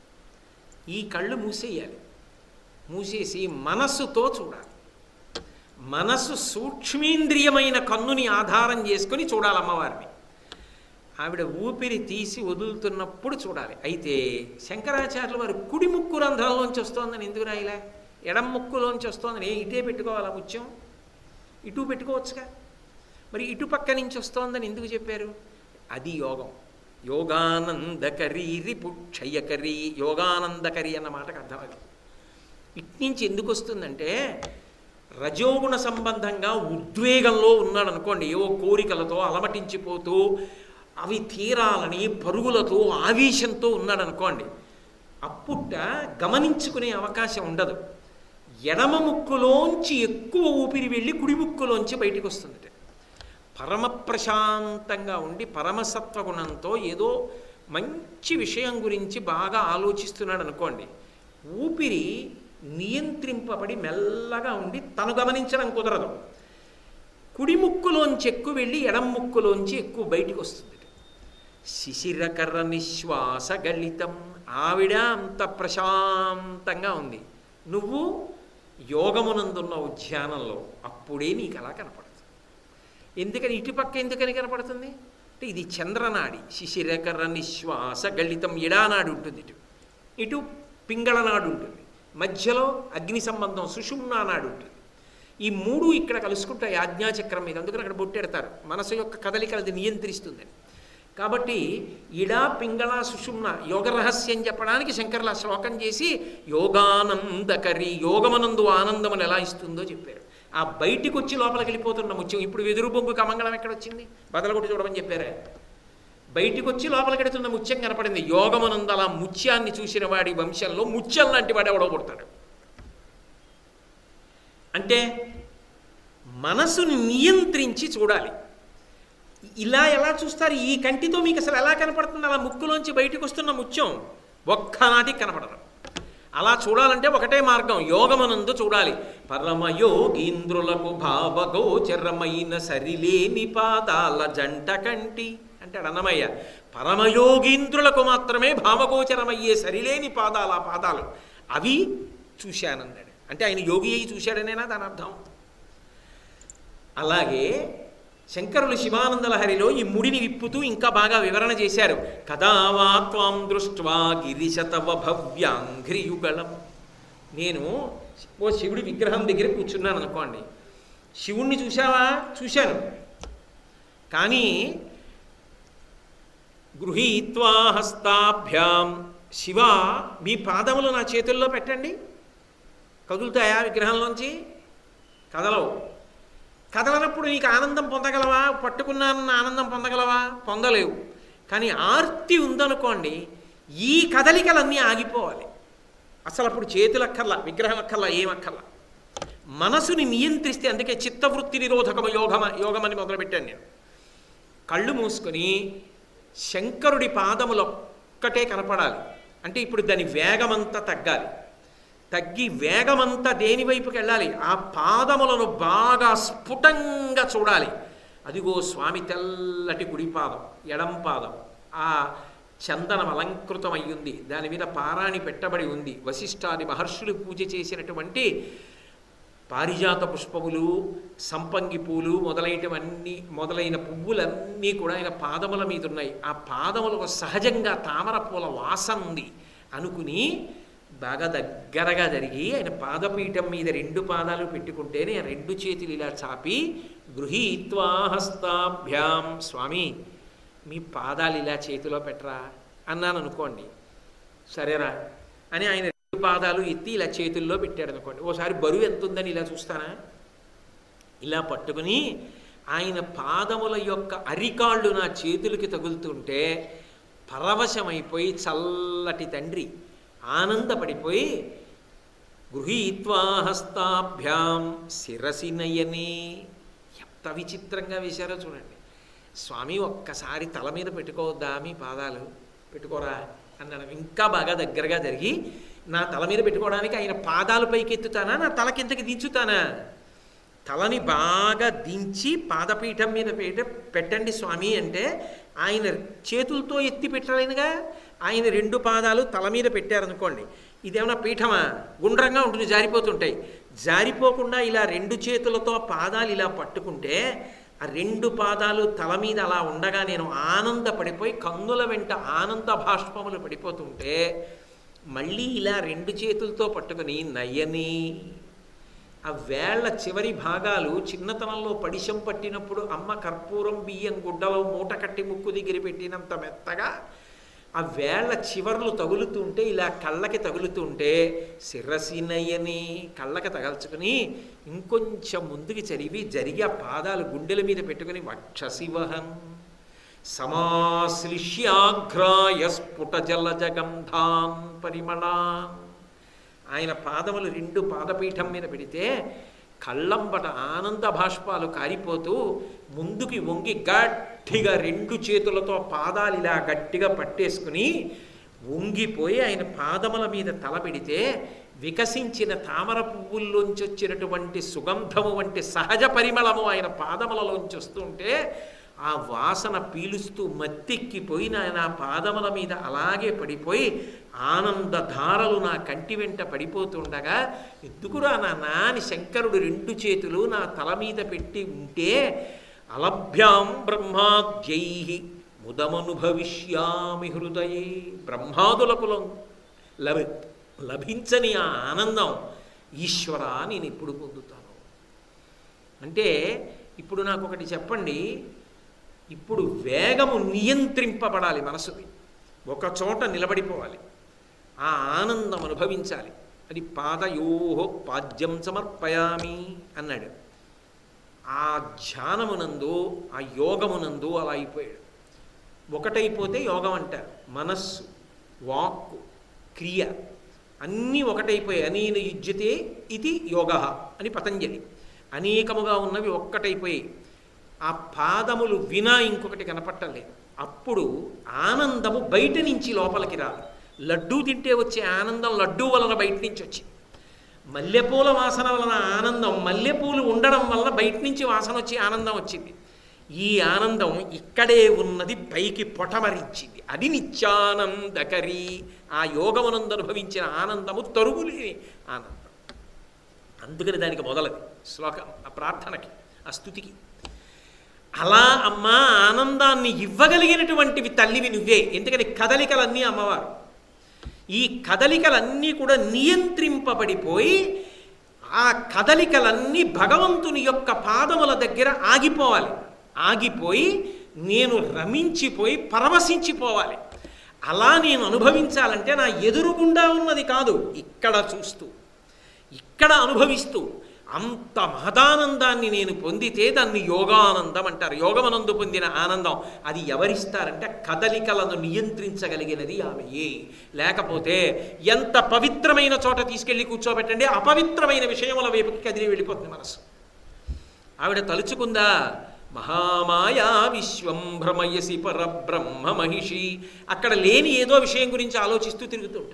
ఈ కళ్ళు మూసేయాలి. మూసేసి మనస్సుతో చూడాలి. మనస్సు సూక్ష్మేంద్రియమైన కన్నుని ఆధారం చేసుకొని చూడాలి అమ్మవారిని. ఆవిడ ఊపిరి తీసి వదులుతున్నప్పుడు చూడాలి. అయితే శంకరాచార్యులు వారు కుడి ముక్కు రంధ్రంలోంచి వస్తోందని ఎందుకు రాయిలా? ఎడం ముక్కులోంచి వస్తోందని ఏ ఇటే పెట్టుకోవాలా ముత్యం? ఇటు పెట్టుకోవచ్చుగా. మరి ఇటు పక్క నుంచి వస్తోందని ఎందుకు చెప్పారు? అది యోగం. యోగానందకరీ రిపుక్షయకరీ, యోగానందకరి అన్న మాటకు అర్థం అది. ఇట్నుంచి ఎందుకు వస్తుందంటే రజోగుణ సంబంధంగా ఉద్వేగంలో ఉన్నాడు అనుకోండి, ఏవో కోరికలతో అలమటించిపోతూ అవి తీరాలని పరుగులతో ఆవేశంతో ఉన్నాడు అనుకోండి, అప్పుట గమనించుకునే అవకాశం ఉండదు. ఎడమ ముక్కులోంచి ఎక్కువ ఊపిరి వెళ్ళి కుడి ముక్కులోంచి బయటికి వస్తుంది. పరమ ప్రశాంతంగా ఉండి పరమసత్వగుణంతో ఏదో మంచి విషయం గురించి బాగా ఆలోచిస్తున్నాడు అనుకోండి, ఊపిరి నియంత్రింపబడి మెల్లగా ఉండి తను గమనించడం కుదరదు. కుడి ముక్కులోంచి ఎక్కువ వెళ్ళి ఎడం ముక్కులోంచి ఎక్కువ బయటికి వస్తుంది. శిశిరకర నిశ్వాస గళితం. ఆవిడ అంత ప్రశాంతంగా ఉంది, నువ్వు యోగమునందున్నావు ధ్యానంలో, అప్పుడే నీకు అలా కనపడుతుంది. ఎందుకని ఇటుపక్క ఎందుకని కనపడుతుంది అంటే ఇది చంద్రనాడి. శిశిరకర నిశ్వాస గళితం ఎడానాడు ఉంటుంది, ఇటు ఇటు పింగళనాడు ఉంటుంది, మధ్యలో అగ్ని సంబంధం సుషుమ్నానాడు ఉంటుంది. ఈ మూడు ఇక్కడ కలుసుకుంటాయి ఆజ్ఞాచక్రం మీద. అందుకని అక్కడ బొట్టెడతారు, మనసు యొక్క కదలికలు అది నియంత్రిస్తుందని. కాబట్టి ఇడా పింగళ సుషుమ్న యోగ రహస్యం చెప్పడానికి శంకరుల శ్లోకం చేసి యోగానందకరి, యోగమనందు ఆనందమును ఎలా ఇస్తుందో చెప్పారు. ఆ బయటికి వచ్చి లోపలికి వెళ్ళిపోతున్న ముత్యం. ఇప్పుడు వెదురు బొంగు కమంగళం ఎక్కడొచ్చింది? బదలగొట్టి చూడమని చెప్పారా? బయటికి వచ్చి లోపలికి వెడుతున్న ముత్యం కనపడింది. యోగమనందు అలా ముత్యాన్ని చూసిన వాడి వంశంలో ముత్యం లాంటి వాడు ఎవడో పుడతాడు. అంటే మనసుని నియంత్రించి చూడాలి. ఇలా ఎలా చూస్తారు? ఈ కంటితో మీకు అసలు ఎలా కనపడుతుంది? అలా ముక్కులోంచి బయటకు వస్తున్న ముత్యం ఒక్కనాటికి కనపడదు. అలా చూడాలంటే ఒకటే మార్గం, యోగమనందు చూడాలి. పరమయోగీంద్రులకు భావగోచరమైన సరిలేని పాదాల జంట కంటి అంటాడు అన్నమయ్య. పరమయోగీంద్రులకు మాత్రమే భావగోచరమయ్యే సరిలేని పాదాల పాదాలు అవి చూశానన్నాడు. అంటే ఆయన యోగి అయి చూశాడనేనా దాని అర్థం? అలాగే శంకరులు శివానంద లహరిలో ఈ ముడిని విప్పుతూ ఇంకా బాగా వివరణ చేశారు. కదావా త్వాం దృష్ట్వా గిరిశతవ భవ్యాంఘ్రియుగళం. నేను ఓ శివుడి విగ్రహం దగ్గర కూర్చున్నాను అనుకోండి, శివుణ్ణి చూశావా? చూశాను. కానీ గృహీత్వా హస్తాభ్యాం, శివ మీ పాదములు నా చేతుల్లో పెట్టండి. కదులుతాయా విగ్రహంలోంచి? కదలవు. కదలనప్పుడు నీకు ఆనందం పొందగలవా? పట్టుకున్నానన్న ఆనందం పొందగలవా? పొందలేవు. కానీ ఆర్తి ఉందనుకోండి, ఈ కదలికలన్నీ ఆగిపోవాలి. అసలు అప్పుడు చేతులు అక్కర్లా, విగ్రహం అక్కర్లా, ఏమక్కర్లా. మనసుని నియంత్రిస్తే, అందుకే చిత్తవృత్తి నిరోధకమ యోగమ యోగమని మొదలుపెట్టాను నేను. కళ్ళు మూసుకొని శంకరుడి పాదములు ఒక్కటే కనపడాలి. అంటే ఇప్పుడు దాని వేగమంతా తగ్గాలి. తగ్గి వేగమంతా దేని వైపుకి వెళ్ళాలి? ఆ పాదములను బాగా స్ఫుటంగా చూడాలి. అదిగో స్వామి తెల్లటి కుడి పాదం, ఎడం పాదం ఆ చందనం అలంకృతం అయ్యింది, దాని మీద పారాణి పెట్టబడి ఉంది. వశిష్ఠాది మహర్షులు పూజ చేసినటువంటి పారిజాత పుష్పములు, సంపంగి పూలు మొదలైనవన్నీ మొదలైన పువ్వులన్నీ కూడా ఆయన పాదముల మీద ఉన్నాయి. ఆ పాదములకు సహజంగా తామర పూల వాసన ఉంది అనుకుని బాగా దగ్గరగా జరిగి ఆయన పాదపీఠం మీద రెండు పాదాలు పెట్టుకుంటేనే రెండు చేతులు ఇలా చాపి గృహీత్వా హస్తాభ్యాం, స్వామి మీ పాదాలు ఇలా చేతిలో పెట్టరా అన్నాను అనుకోండి. సరేరా అని ఆయన రెండు పాదాలు ఎత్తి ఇలా చేతుల్లో పెట్టాడు అనుకోండి. ఓసారి బరువు ఎంత ఉందని ఇలా చూస్తానా? ఇలా పట్టుకుని ఆయన పాదముల యొక్క అరికాళ్ళు నా చేతులకి తగులుతుంటే పరవశమైపోయి చల్లటి తండ్రి ఆనందపడిపోయి గృహీత్వా హస్తాభ్యాం శిరసి నయనే. ఎంత విచిత్రంగా వేశారో చూడండి. స్వామి ఒక్కసారి తల మీద పెట్టుకోవద్దా మీ పాదాలు? పెట్టుకోరా అన్నాడు. ఇంకా బాగా దగ్గరగా జరిగి నా తల మీద పెట్టుకోవడానికి ఆయన పాదాలు పైకి ఎత్తుతానా, నా తల కిందకి దించుతానా? తలని బాగా దించి పాదపీఠం మీద పెట్టి పెట్టండి స్వామి అంటే ఆయన చేతులతో ఎత్తి పెట్టలేనుగా. ఆయన రెండు పాదాలు తల మీద పెట్టారనుకోండి, ఇదేమన్నా పీఠమా? గుండ్రంగా ఉంటుంది, జారిపోతుంటాయి. జారిపోకుండా ఇలా రెండు చేతులతో పాదాలు ఇలా పట్టుకుంటే ఆ రెండు పాదాలు తల మీద అలా ఉండగా నేను ఆనందపడిపోయి కన్నుల వెంట ఆనంద భాష్పములు పడిపోతుంటే మళ్ళీ ఇలా రెండు చేతులతో పట్టుకుని నయని, ఆ వేళ్ల చివరి భాగాలు చిన్నతనంలో పడిశం పట్టినప్పుడు అమ్మ కర్పూరం బియ్యం గుడ్డలో మూట కట్టి ముక్కు దగ్గర పెట్టినంత మెత్తగా ఆ వేళ్ల చివర్లు తగులుతుంటే ఇలా కళ్ళకి తగులుతుంటే శిరసి నయని, కళ్ళకి తగల్చుకుని ఇంకొంచెం ముందుకు చరివి జరిగి ఆ పాదాలు గుండెల మీద పెట్టుకుని వక్షశివహన్ సమాశ్లిష్యాఘ్రాయ స్ఫుట జలజగంధాన్ పరిమళాన్. ఆయన పాదములు రెండు పాదపీఠం మీద పెడితే కళ్ళంబట ఆనంద భాష్పాలు కారిపోతూ ముందుకి వంగి గట్టిగా రెండు చేతులతో పాదాలు ఇలా గట్టిగా పట్టేసుకుని వంగిపోయి ఆయన పాదముల మీద తల పెడితే వికసించిన తామర పువ్వుల్లోంచి వచ్చినటువంటి సుగంధము వంటి సహజ పరిమళము ఆయన పాదములలోంచి వస్తుంటే ఆ వాసన పీలుస్తూ మత్తెక్కిపోయి నా పాదముల మీద అలాగే పడిపోయి ఆనందధారలు నా కంటి వెంట పడిపోతుండగా ఎందుకురా నా నాని శంకరుడు రెండు చేతులు నా తల మీద పెట్టి ఉంటే అలభ్యాం బ్రహ్మాద్యై ముదమనుభవిష్యామి హృదయే, బ్రహ్మాదులకు లభి లభించని ఆ ఆనందం ఈశ్వర నేను ఎప్పుడు పొందుతాను అంటే. ఇప్పుడు నాకు ఒకటి చెప్పండి, ఇప్పుడు వేగము నియంత్రింపబడాలి, మనసుకి ఒక చోట నిలబడిపోవాలి, ఆ ఆనందం అనుభవించాలి. అది పాదయోహో పాద్యం సమర్పయామి అన్నాడు. ఆ ధ్యానమునందు ఆ యోగమునందు అలా అయిపోయాడు. ఒకటైపోతే యోగం అంటారు. మనస్సు వాక్కు క్రియ అన్నీ ఒకటైపోయాయి. అనేన యుజ్యతే ఇది యోగ అని పతంజలి. అనేకముగా ఉన్నవి ఒక్కటైపోయాయి. ఆ పాదములు వినా ఇంకొకటి కనపట్టలేదు. అప్పుడు ఆనందము బయట నుంచి లోపలికి రాదు. లడ్డూ తింటే వచ్చే ఆనందం లడ్డూ వలన బయట నుంచి వచ్చింది. మల్లెపూల వాసన వలన ఆనందం మల్లెపూలు ఉండడం వలన బయట నుంచి వాసన వచ్చి ఆనందం వచ్చింది. ఈ ఆనందం ఇక్కడే ఉన్నది పైకి పొటమరించింది. అది నిత్యానందకరి. ఆ యోగమునందు అనుభవించిన ఆనందము తరుగులేని ఆనందం. అందుకని దానికి మొదలది శ్లోకం, ఆ ప్రార్థనకి, ఆ స్తుతికి. అలా అమ్మ ఆనందాన్ని ఇవ్వగలిగినటువంటివి తల్లివి నువ్వే. ఎందుకని కదలికలన్నీ అమ్మవారు. ఈ కదలికలన్నీ కూడా నియంత్రింపబడిపోయి ఆ కదలికలన్నీ భగవంతుని యొక్క పాదముల దగ్గర ఆగిపోవాలి. ఆగిపోయి నేను రమించిపోయి పరవశించిపోవాలి. అలా నేను అనుభవించాలంటే నా ఎదురుగుండా ఉన్నది కాదు, ఇక్కడ చూస్తూ ఇక్కడ అనుభవిస్తూ అంత మహదానందాన్ని నేను పొందితే దాన్ని యోగానందం అంటారు. యోగమనందు పొందిన ఆనందం. అది ఎవరిస్తారంటే కదలికలను నియంత్రించగలిగినది ఆమెయే. లేకపోతే ఎంత పవిత్రమైన చోట తీసుకెళ్ళి కూర్చోబెట్టండి, అపవిత్రమైన విషయముల వైపుకి కదిలి వెళ్ళిపోతుంది మనసు. ఆవిడ తలుచుకుందా, మహామాయా విశ్వం భ్రమయసి పరబ్రహ్మ మహిషి. అక్కడ లేని ఏదో విషయం గురించి ఆలోచిస్తూ తిరుగుతుంటుంది.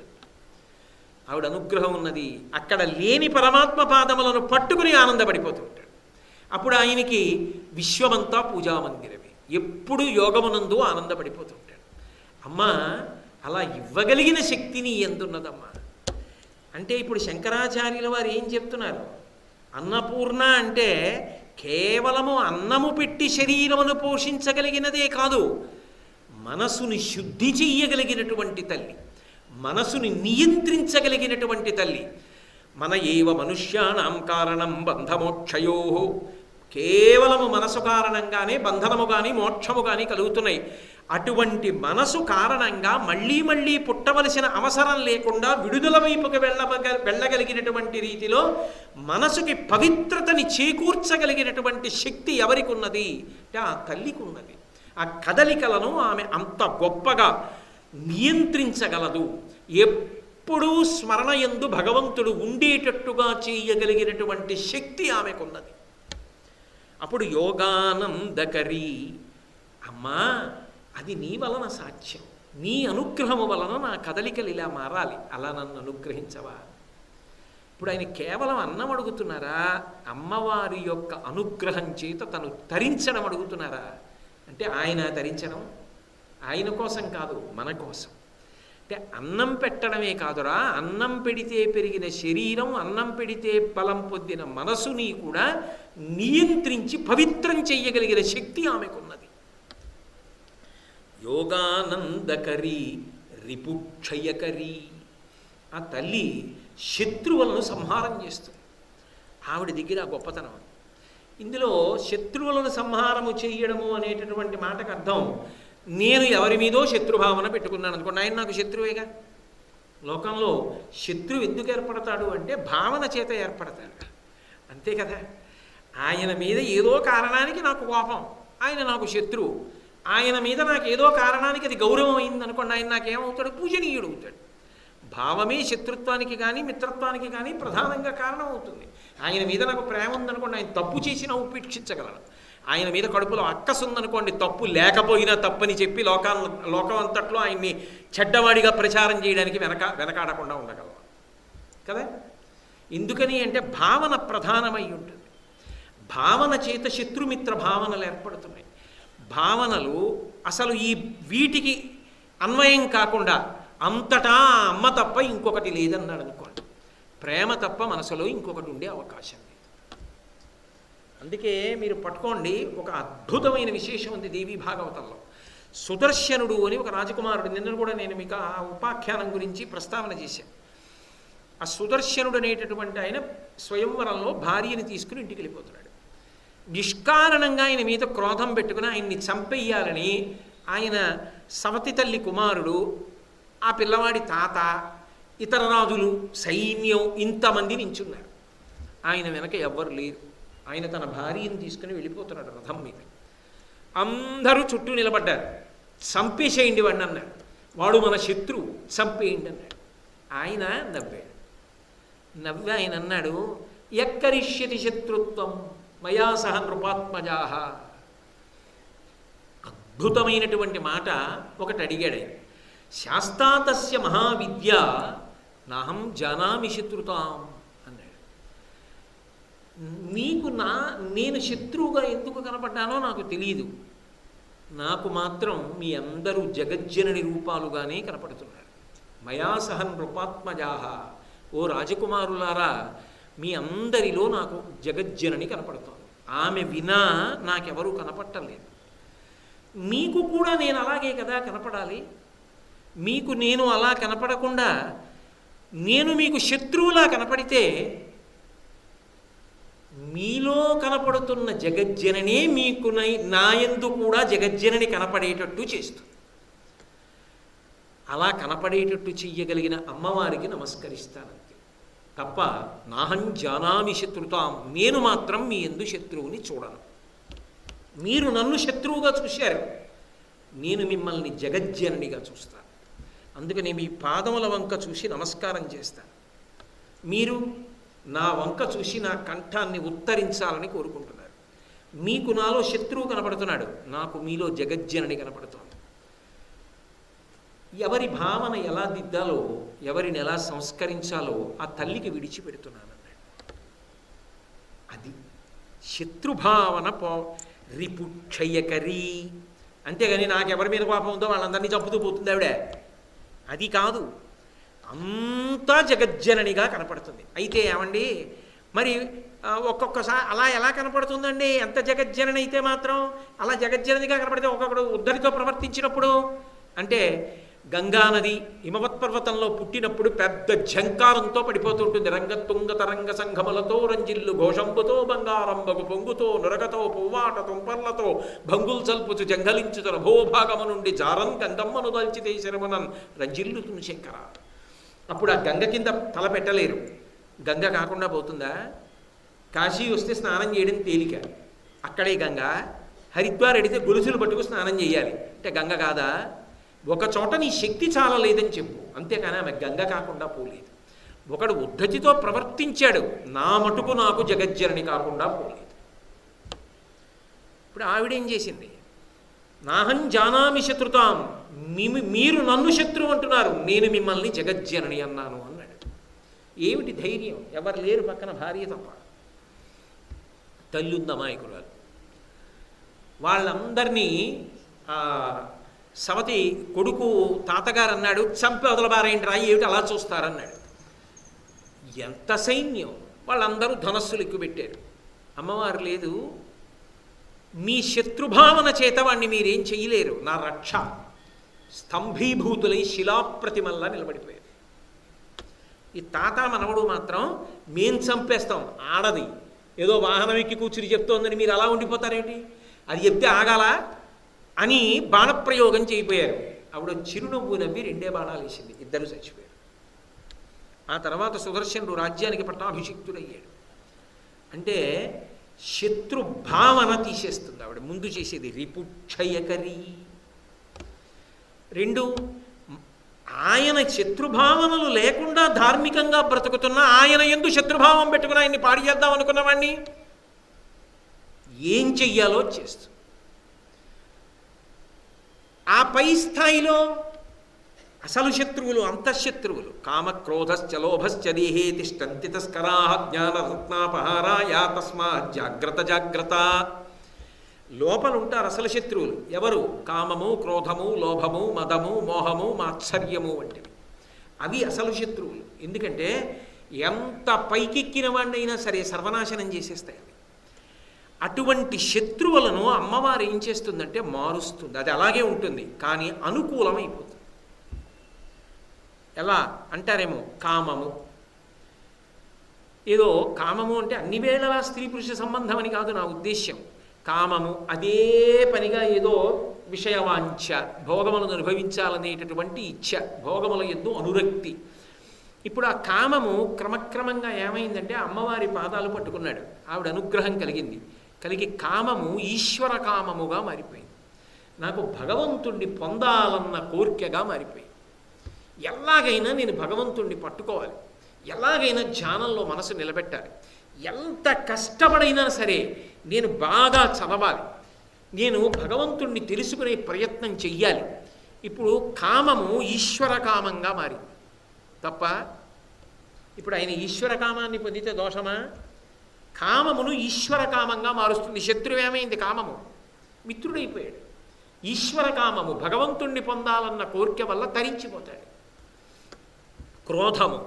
ఆవిడ అనుగ్రహం ఉన్నది. అక్కడ లేని పరమాత్మ పాదములను పట్టుకుని ఆనందపడిపోతూ ఉంటాడు. అప్పుడు ఆయనకి విశ్వమంతా పూజామందిరమే. ఎప్పుడు యోగమునందు ఆనందపడిపోతూ ఉంటాడు. అమ్మా అలా ఇవ్వగలిగిన శక్తిని ఎందున్నదమ్మా అంటే, ఇప్పుడు శంకరాచార్యుల వారు ఏం చెప్తున్నారు? అన్నపూర్ణ అంటే కేవలము అన్నము పెట్టి శరీరమును పోషించగలిగినదే కాదు, మనసుని శుద్ధి చెయ్యగలిగినటువంటి తల్లి, మనసుని నియంత్రించగలిగినటువంటి తల్లి. మన ఏవ మనుష్యానాం కారణం బంధమోక్షయో. కేవలము మనసు కారణంగానే బంధనము కానీ మోక్షము కానీ కలుగుతున్నాయి. అటువంటి మనసు కారణంగా మళ్ళీ మళ్ళీ పుట్టవలసిన అవసరం లేకుండా విడుదల వైపుకి వెళ్ళ వెళ్ళగలిగినటువంటి రీతిలో మనసుకి పవిత్రతని చేకూర్చగలిగినటువంటి శక్తి ఎవరికి ఉన్నది అంటే ఆ తల్లికి ఉన్నది. ఆ కదలికలను ఆమె అంత గొప్పగా నియంత్రించగలదు. ఎప్పుడూ స్మరణ యందు భగవంతుడు ఉండేటట్టుగా చేయగలిగినటువంటి శక్తి ఆమెకున్నది. అప్పుడు యోగానందకరి. అమ్మా అది నీ వలన సాధ్యం, నీ అనుగ్రహము వలన నా కదలికలు ఇలా మారాలి, అలా నన్ను అనుగ్రహించవా. ఇప్పుడు ఆయన కేవలం అన్నం అడుగుతున్నారా, అమ్మవారి యొక్క అనుగ్రహం చేత తను తరించడం అడుగుతున్నారా అంటే ఆయన తరించడం ఆయన కోసం కాదు, మన కోసం. అంటే అన్నం పెట్టడమే కాదురా, అన్నం పెడితే పెరిగిన శరీరం, అన్నం పెడితే బలం పొందిన మనసుని కూడా నియంత్రించి పవిత్రం చెయ్యగలిగిన శక్తి ఆమెకున్నది. యోగానందకరి రిపుక్షయకరి. ఆ తల్లి శత్రువులను సంహారం చేస్తుంది. ఆవిడ దగ్గర ఆ గొప్పతనం. ఇందులో శత్రువులను సంహారము చేయడము అనేటటువంటి మాటకు అర్థం, నేను ఎవరి మీదో శత్రుభావన పెట్టుకున్నాను అనుకోండి, ఆయన నాకు శత్రువేగా. లోకంలో శత్రువు ఎందుకు ఏర్పడతాడు అంటే భావన చేత ఏర్పడతాడు, అంతే కదా. ఆయన మీద ఏదో కారణానికి నాకు కోపం, ఆయన నాకు శత్రువు. ఆయన మీద నాకు ఏదో కారణానికి అది గౌరవం అయింది అనుకోండి, ఆయన నాకేమవుతాడు, పూజనీయుడు అవుతాడు. భావమే శత్రుత్వానికి కానీ మిత్రత్వానికి కానీ ప్రధానంగా కారణం అవుతుంది. ఆయన మీద నాకు ప్రేమ ఉందనుకోండి, ఆయన తప్పు చేసినా ఉపేక్షించగలను. ఆయన మీద కడుపులో అక్కసు ఉందనుకోండి, తప్పు లేకపోయినా తప్పని చెప్పి లోకాల లోకం అంతట్లో ఆయన్ని చెడ్డవాడిగా ప్రచారం చేయడానికి వెనక వెనకాడకుండా ఉండగలం కదా. ఎందుకని అంటే భావన ప్రధానమై ఉంటుంది. భావన చేత శత్రుమిత్ర భావనలు ఏర్పడుతున్నాయి. భావనలు అసలు ఈ వీటికి అన్వయం కాకుండా అంతటా అమ్మ తప్ప ఇంకొకటి లేదన్నాడు అనుకోండి, ప్రేమ తప్ప మనసులో ఇంకొకటి ఉండే అవకాశం లేదు. అందుకే మీరు పట్టుకోండి, ఒక అద్భుతమైన విశేషం ఉంది దేవీ భాగవతంలో. సుదర్శనుడు అని ఒక రాజకుమారుడు, నిన్న కూడా నేను మీకు ఆ ఉపాఖ్యానం గురించి ప్రస్తావన చేశాను. ఆ సుదర్శనుడు అనేటటువంటి ఆయన స్వయంవరంలో భార్యని తీసుకుని ఇంటికి వెళ్ళిపోతున్నాడు. నిష్కారణంగా ఆయన మీద క్రోధం పెట్టుకుని ఆయన్ని చంపేయాలని ఆయన సవతి తల్లి కుమారుడు, ఆ పిల్లవాడి తాత, ఇతర రాజులు, సైన్యం ఇంతమంది నించున్నారు. ఆయన వెనక ఎవ్వరు లేరు. ఆయన తన భార్యను తీసుకుని వెళ్ళిపోతున్నాడు రథం మీద. అందరూ చుట్టూ నిలబడ్డారు. చంపేసేయండి వాడిని అన్నాడు. వాడు మన శత్రువు, చంపేయండి అన్నాడు. ఆయన నవ్వాడు. నవ్వి ఆయన అన్నాడు, యక్కరిష్యతి శత్రుత్వం మయా సహ నృపాత్మజాహ. అద్భుతమైనటువంటి మాట ఒకటి అడిగాడు ఆయన. శాస్తాతస్య మహావిద్య నాహం జానామి శత్రుతాం అన్నాడు. నీకు నా నేను శత్రువుగా ఎందుకు కనపడ్డానో నాకు తెలియదు, నాకు మాత్రం మీ అందరూ జగజ్జనని రూపాలుగానే కనపడుతున్నారు. మయా సహ నృపాత్మజాహ, ఓ రాజకుమారులారా, మీ అందరిలో నాకు జగజ్జనని కనపడుతోంది. ఆమె వినా నాకెవరూ కనపట్టలేదు. మీకు కూడా నేను అలాగే కదా కనపడాలి. మీకు నేను అలా కనపడకుండా నేను మీకు శత్రువులా కనపడితే మీలో కనపడుతున్న జగజ్జననే మీకు నాయందు కూడా జగజ్జనని కనపడేటట్టు చేస్తుంది. అలా కనపడేటట్టు చెయ్యగలిగిన అమ్మవారికి నమస్కరిస్తానంతే తప్ప నాహం జానామి శత్రుతాం, నేను మాత్రం మీ యందు శత్రువుని చూడను. మీరు నన్ను శత్రువుగా చూశారు, నేను మిమ్మల్ని జగజ్జననిగా చూస్తాను. అందుకని మీ పాదముల వంక చూసి నమస్కారం చేస్తాను. మీరు నా వంక చూసి నా కంఠాన్ని ఉత్తరించాలని కోరుకుంటున్నారు. మీకు నాలో శత్రువు కనపడుతున్నాడు, నాకు మీలో జగజ్జనని కనపడుతోంది. ఎవరి భావన ఎలా దిద్దాలో, ఎవరిని ఎలా సంస్కరించాలో ఆ తల్లికి విడిచిపెడుతున్నాను అన్నాడు. అది శత్రుభావన పో రిపుక్షయకరి. అంతేగాని నాకెవరి మీద కోపం ఉందో వాళ్ళందరినీ చంపుతూ పోతుంది ఆవిడ, అది కాదు. అంతా జగజ్జననిగా కనపడుతుంది. అయితే ఏమండి మరి ఒక్కొక్కసారి అలా ఎలా కనపడుతుందండి? ఎంత జగజ్జనని అయితే మాత్రం అలా జగజ్జననిగా కనపడితే ఒక్కొక్కడు ఉద్ధరితో ప్రవర్తించినప్పుడు అంటే గంగానది హిమవత్ పర్వతంలో పుట్టినప్పుడు పెద్ద ఝంకారంతో పడిపోతుంటుంది. రంగతుంగ తరంగ సంఘములతో రంజిల్లు ఘోషంబుతో బంగారంబగు పొంగుతో నురగతో పువ్వాట తుంపర్లతో భంగుల్ చల్పుచు జంగలించుతన భూభాగము నుండి జారం గంగమ్మను దల్చితే శరమనన్ రంజిల్లుతును శంకర. అప్పుడు ఆ గంగ కింద తల పెట్టలేరు. గంగ కాకుండా పోతుందా? కాశీ వస్తే స్నానం చేయడం తేలిక, అక్కడే గంగ. హరిద్వార్ అడిగితే గొలుసులు పట్టుకు స్నానం చేయాలి అంటే గంగ కాదా? ఒక చోట నీ శక్తి చాలా లేదని చెప్పు, అంతేకాని ఆమె గంగ కాకుండా పోలేదు. ఒకడు ఉద్ధతితో ప్రవర్తించాడు, నా మటుకు నాకు జగజ్జనని కాకుండా పోలేదు. ఇప్పుడు ఆవిడేం చేసింది? నాహం జానామి శత్రుతాం, మీరు నన్ను శత్రువు అంటున్నారు, నేను మిమ్మల్ని జగజ్జనని అన్నాను అన్నాడు. ఏమిటి ధైర్యం? ఎవరు లేరు పక్కన, భార్య తప్ప. తల్లుంది అమాయకురాలు. వాళ్ళందరినీ సవతి కొడుకు తాతగారు అన్నాడు, చంపి వదలబారేంటి రా, ఏమిటి అలా చూస్తారన్నాడు. ఎంత సైన్యం! వాళ్ళందరూ ధనస్సులు ఎక్కుపెట్టారు. అమ్మవారు లేదు, మీ శత్రుభావన చేత వాణ్ణి మీరేం చెయ్యలేరు, నా రక్ష. స్తంభీభూతులై శిలాప్రతిమల్లా నిలబడిపోయారు. ఈ తాత మనవడు మాత్రం మేం చంపేస్తాం, ఆడది ఏదో వాహనం ఎక్కి కూర్చుని చెప్తోందని మీరు అలా ఉండిపోతారేమిటి, అది చెప్తే ఆగాల అని బాణప్రయోగం చేయిపోయారు. ఆవిడ చిరునవ్వు నవ్వి రెండే బాణాలు వేసింది, ఇద్దరు చచ్చిపోయారు. ఆ తర్వాత సుదర్శనుడు రాజ్యానికి పట్టాభిషిక్తుడయ్యాడు. అంటే శత్రుభావన తీసేస్తుంది ఆవిడ ముందు చేసేది. రిపుక్షయకరి. రెండు, ఆయన శత్రుభావనలు లేకుండా ధార్మికంగా బ్రతుకుతున్న ఆయన ఎందు శత్రుభావం పెట్టుకుని ఆయన్ని పాడి చేద్దాం అనుకున్నవాడిని ఏం చెయ్యాలో చేస్తూ, ఆ పై స్థాయిలో అసలు శత్రువులు అంతఃశత్రువులు కామక్రోధశ్చలోభశ్చ దేహే తిష్టంతి తస్కరా జ్ఞానరత్నాపహారాయ తస్మాత్ జాగ్రత్త జాగ్రత్త. లోపల ఉంటారు అసలు శత్రువులు. ఎవరు? కామము, క్రోధము, లోభము, మదము, మోహము, మాత్సర్యము వంటివి. అవి అసలు శత్రువులు. ఎందుకంటే ఎంత పైకెక్కిన వాడినైనా సరే సర్వనాశనం చేసేస్తాయి అవి. అటువంటి శత్రువులను అమ్మవారు ఏం చేస్తుందంటే మారుస్తుంది. అది అలాగే ఉంటుంది, కానీ అనుకూలమైపోతుంది. ఎలా అంటారేమో, కామము ఏదో కామము అంటే అన్ని వేళలా స్త్రీ పురుష సంబంధం అని కాదు నా ఉద్దేశ్యం. కామము అదే పనిగా ఏదో విషయవాంఛ, భోగములను అనుభవించాలనేటటువంటి ఇచ్ఛ, భోగముల యందు అనురక్తి. ఇప్పుడు ఆ కామము క్రమక్రమంగా ఏమైందంటే అమ్మవారి పాదాలు పట్టుకున్నాడు, ఆవిడ అనుగ్రహం కలిగింది. కలిగి కామము ఈశ్వర కామముగా మారిపోయింది. నాకు భగవంతుణ్ణి పొందాలన్న కోరికగా మారిపోయింది. ఎలాగైనా నేను భగవంతుణ్ణి పట్టుకోవాలి, ఎలాగైనా ధ్యానంలో మనసు నిలబెట్టాలి, ఎంత కష్టపడైనా సరే నేను బాగా చదవాలి, నేను భగవంతుణ్ణి తెలుసుకునే ప్రయత్నం చెయ్యాలి. ఇప్పుడు కామము ఈశ్వర కామంగా మారింది తప్ప. ఇప్పుడు ఆయన ఈశ్వర కామాన్ని పొందితే దోషమా? కామమును ఈశ్వర కామంగా మారుస్తుంది. శత్రువు ఏమైంది? కామము మిత్రుడైపోయాడు. ఈశ్వర కామము భగవంతుణ్ణి పొందాలన్న కోరిక వల్ల తరించిపోతాడు. క్రోధము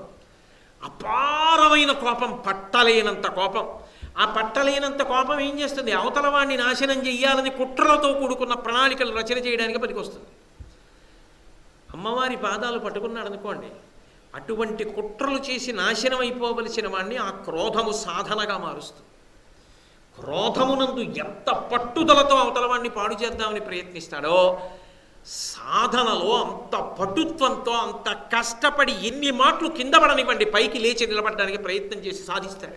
అపారమైన కోపం, పట్టలేనంత కోపం. ఆ పట్టలేనంత కోపం ఏం చేస్తుంది? అవతల వాడిని నాశనం చెయ్యాలని కుట్రలతో కూడుకున్న ప్రణాళికలు రచన చేయడానికి పనికొస్తుంది. అమ్మవారి పాదాలు పట్టుకున్నాడు అనుకోండి, అటువంటి కుట్రలు చేసి నాశనం అయిపోవలసిన వాడిని ఆ క్రోధము సాధనగా మారుస్తుంది. క్రోధమునందు ఎంత పట్టుదలతో అవతల వాడిని పాడు చేద్దామని ప్రయత్నిస్తాడో, సాధనలో అంత పటుత్వంతో అంత కష్టపడి ఎన్ని మాటలు కింద పడనివ్వండి పైకి లేచి నిలబడడానికి ప్రయత్నం చేసి సాధిస్తాడు.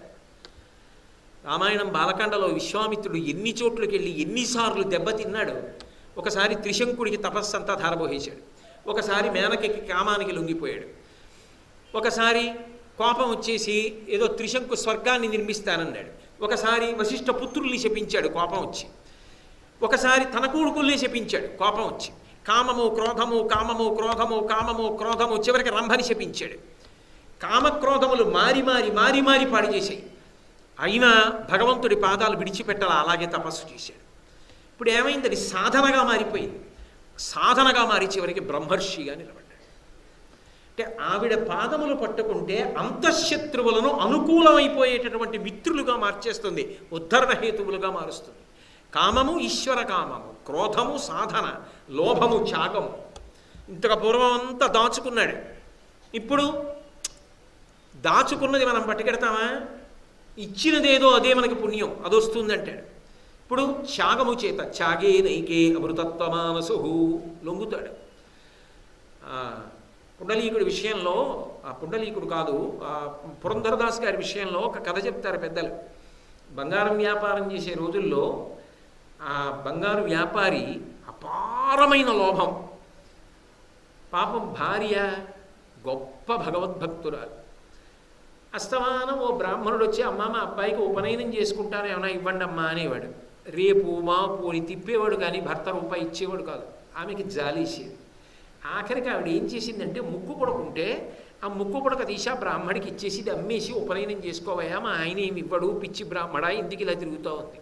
రామాయణం బాలకాండలో విశ్వామిత్రుడు ఎన్ని చోట్లకి వెళ్ళి ఎన్నిసార్లు దెబ్బతిన్నాడు. ఒకసారి త్రిశంకుడికి తపస్సంతా ధారబోహేశాడు, ఒకసారి మేనకెక్కి కామానికి లొంగిపోయాడు, ఒకసారి కోపం వచ్చేసి ఏదో త్రిశంకు స్వర్గాన్ని నిర్మిస్తానన్నాడు, ఒకసారి వశిష్ఠ పుత్రుల్ని శపించాడు కోపం వచ్చి, ఒకసారి తన కొడుకుల్ని శపించాడు కోపం వచ్చి. కామము క్రోధము కామము క్రోధము కామము క్రోధము, చివరికి రంభని శపించాడు. కామక్రోధములు మారి మారి మారి మారి పాడి చేశాయి. అయినా భగవంతుడి పాదాలు విడిచిపెట్టాల, అలాగే తపస్సు చేశాడు. ఇప్పుడు ఏమైంది? అది సాధనగా మారిపోయింది. సాధనగా మారి చివరికి బ్రహ్మర్షిగా నిలబడ్డాడు. అంటే ఆవిడ పాదములు పట్టుకుంటే అంతఃశత్రువులను అనుకూలమైపోయేటటువంటి మిత్రులుగా మార్చేస్తుంది, ఉద్ధరణ హేతువులుగా మారుస్తుంది. కామము ఈశ్వర కామము, క్రోధము సాధన, లోభము త్యాగము. ఇంతకు పూర్వం అంతా దాచుకున్నాడు. ఇప్పుడు దాచుకున్నది మనం పట్టుకెడతామా? ఇచ్చినదేదో అదే మనకి పుణ్యం, అది వస్తుందంటాడు. ఇప్పుడు త్యాగము చేత త్యాగే నైకే అమృతత్వమానసు లొంగుతాడు. పుండలీకుడి విషయంలో, ఆ పుండలీకుడు కాదు, పురంధరదాస్ గారి విషయంలో ఒక కథ చెప్తారు పెద్దలు. బంగారం వ్యాపారం చేసే రోజుల్లో ఆ బంగారు వ్యాపారి అపారమైన లోభం. పాపం భార్య గొప్ప భగవద్భక్తురాలు. అస్తమానం ఓ బ్రాహ్మణుడు వచ్చి, అమ్మ మా అబ్బాయికి ఉపనయనం చేసుకుంటాను ఏమైనా ఇవ్వండి అమ్మా అనేవాడు. రేపు మాపు అని తిప్పేవాడు, కానీ భర్త రూపాయి ఇచ్చేవాడు కాదు. ఆమెకి జాలేసేది. ఆఖరికి ఆవిడ ఏం చేసిందంటే, ముక్కు పడుకుంటే ఆ ముక్కు పుడక తీసి ఆ బ్రాహ్మడికి ఇచ్చేసి ఇది అమ్మేసి ఉపనయనం చేసుకోవయా, మా ఆయన ఏమి ఇవ్వడు, పిచ్చి బ్రాహ్మడా ఇంటికి ఇలా తిరుగుతూ ఉంది.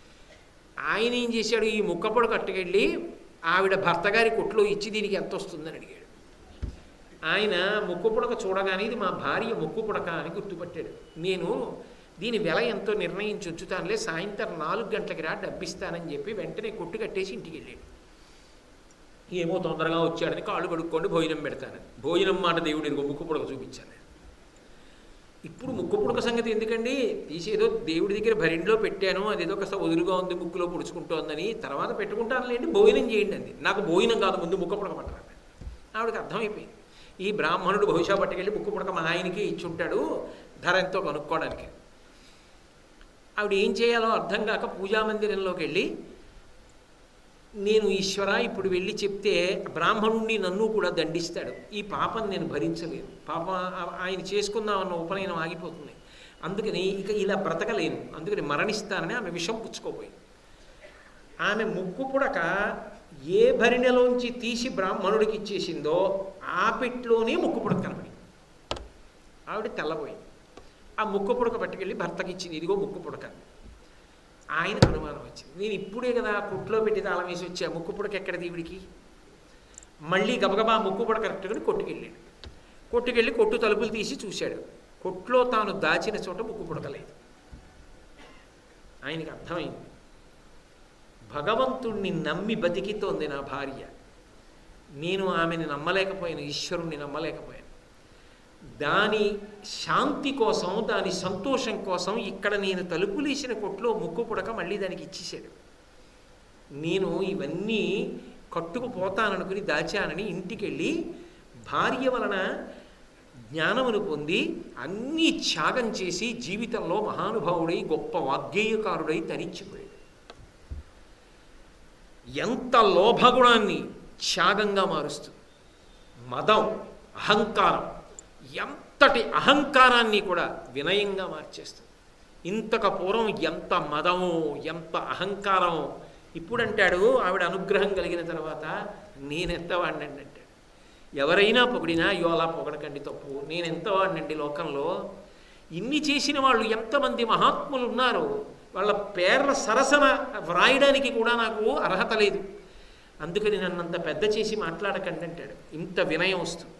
ఆయన ఏం చేశాడు, ఈ ముక్క పుడక అట్టుకెళ్ళి ఆవిడ భర్త గారి కొట్లో ఇచ్చి దీనికి ఎంత వస్తుందని అడిగాడు. ఆయన ముక్కు పుడక చూడగానే ఇది మా భార్య ముక్కు పుడక అని గుర్తుపట్టాడు. నేను దీని వెల ఎంతో నిర్ణయించి ఉంచుతానులే, సాయంత్రం నాలుగు గంటలకి రా డబ్బిస్తానని చెప్పి వెంటనే కొట్టు కట్టేసి ఇంటికి వెళ్ళాడు. ఏమో తొందరగా వచ్చాడని కాళ్ళు కడుక్కోండి భోజనం పెడతాను. భోజనం మాట దేవుడిని ముక్కు పుడక చూపించాను. ఇప్పుడు ముక్కు పుడక సంగతి ఎందుకండి, తీసేదో దేవుడి దగ్గర భరిండిలో పెట్టాను, అదేదో కాస్త వదులుగా ఉంది ముక్కులో పుడుచుకుంటోందని, తర్వాత పెట్టుకుంటానులేండి భోజనం చేయండి అంది. నాకు భోజనం కాదు, ముందు ముక్కు పుడక పట్టరాడు. ఆవిడకి అర్థమైపోయింది ఈ బ్రాహ్మణుడు బహుశా పట్టుకెళ్ళి ముక్కు పుడక మా ఆయనకి ఇచ్చుంటాడు ధర ఎంతో కనుక్కోవడానికి. ఆవిడ ఏం చేయాలో అర్థం కాక పూజామందిరంలోకి వెళ్ళి, నేను ఈశ్వర ఇప్పుడు వెళ్ళి చెప్తే బ్రాహ్మణుణ్ణి నన్ను కూడా దండిస్తాడు, ఈ పాపం నేను భరించలేను, పాపం ఆయన చేసుకుందామన్న ఉపనయనం ఆగిపోతుంది, అందుకని ఇక ఇలా బ్రతకలేను, అందుకని మరణిస్తానని ఆమె విషం పుచ్చుకోపోయింది. ఆమె ముక్కు పుడక ఏ భరిణెలోంచి తీసి బ్రాహ్మణుడికి ఇచ్చేసిందో ఆ పెట్టులోనే ముక్కు పుడక కనపడింది. ఆవిడ తెల్లబోయింది. ఆ ముక్కు పుడక పట్టుకెళ్ళి భర్తకి ఇచ్చింది, ఇదిగో ముక్కు పుడక. ఆయనకు అనుమానం వచ్చింది, నేను ఇప్పుడే కదా కొట్లో పెట్టి తాళం వేసి వచ్చా, ముక్కు పుడక ఎక్కడ దేవుడికి. మళ్ళీ గబగబా ముక్కు పుడక కరెక్ట్గా కొట్టుకెళ్ళాడు. కొట్టుకెళ్ళి కొట్టు తలుపులు తీసి చూశాడు, కొట్లో తాను దాచిన చోట ముక్కు పుడక లేదు. ఆయనకి అర్థమైంది, భగవంతుణ్ణి నమ్మి బతికితోంది నా భార్య, నేను ఆమెని నమ్మలేకపోయాను, ఈశ్వరుణ్ణి నమ్మలేకపోయాను. దాని శాంతి కోసం, దాని సంతోషం కోసం ఇక్కడ నేను తలుపులేసిన కొట్లో ముక్కు పుడక మళ్ళీ దానికి ఇచ్చేసాడు. నేను ఇవన్నీ కట్టుకుపోతాననుకుని దాచానని ఇంటికి వెళ్ళి భార్య వలన జ్ఞానమును పొంది అన్నీ త్యాగం చేసి జీవితంలో మహానుభావుడై గొప్ప వాగ్గేయకారుడై తరించిపోయాడు. ఎంత లోభగుణాన్ని త్యాగంగా మారుస్తుంది. మదం, అహంకారం, ఎంతటి అహంకారాన్ని కూడా వినయంగా మార్చేస్తుంది. ఇంతకు పూర్వం ఎంత మదమో ఎంత అహంకారమో, ఇప్పుడు అంటాడు ఆవిడ అనుగ్రహం కలిగిన తర్వాత నేనెంతవాడినండి అంటాడు. ఎవరైనా పొగిడినా అయ్యో అలా పొగడకండి తప్పు, నేనెంతవాడినండి లోకంలో. ఇన్ని చేసిన వాళ్ళు ఎంతమంది మహాత్ములు ఉన్నారు, వాళ్ళ పేర్ల సరసన వ్రాయడానికి కూడా నాకు అర్హత లేదు, అందుకని నన్నంత పెద్ద చేసి మాట్లాడకండి అంటాడు. ఇంత వినయం వస్తుంది.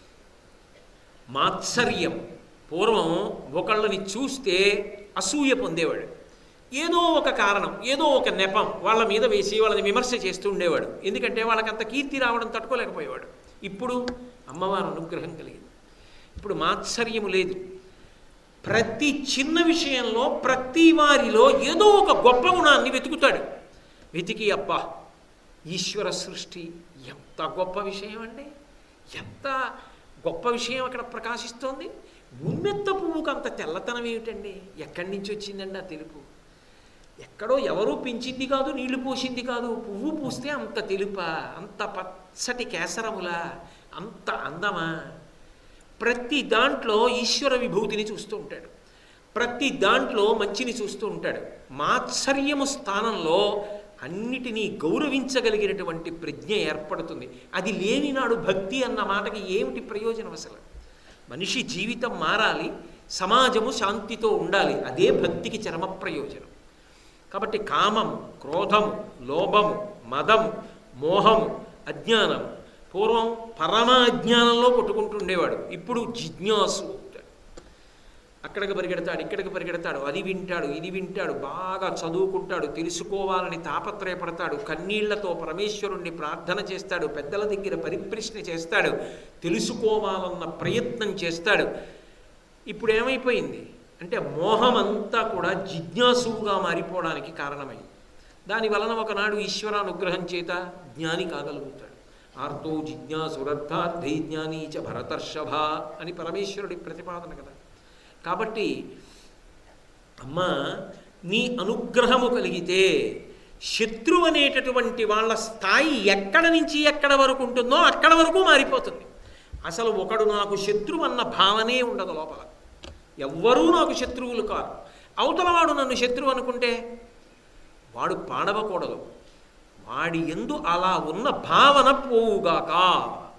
మాత్సర్యం, పూర్వం ఒకళ్ళని చూస్తే అసూయ పొందేవాడు, ఏదో ఒక కారణం, ఏదో ఒక నెపం వాళ్ళ మీద వేసి వాళ్ళని విమర్శ చేస్తూ ఉండేవాడు, ఎందుకంటే వాళ్ళకంత కీర్తి రావడం తట్టుకోలేకపోయేవాడు. ఇప్పుడు అమ్మవారి అనుగ్రహం కలిగింది, ఇప్పుడు మాత్సర్యము లేదు. ప్రతి చిన్న విషయంలో ప్రతి వారిలో ఏదో ఒక గొప్ప గుణాన్ని వెతుకుతాడు. వెతికి అబ్బా ఈశ్వర సృష్టి ఎంత గొప్ప విషయం అండి, ఎంత గొప్ప విషయం అక్కడ ప్రకాశిస్తోంది. ఉమ్మెత్త పువ్వుకు అంత తెల్లతనం ఏమిటండి, ఎక్కడి నుంచి వచ్చిందండి ఆ తెలుపు? ఎక్కడో ఎవరూ పెంచింది కాదు, నీళ్లు పోసింది కాదు, పువ్వు పూస్తే అంత తెలుపా, అంత పచ్చటి కేసరములా, అంత అందమా? ప్రతి దాంట్లో ఈశ్వర విభూతిని చూస్తూ ఉంటాడు, ప్రతి దాంట్లో మంచిని చూస్తూ ఉంటాడు. మాత్సర్యము స్థానంలో అన్నిటినీ గౌరవించగలిగినటువంటి ప్రజ్ఞ ఏర్పడుతుంది. అది లేని నాడు భక్తి అన్న మాటకి ఏమిటి ప్రయోజనం? అసలు మనిషి జీవితం మారాలి, సమాజము శాంతితో ఉండాలి, అదే భక్తికి చరమ ప్రయోజనం. కాబట్టి కామం, క్రోధము, లోభము, మదము, మోహము, అజ్ఞానం, పూర్వం పరమ అజ్ఞానంలో కొట్టుకుంటుండేవాడు, ఇప్పుడు జిజ్ఞాసు అవుతాడు. అక్కడికి పరిగెడతాడు, ఇక్కడికి పరిగెడతాడు, అది వింటాడు, ఇది వింటాడు, బాగా చదువుకుంటాడు, తెలుసుకోవాలని తాపత్రయపడతాడు, కన్నీళ్లతో పరమేశ్వరుణ్ణి ప్రార్థన చేస్తాడు, పెద్దల దగ్గర పరిప్రశ్న చేస్తాడు, తెలుసుకోవాలన్న ప్రయత్నం చేస్తాడు. ఇప్పుడు ఏమైపోయింది అంటే మోహం అంతా కూడా జిజ్ఞాసువుగా మారిపోవడానికి కారణమైంది. దాని వలన ఒకనాడు ఈశ్వరానుగ్రహం చేత జ్ఞాని కాగలుగుతాడు. ఆర్తో జిజ్ఞాసురర్థార్థై జ్ఞానీ చ భరతర్షభ అని పరమేశ్వరుడి ప్రతిపాదన కదా. కాబట్టి అమ్మ నీ అనుగ్రహము కలిగితే శత్రువు అనేటటువంటి వాళ్ళ స్థాయి ఎక్కడ నుంచి ఎక్కడ వరకు ఉంటుందో అక్కడ వరకు మారిపోతుంది. అసలు ఒకడు నాకు శత్రువు అన్న భావనే ఉండదు లోపల, ఎవ్వరూ నాకు శత్రువులు కాదు. అవతలవాడు నన్ను శత్రువు అనుకుంటే వాడు పాడవకూడదు, వాడి యందు అలా ఉన్న భావన పోవుగాక.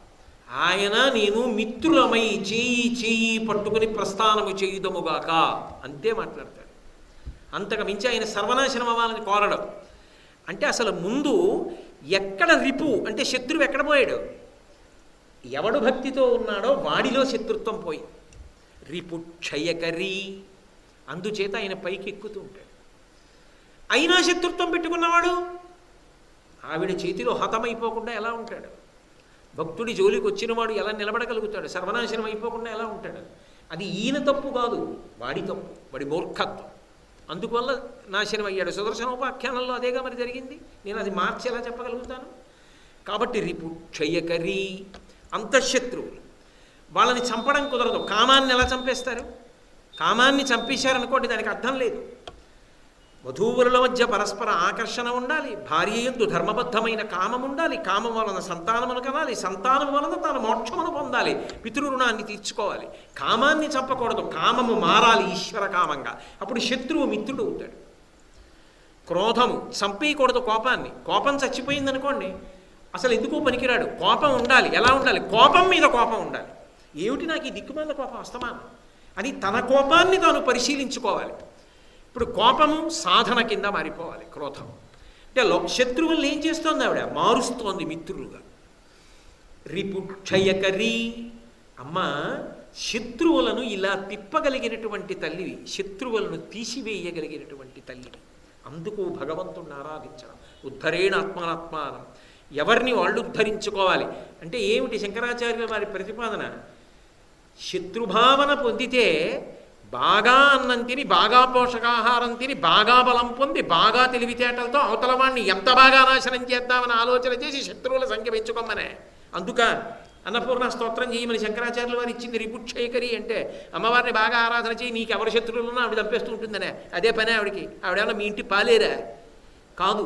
ఆయన నేను మిత్రులమై చేయి చేయి పట్టుకుని ప్రస్థానము చేయుదముగాక అంతే మాట్లాడతాడు. అంతకు మించి ఆయన సర్వనాశనం అవ్వాలని కోరడం. అంటే అసలు ముందు ఎక్కడ రిపు అంటే శత్రువు ఎక్కడ పోయాడు, ఎవడు భక్తితో ఉన్నాడో వాడిలో శత్రుత్వం పోయి రిపు క్షయకరి, అందుచేత ఆయన పైకి ఎక్కుతూ ఉంటాడు. అయినా శత్రుత్వం పెట్టుకున్నవాడు ఆవిడ చేతిలో హతమైపోకుండా ఎలా ఉంటాడు, భక్తుడి జోలికి వచ్చినవాడు ఎలా నిలబడగలుగుతాడు, సర్వనాశనం అయిపోకుండా ఎలా ఉంటాడు. అది ఈయన తప్పు కాదు, వాడి తప్పు, వాడి మూర్ఖత్వం. అందువల్ల నాశనం అయ్యాడు. సుదర్శనోపాఖ్యానంలో అదేగా మరి జరిగింది. నేను అది మార్చి ఎలా చెప్పగలుగుతాను? కాబట్టి రిపు క్షయకరి, అంతఃశత్రువులు, వాళ్ళని చంపడం కుదరదు. కామాన్ని ఎలా చంపేస్తారు? కామాన్ని చంపేశారనుకోండి దానికి అర్థం లేదు. వధూవరుల మధ్య పరస్పర ఆకర్షణ ఉండాలి, భార్య యందు ధర్మబద్ధమైన కామం ఉండాలి, కామం వలన సంతానమును కనాలి, సంతానం వలన తాను మోక్షమును పొందాలి, పితృరుణాన్ని తీర్చుకోవాలి. కామాన్ని చంపకూడదు, కామము మారాలి ఈశ్వర కామంగా. అప్పుడు శత్రువు మిత్రుడు అవుతాడు. క్రోధము చంపేయకూడదు, కోపాన్ని. కోపం చచ్చిపోయిందనుకోండి అసలు ఎందుకో పనికిరాడు. కోపం ఉండాలి. ఎలా ఉండాలి? కోపం మీద కోపం ఉండాలి. ఏమిటి నాకు ఈ దిక్కుమాల కోపం అస్తమానం అని తన కోపాన్ని తాను పరిశీలించుకోవాలి. ఇప్పుడు కోపము సాధన కింద మారిపోవాలి. క్రోధం అంటే శత్రువుల్ని ఏం చేస్తోంది ఆవిడ? మారుస్తోంది మిత్రులుగా. రిపు క్షయకరి, అమ్మ శత్రువులను ఇలా తిప్పగలిగినటువంటి తల్లివి, శత్రువులను తీసివేయగలిగినటువంటి తల్లివి. అందుకు భగవంతుడిని ఆరాధించడం. ఉద్ధరేణ ఆత్మానాత్మానం, ఎవరిని వాళ్ళు ఉద్ధరించుకోవాలి. అంటే ఏమిటి శంకరాచార్యుల వారి ప్రతిపాదన? శత్రుభావన పొందితే బాగా అన్నం తిని, బాగా పోషకాహారం తిని, బాగా బలం పొంది, బాగా తెలివితేటలతో అవతల వాడిని ఎంత బాగా నాశనం చేద్దామని ఆలోచన చేసి శత్రువుల సంఖ్య పెంచుకోమనే. అందుక అన్నపూర్ణ స్తోత్రం చేయమని శంకరాచార్యుల వారు ఇచ్చింది. రిపుక్షయకరి అంటే అమ్మవారిని బాగా ఆరాధన చేయి, నీకు ఎవరి శత్రువులున్నా ఆవిడ చంపేస్తూ ఉంటుందనే. అదే పనే ఆవిడికి. ఆవిడేమన్నా మీ ఇంటి పాలేరా? కాదు.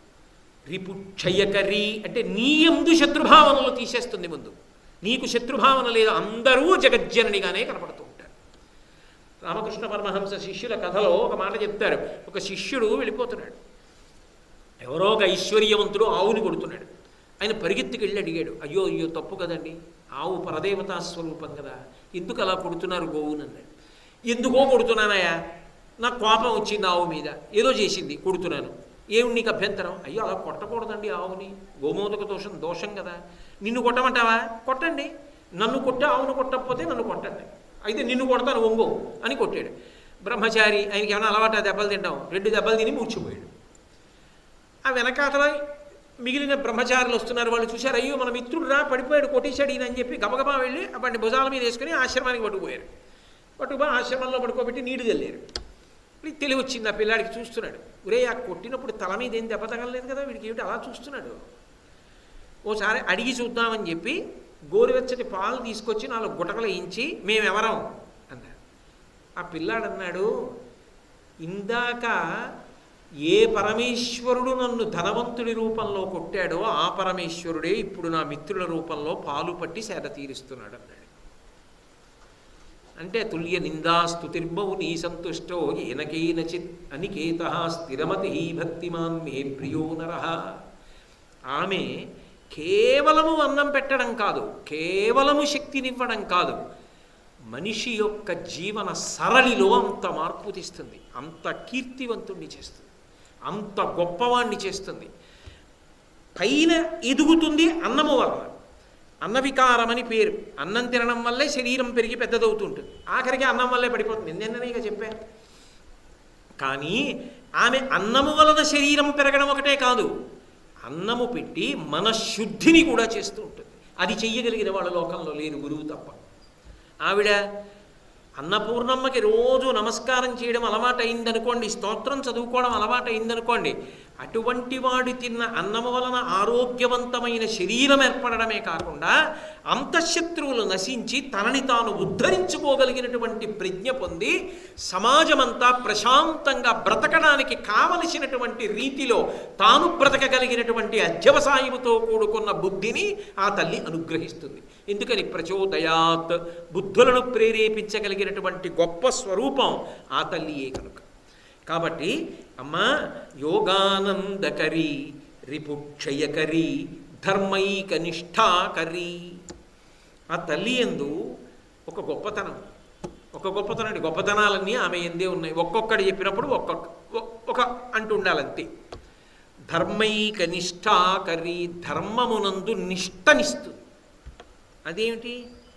రిపుక్షయకరి అంటే నీ యందు శత్రుభావనలు తీసేస్తుంది. ముందు నీకు శత్రుభావన లేదు, అందరూ జగజ్జననిగానే కనపడుతూ ఉంటారు. రామకృష్ణ పరమహంస శిష్యుల కథలో ఒక మాట చెప్తారు. ఒక శిష్యుడు వెళ్ళిపోతున్నాడు, ఎవరో ఒక ఐశ్వర్యవంతుడు ఆవుని కొడుతున్నాడు. ఆయన పరిగెత్తుకు వెళ్ళి అడిగాడు, అయ్యో అయ్యో తప్పు కదండి, ఆవు పరదేవతా స్వరూపం కదా, ఎందుకు అలా కొడుతున్నారు గోవుని అన్నాడు. ఎందుకో కొడుతున్నానయ్యా, నాకు కోపం వచ్చింది ఆవు మీద, ఏదో చేసింది కొడుతున్నాను. ఏమి నీకు అభ్యంతరం? అయ్యో అలా కొట్టకూడదండి ఆవుని, గోమోదక దోషం దోషం కదా. నిన్ను కొట్టమంటావా? కొట్టండి. నన్ను కొట్ట ఆవును కొట్టకపోతే నన్ను కొట్టండి, అయితే నిన్ను కొడతాను ఒంగో అని కొట్టాడు. బ్రహ్మచారి, ఆయనకి ఏమైనా అలవాటు దెబ్బలు తింటాం, రెండు దెబ్బలు తిని మూర్చిపోయాడు. ఆ వెనకాతల మిగిలిన బ్రహ్మచారులు వస్తున్నారు. వాళ్ళు చూశారు, అయ్యో మన మిత్రుడు రా పడిపోయాడు, కొట్టేశాడు ఈయన అని చెప్పి గబగబా వెళ్ళి వాడిని భుజాల మీద వేసుకుని ఆశ్రమానికి పట్టుకుపోయారు. పట్టుకుపో ఆశ్రమంలో పడుకోబెట్టి నీళ్లు చల్లారు. వీడికి తెలివి వచ్చింది. ఆ పిల్లాడికి చూస్తున్నాడు, ఒరే ఆ కొట్టినప్పుడు తల మీద ఏం దెబ్బ తగలలేదు కదా, వీడికి ఏమిటి అలా చూస్తున్నాడు. ఓసారి అడిగి చూద్దామని చెప్పి గోరువెచ్చటి పాలు తీసుకొచ్చి నాలుగు గుటకలు వేయించి మేమెవరం అన్నాడు. ఆ పిల్లాడు అన్నాడు, ఇందాక ఏ పరమేశ్వరుడు నన్ను ధనవంతుడి రూపంలో కొట్టాడో ఆ పరమేశ్వరుడే ఇప్పుడు నా మిత్రుల రూపంలో పాలు పట్టి సేద తీరుస్తున్నాడు అన్నాడు. అంటే తుల్య నిందా స్తుతిర్బౌ నీ సంతుష్టో ఏనకేనచిత్ అనికేత స్థిరమతి భక్తిమాన్ మే ప్రియో నరః. ఆమె కేవలము అన్నం పెట్టడం కాదు, కేవలము శక్తినివ్వడం కాదు, మనిషి యొక్క జీవన సరళిలో అంత మార్పు తీస్తుంది, అంత కీర్తివంతుణ్ణి చేస్తుంది, అంత గొప్పవాణ్ణి చేస్తుంది. పైన ఎదుగుతుంది అన్నము వలన. అన్నవికారమని పేరు. అన్నం తినడం వల్లే శరీరం పెరిగి పెద్దదవుతుంటుంది, ఆఖరికి అన్నం వల్లే పడిపోతుంది. నిన్ననే చెప్పాను. కానీ ఆమె అన్నము వలన శరీరం పెరగడం ఒకటే కాదు, అన్నము పెట్టి మనశుద్ధిని కూడా చేస్తూ ఉంటుంది. అది చెయ్యగలిగిన వాళ్ళ లోకంలో లేరు, గురువు తప్ప. ఆవిడ అన్నపూర్ణమ్మకి రోజు నమస్కారం చేయడం అలవాటు అయిందనుకోండి, స్తోత్రం చదువుకోవడం అలవాటు అయిందనుకోండి, అటువంటి వాడు తిన్న అన్నము వలన ఆరోగ్యవంతమైన శరీరం ఏర్పడమే కాకుండా అంతఃశత్రువులు నశించి తనని తాను ఉద్ధరించుకోగలిగినటువంటి ప్రజ్ఞ పొంది సమాజమంతా ప్రశాంతంగా బ్రతకడానికి కావలసినటువంటి రీతిలో తాను బ్రతకగలిగినటువంటి అధ్యవసాయముతో కూడుకున్న బుద్ధిని ఆ తల్లి అనుగ్రహిస్తుంది. ఎందుకని? ప్రచోదయాత్, బుద్ధులను ప్రేరేపించగలిగినటువంటి గొప్ప స్వరూపం ఆ తల్లియే కనుక. కాబట్టి అమ్మా యోగానందకరి, రిపుక్షయకరి, ధర్మైక నిష్ఠాకరి. ఆ తల్లి యందు ఒక గొప్పతనం, ఒక గొప్పతనం గొప్పతనాలన్నీ ఆమె ఎందే ఉన్నాయి. ఒక్కొక్కటి చెప్పినప్పుడు ఒక్కొక్క ఒక అంటూ ఉండాలంతే. ధర్మైక నిష్ఠాకరి, ధర్మమునందు నిష్టనిస్తుంది. అదేమిటి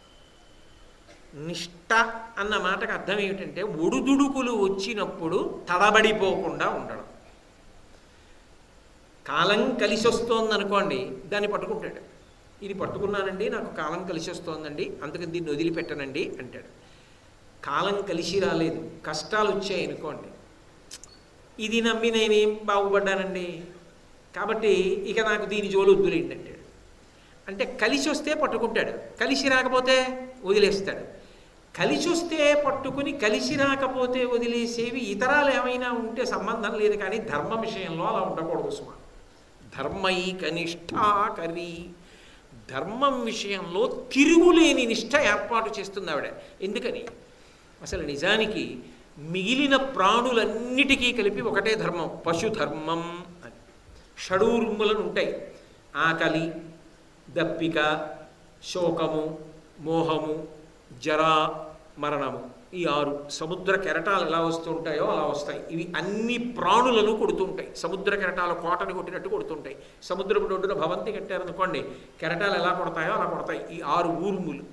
నిష్ట అన్న మాటకు అర్థం ఏమిటంటే ఒడుదుడుకులు వచ్చినప్పుడు తడబడిపోకుండా ఉండడం. కాలం కలిసి వస్తోందనుకోండి, దాన్ని పట్టుకుంటాడు. ఇది పట్టుకున్నానండి, నాకు కాలం కలిసి వస్తోందండి, అందుకని దీన్ని వదిలిపెట్టనండి అంటాడు. కాలం కలిసి రాలేదు, కష్టాలు వచ్చాయి అనుకోండి, ఇది నమ్మి నేనేం బాగుపడ్డానండి, కాబట్టి ఇక నాకు దీని జోలు వద్దులేండి అంటాడు. అంటే కలిసి వస్తే పట్టుకుంటాడు, కలిసి రాకపోతే వదిలేస్తాడు. కలిసి వస్తే పట్టుకుని కలిసి రాకపోతే వదిలేసేవి ఇతరాలు ఏమైనా ఉంటే సంబంధం లేదు, కానీ ధర్మ విషయంలో అలా ఉండకూడదు సుమా. ధర్మైక నిష్ఠాకరి, ధర్మం విషయంలో తిరుగులేని నిష్ఠ ఏర్పాటు చేస్తుంది ఆవిడ. ఎందుకని అసలు నిజానికి మిగిలిన ప్రాణులన్నిటికీ కలిపి ఒకటే ధర్మం, పశుధర్మం అని. షడూర్ములను ఉంటాయి, ఆకలి, దప్పిక, శోకము, మోహము, జరా, మరణము. ఈ ఆరు సముద్ర కెరటాలు ఎలా వస్తుంటాయో అలా వస్తాయి. ఇవి అన్ని ప్రాణులను కొడుతుంటాయి. సముద్ర కెరటాలు కోటని కొట్టినట్టు కొడుతుంటాయి. సముద్రపు ఒడ్డున భవంతి కట్టారనుకోండి, కెరటాలు ఎలా కొడతాయో అలా కొడతాయి ఈ ఆరు ఊర్ములు.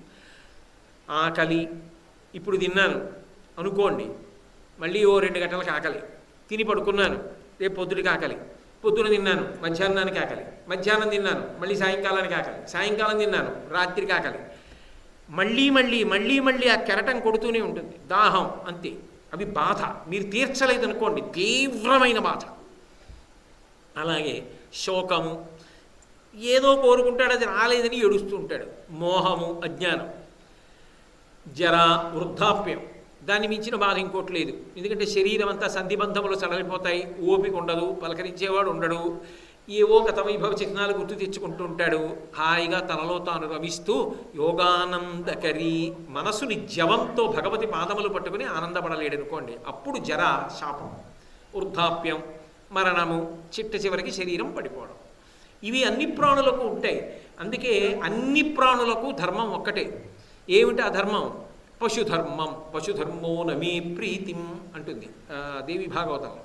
ఆకలి, ఇప్పుడు తిన్నాను అనుకోండి, మళ్ళీ ఓ రెండు గంటలకు ఆకలి, తిని పడుకున్నాను, రేపు పొద్దుడికి ఆకలి, పొద్దున తిన్నాను మధ్యాహ్నానికి ఆకలి, మధ్యాహ్నం తిన్నాను మళ్ళీ సాయంకాలానికి ఆకలి, సాయంకాలం తిన్నాను రాత్రికి ఆకలి, మళ్ళీ మళ్ళీ మళ్ళీ మళ్ళీ ఆ కెరటం కొడుతూనే ఉంటుంది. దాహం అంతే. అవి బాధ, మీరు తీర్చలేదనుకోండి తీవ్రమైన బాధ. అలాగే శోకము, ఏదో కోరుకుంటాడు అది రాలేదని ఏడుస్తూ ఉంటాడు. మోహము, అజ్ఞానం. జర, వృద్ధాప్యం, దాన్ని మించిన బాధ ఇంకోటి లేదు. ఎందుకంటే శరీరం అంతా సంధిబంధములు సడలిపోతాయి, ఓపిక ఉండదు, పలకరించేవాడు ఉండడు, ఏవో గత వైభవ చిహ్నాలు గుర్తు తెచ్చుకుంటూ ఉంటాడు. హాయిగా తనలో తాను రమిస్తూ యోగానందకరి, మనసుని జవంతో భగవతి పాదములు పట్టుకుని ఆనందపడలేడు అనుకోండి, అప్పుడు జర, శాపం, వృద్ధాప్యం, మరణము, చిట్ట చివరికి శరీరం పడిపోవడం. ఇవి అన్ని ప్రాణులకు ఉంటాయి. అందుకే అన్ని ప్రాణులకు ధర్మం ఒక్కటే. ఏమిటి ఆ ధర్మం? పశుధర్మం. పశుధర్మో నమే ప్రీతిం అంటుంది దేవి భాగవతంలో.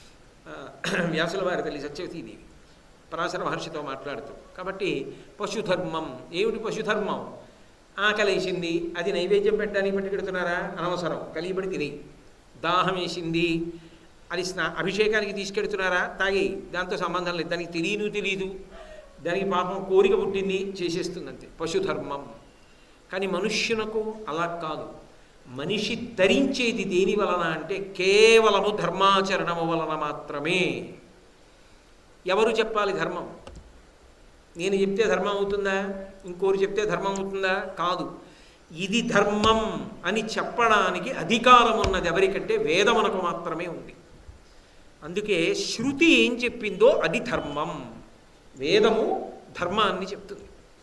వ్యాసుల వారి తల్లి సత్యవతీదేవి పరాశర మహర్షితో మాట్లాడుతూ. కాబట్టి పశుధర్మం. ఏమిటి పశుధర్మం? ఆకలేసింది, అది నైవేద్యం పెట్టడానికి పట్టుకెడుతున్నారా? అనవసరం, కలియబడి తిని. దాహం వేసింది, అది స్నా అభిషేకానికి తీసుకెడుతున్నారా? తాగి, దాంతో సంబంధం లేదు. దానికి తెలియదు తెలియదు దానికి పాపం కోరిక పుట్టింది, చేసేస్తుంది అంతే. పశుధర్మం. కానీ మనుష్యునకు అలా కాదు. మనిషి ధరించేది దేని వలన అంటే కేవలము ధర్మాచరణము వలన మాత్రమే. ఎవరు చెప్పాలి ధర్మం? నేను చెప్తే ధర్మం అవుతుందా? ఇంకోరు చెప్తే ధర్మం అవుతుందా? కాదు. ఇది ధర్మం అని చెప్పడానికి అధికారం ఉన్నది ఎవరికంటే వేదమునకు మాత్రమే ఉంది. అందుకే శృతి ఏం చెప్పిందో అది ధర్మం. వేదము ధర్మాన్ని చెప్తుంది.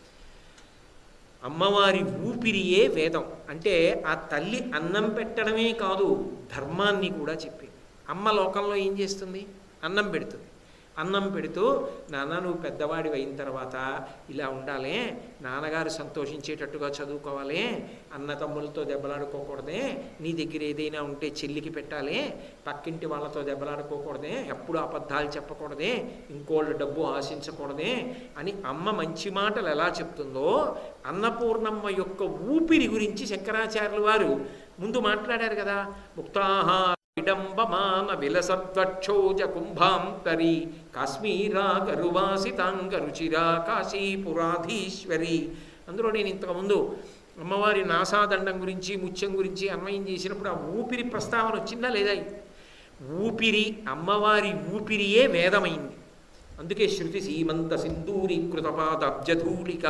అమ్మవారి ఊపిరియే వేదం. అంటే ఆ తల్లి అన్నం పెట్టడమే కాదు, ధర్మాన్ని కూడా చెప్పింది. అమ్మ లోకంలో ఏం చేస్తుంది? అన్నం పెడుతుంది. అన్నం పెడుతూ, నాన్న నువ్వు పెద్దవాడి అయిన తర్వాత ఇలా ఉండాలి, నాన్నగారు సంతోషించేటట్టుగా చదువుకోవాలి, అన్న తమ్ములతో దెబ్బలాడుకోకూడదే, నీ దగ్గర ఏదైనా ఉంటే చెల్లికి పెట్టాలి, పక్కింటి వాళ్ళతో దెబ్బలాడుకోకూడదే, ఎప్పుడు అబద్ధాలు చెప్పకూడదే, ఇంకోళ్ళ డబ్బు ఆశించకూడదే అని అమ్మ మంచి మాటలు ఎలా చెప్తుందో, అన్నపూర్ణమ్మ యొక్క ఊపిరి గురించి శంకరాచార్యులు వారు ముందు మాట్లాడారు కదా. ముక్తాహా విడంబమాన విలసద్వక్షోజ కుంభాంతరి కాశ్మీరా గరువాసితాంగ రుచిరా కాశీపురాధీశ్వరి. అందులో నేను ఇంతకుముందు అమ్మవారి నాసాదండం గురించి ముత్యం గురించి అన్వయం చేసినప్పుడు ఆ ఊపిరి ప్రస్తావన వచ్చిందా లేదా? ఊపిరి, అమ్మవారి ఊపిరియే వేదమైంది. అందుకే శృతి సీమంత సింధూరి కృతపాదబ్జధూళిక.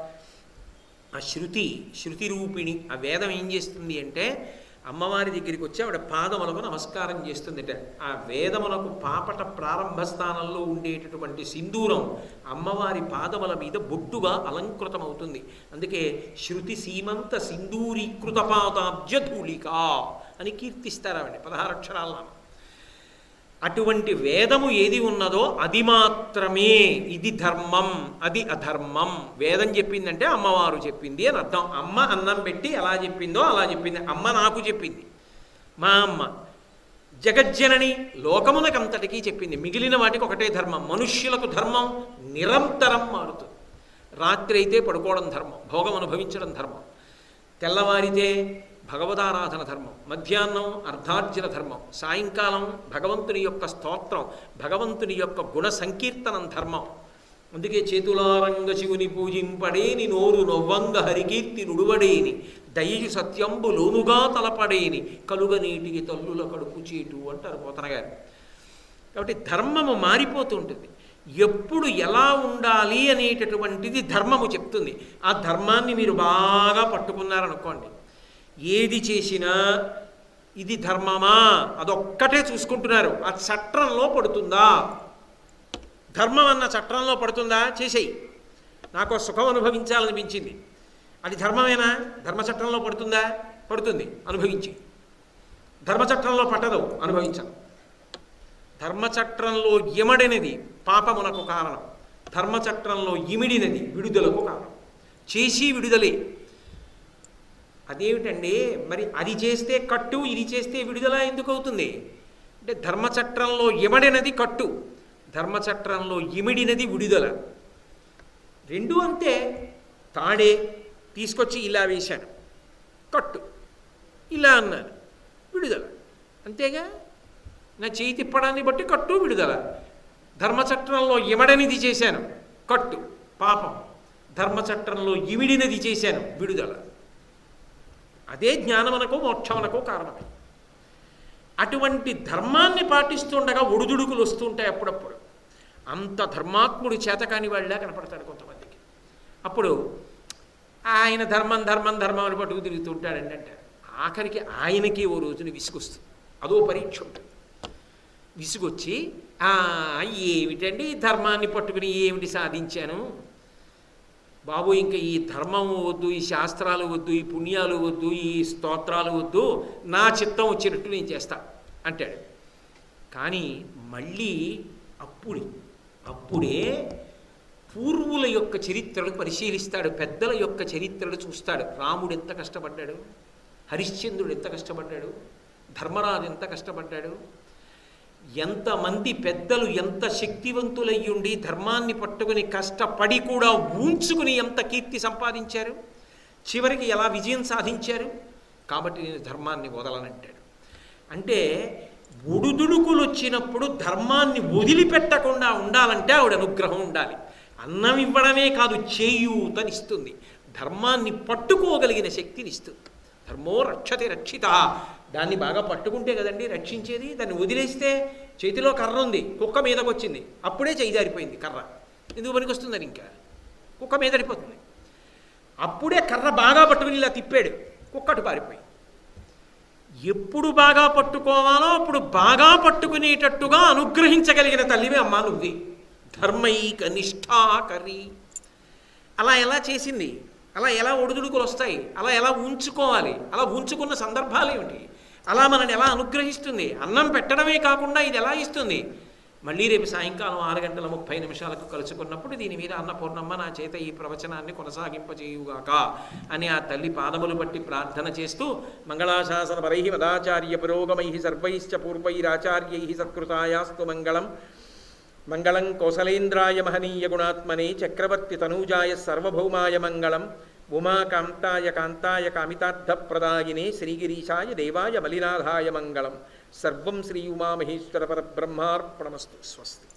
ఆ శృతి, శృతి రూపిణి, ఆ వేదం ఏం చేస్తుంది అంటే అమ్మవారి దగ్గరికి వచ్చి ఆవిడ పాదములకు నమస్కారం చేస్తుందిట. ఆ వేదములకు పాపట ప్రారంభ స్థానంలో ఉండేటటువంటి సింధూరం అమ్మవారి పాదముల మీద బొట్టుగా అలంకృతమవుతుంది. అందుకే శృతి సీమంత సింధూరీకృత పాదాబ్జధూళిక అని కీర్తిస్తారు ఆవిడ. పదహారు అక్షరాల నామం. అటువంటి వేదము ఏది ఉన్నదో అది మాత్రమే ఇది ధర్మం, అది అధర్మం. వేదం చెప్పిందంటే అమ్మవారు చెప్పింది అని అర్థం. అమ్మ అన్నం పెట్టి ఎలా చెప్పిందో అలా చెప్పింది. అమ్మ నాకు చెప్పింది, మా అమ్మ జగజ్జనని లోకమునకంతటికీ చెప్పింది. మిగిలిన వాటికి ఒకటే ధర్మం. మనుష్యులకు ధర్మం నిరంతరం మారుతుంది. రాత్రి అయితే పడుకోవడం ధర్మం, భోగం అనుభవించడం ధర్మం. తెల్లవారితే భగవదారాధన ధర్మం, మధ్యాహ్నం అర్ధార్జన ధర్మం, సాయంకాలం భగవంతుని యొక్క స్తోత్రం, భగవంతుని యొక్క గుణ సంకీర్తనం ధర్మం. అందుకే చేతులారంగ శివుని పూజింపడేని, నోరు నొవ్వంగ హరికీర్తి నుడువడేని, దయయు సత్యంబు లోనుగా తలపడేని, కలుగనీటికి తల్లుల కడుపు చీటు అంటారు పోతన గారు. కాబట్టి ధర్మము మారిపోతూ ఉంటుంది. ఎప్పుడు ఎలా ఉండాలి అనేటటువంటిది ధర్మము చెప్తుంది. ఆ ధర్మాన్ని మీరు బాగా పట్టుకున్నారనుకోండి, ఏది చేసినా ఇది ధర్మమా అదొక్కటే చూసుకుంటున్నారు. ఆ చట్రంలో పడుతుందా, ధర్మం అన్న చట్రంలో పడుతుందా, చేసేయి. నాకు సుఖం అనుభవించాలనిపించింది, అది ధర్మమేనా, ధర్మచట్రంలో పడుతుందా, పడుతుంది, అనుభవించి. ధర్మచట్రంలో పట్టదు, అనుభవించను. ధర్మచట్రంలో ఇమడినది పాపమునకు కారణం, ధర్మచట్రంలో ఇమిడినది విడుదలకు కారణం. చేసి విడుదలే. అదేమిటండి మరి, అది చేస్తే కట్టు, ఇది చేస్తే విడుదల ఎందుకు అవుతుంది అంటే, ధర్మచట్రంలో ఇమడినది కట్టు, ధర్మచట్రంలో ఇమిడినది విడుదల. రెండు అంతే. తాడే తీసుకొచ్చి ఇలా వేశాను, కట్టు, ఇలా అన్నాను, విడుదల. అంతేగా, నా చేయి తిప్పడాన్ని బట్టి కట్టు, విడుదల. ధర్మచట్రంలో ఇమడనిది చేశాను, కట్టు, పాపం. ధర్మచట్రంలో ఇమిడినది చేశాను, విడుదల. అదే జ్ఞానమునకు మోక్షమునకు కారణమే. అటువంటి ధర్మాన్ని పాటిస్తుండగా ఒడుదుడుకులు వస్తుంటాయి అప్పుడప్పుడు. అంత ధర్మాత్ముడు చేతకాని వాళ్ళ కనపడతాడు కొంతమందికి. అప్పుడు ఆయన ధర్మం ధర్మం ధర్మం అని పట్టుకు తిరుగుతుంటాడండి అంటారు. ఆఖరికి ఆయనకి ఓ రోజున విసుగొస్తుంది. అదో పరీక్ష ఉంటుంది. విసుగొచ్చి ఏమిటండి ధర్మాన్ని పట్టుకుని ఏమిటి సాధించాను బాబు, ఇంకా ఈ ధర్మం వద్దు, ఈ శాస్త్రాలు వద్దు, ఈ పుణ్యాలు వద్దు, ఈ స్తోత్రాలు వద్దు, నా చిత్తం వచ్చినట్టు నేను చేస్తా అంటాడు. కానీ మళ్ళీ అప్పుడే అప్పుడే పూర్వుల యొక్క చరిత్రను పరిశీలిస్తాడు, పెద్దల యొక్క చరిత్రను చూస్తాడు. రాముడు ఎంత కష్టపడ్డాడు, హరిశ్చంద్రుడు ఎంత కష్టపడ్డాడు, ధర్మరాజు ఎంత కష్టపడ్డాడు, ఎంతమంది పెద్దలు ఎంత శక్తివంతులయ్యుండి ధర్మాన్ని పట్టుకుని కష్టపడి కూడా ఊంచుకుని ఎంత కీర్తి సంపాదించారు, చివరికి ఎలా విజయం సాధించారు. కాబట్టి నేను ధర్మాన్ని వదలనంటాడు. అంటే ఒడుదుడుకులు వచ్చినప్పుడు ధర్మాన్ని వదిలిపెట్టకుండా ఉండాలంటే ఆవిడ అనుగ్రహం ఉండాలి. అన్నం ఇవ్వడమే కాదు, చేయూతనిస్తుంది, ధర్మాన్ని పట్టుకోగలిగిన శక్తిని ఇస్తుంది. ధర్మో రక్షతే రక్షిత. దాన్ని బాగా పట్టుకుంటే కదండి రక్షించేది. దాన్ని వదిలేస్తే, చేతిలో కర్ర ఉంది, కుక్క మీదకి వచ్చింది, అప్పుడే చేయి జారిపోయింది కర్ర, ఎందుకు పనికి వస్తుందని, ఇంకా కుక్క మీద పడిపోతుంది. అప్పుడే కర్ర బాగా పట్టుకుని ఇలా తిప్పాడు, కుక్కటు పారిపోయింది. ఎప్పుడు బాగా పట్టుకోవాలో అప్పుడు బాగా పట్టుకునేటట్టుగా అనుగ్రహించగలిగిన తల్లివే అమ్మా నువ్వు. ధర్మైక నిష్ఠాకరి. అలా ఎలా చేసింది, అలా ఎలా ఒడిదుడుకులు వస్తాయి, అలా ఎలా ఉంచుకోవాలి, అలా ఉంచుకున్న సందర్భాలు ఏమిటి, అలా మనని ఎలా అనుగ్రహిస్తుంది, అన్నం పెట్టడమే కాకుండా ఇది ఎలా ఇస్తుంది. మళ్ళీ రేపు సాయంకాలం ఆరు గంటల ముప్పై నిమిషాలకు కలుసుకున్నప్పుడు దీని మీద అన్నపూర్ణమ్మ నా చేత ఈ ప్రవచనాన్ని కొనసాగింపజేయుగాక అని ఆ తల్లి పాదములు బట్టి ప్రార్థన చేస్తూ, మంగళాశాసన పరై మదాచార్య పురోగమై సర్వైశ్చ పూర్వైరాచార్యై సత్కృతాయాస్తు మంగళం. మంగళం కౌసలేంద్రాయ మహనీయ గుణాత్మనే చక్రవర్తి తనూజాయ సర్వభౌమాయ మంగళం. ఉమాకాంతాయ కాంతాయ కామితార్థప్రదాయినే శ్రీగిరీశాయ దేవాయ మలినాథాయ మంగళం. సర్వం శ్రీ ఉమామహేశ్వర పరబ్రహ్మార్పణమస్తు. స్వస్తి.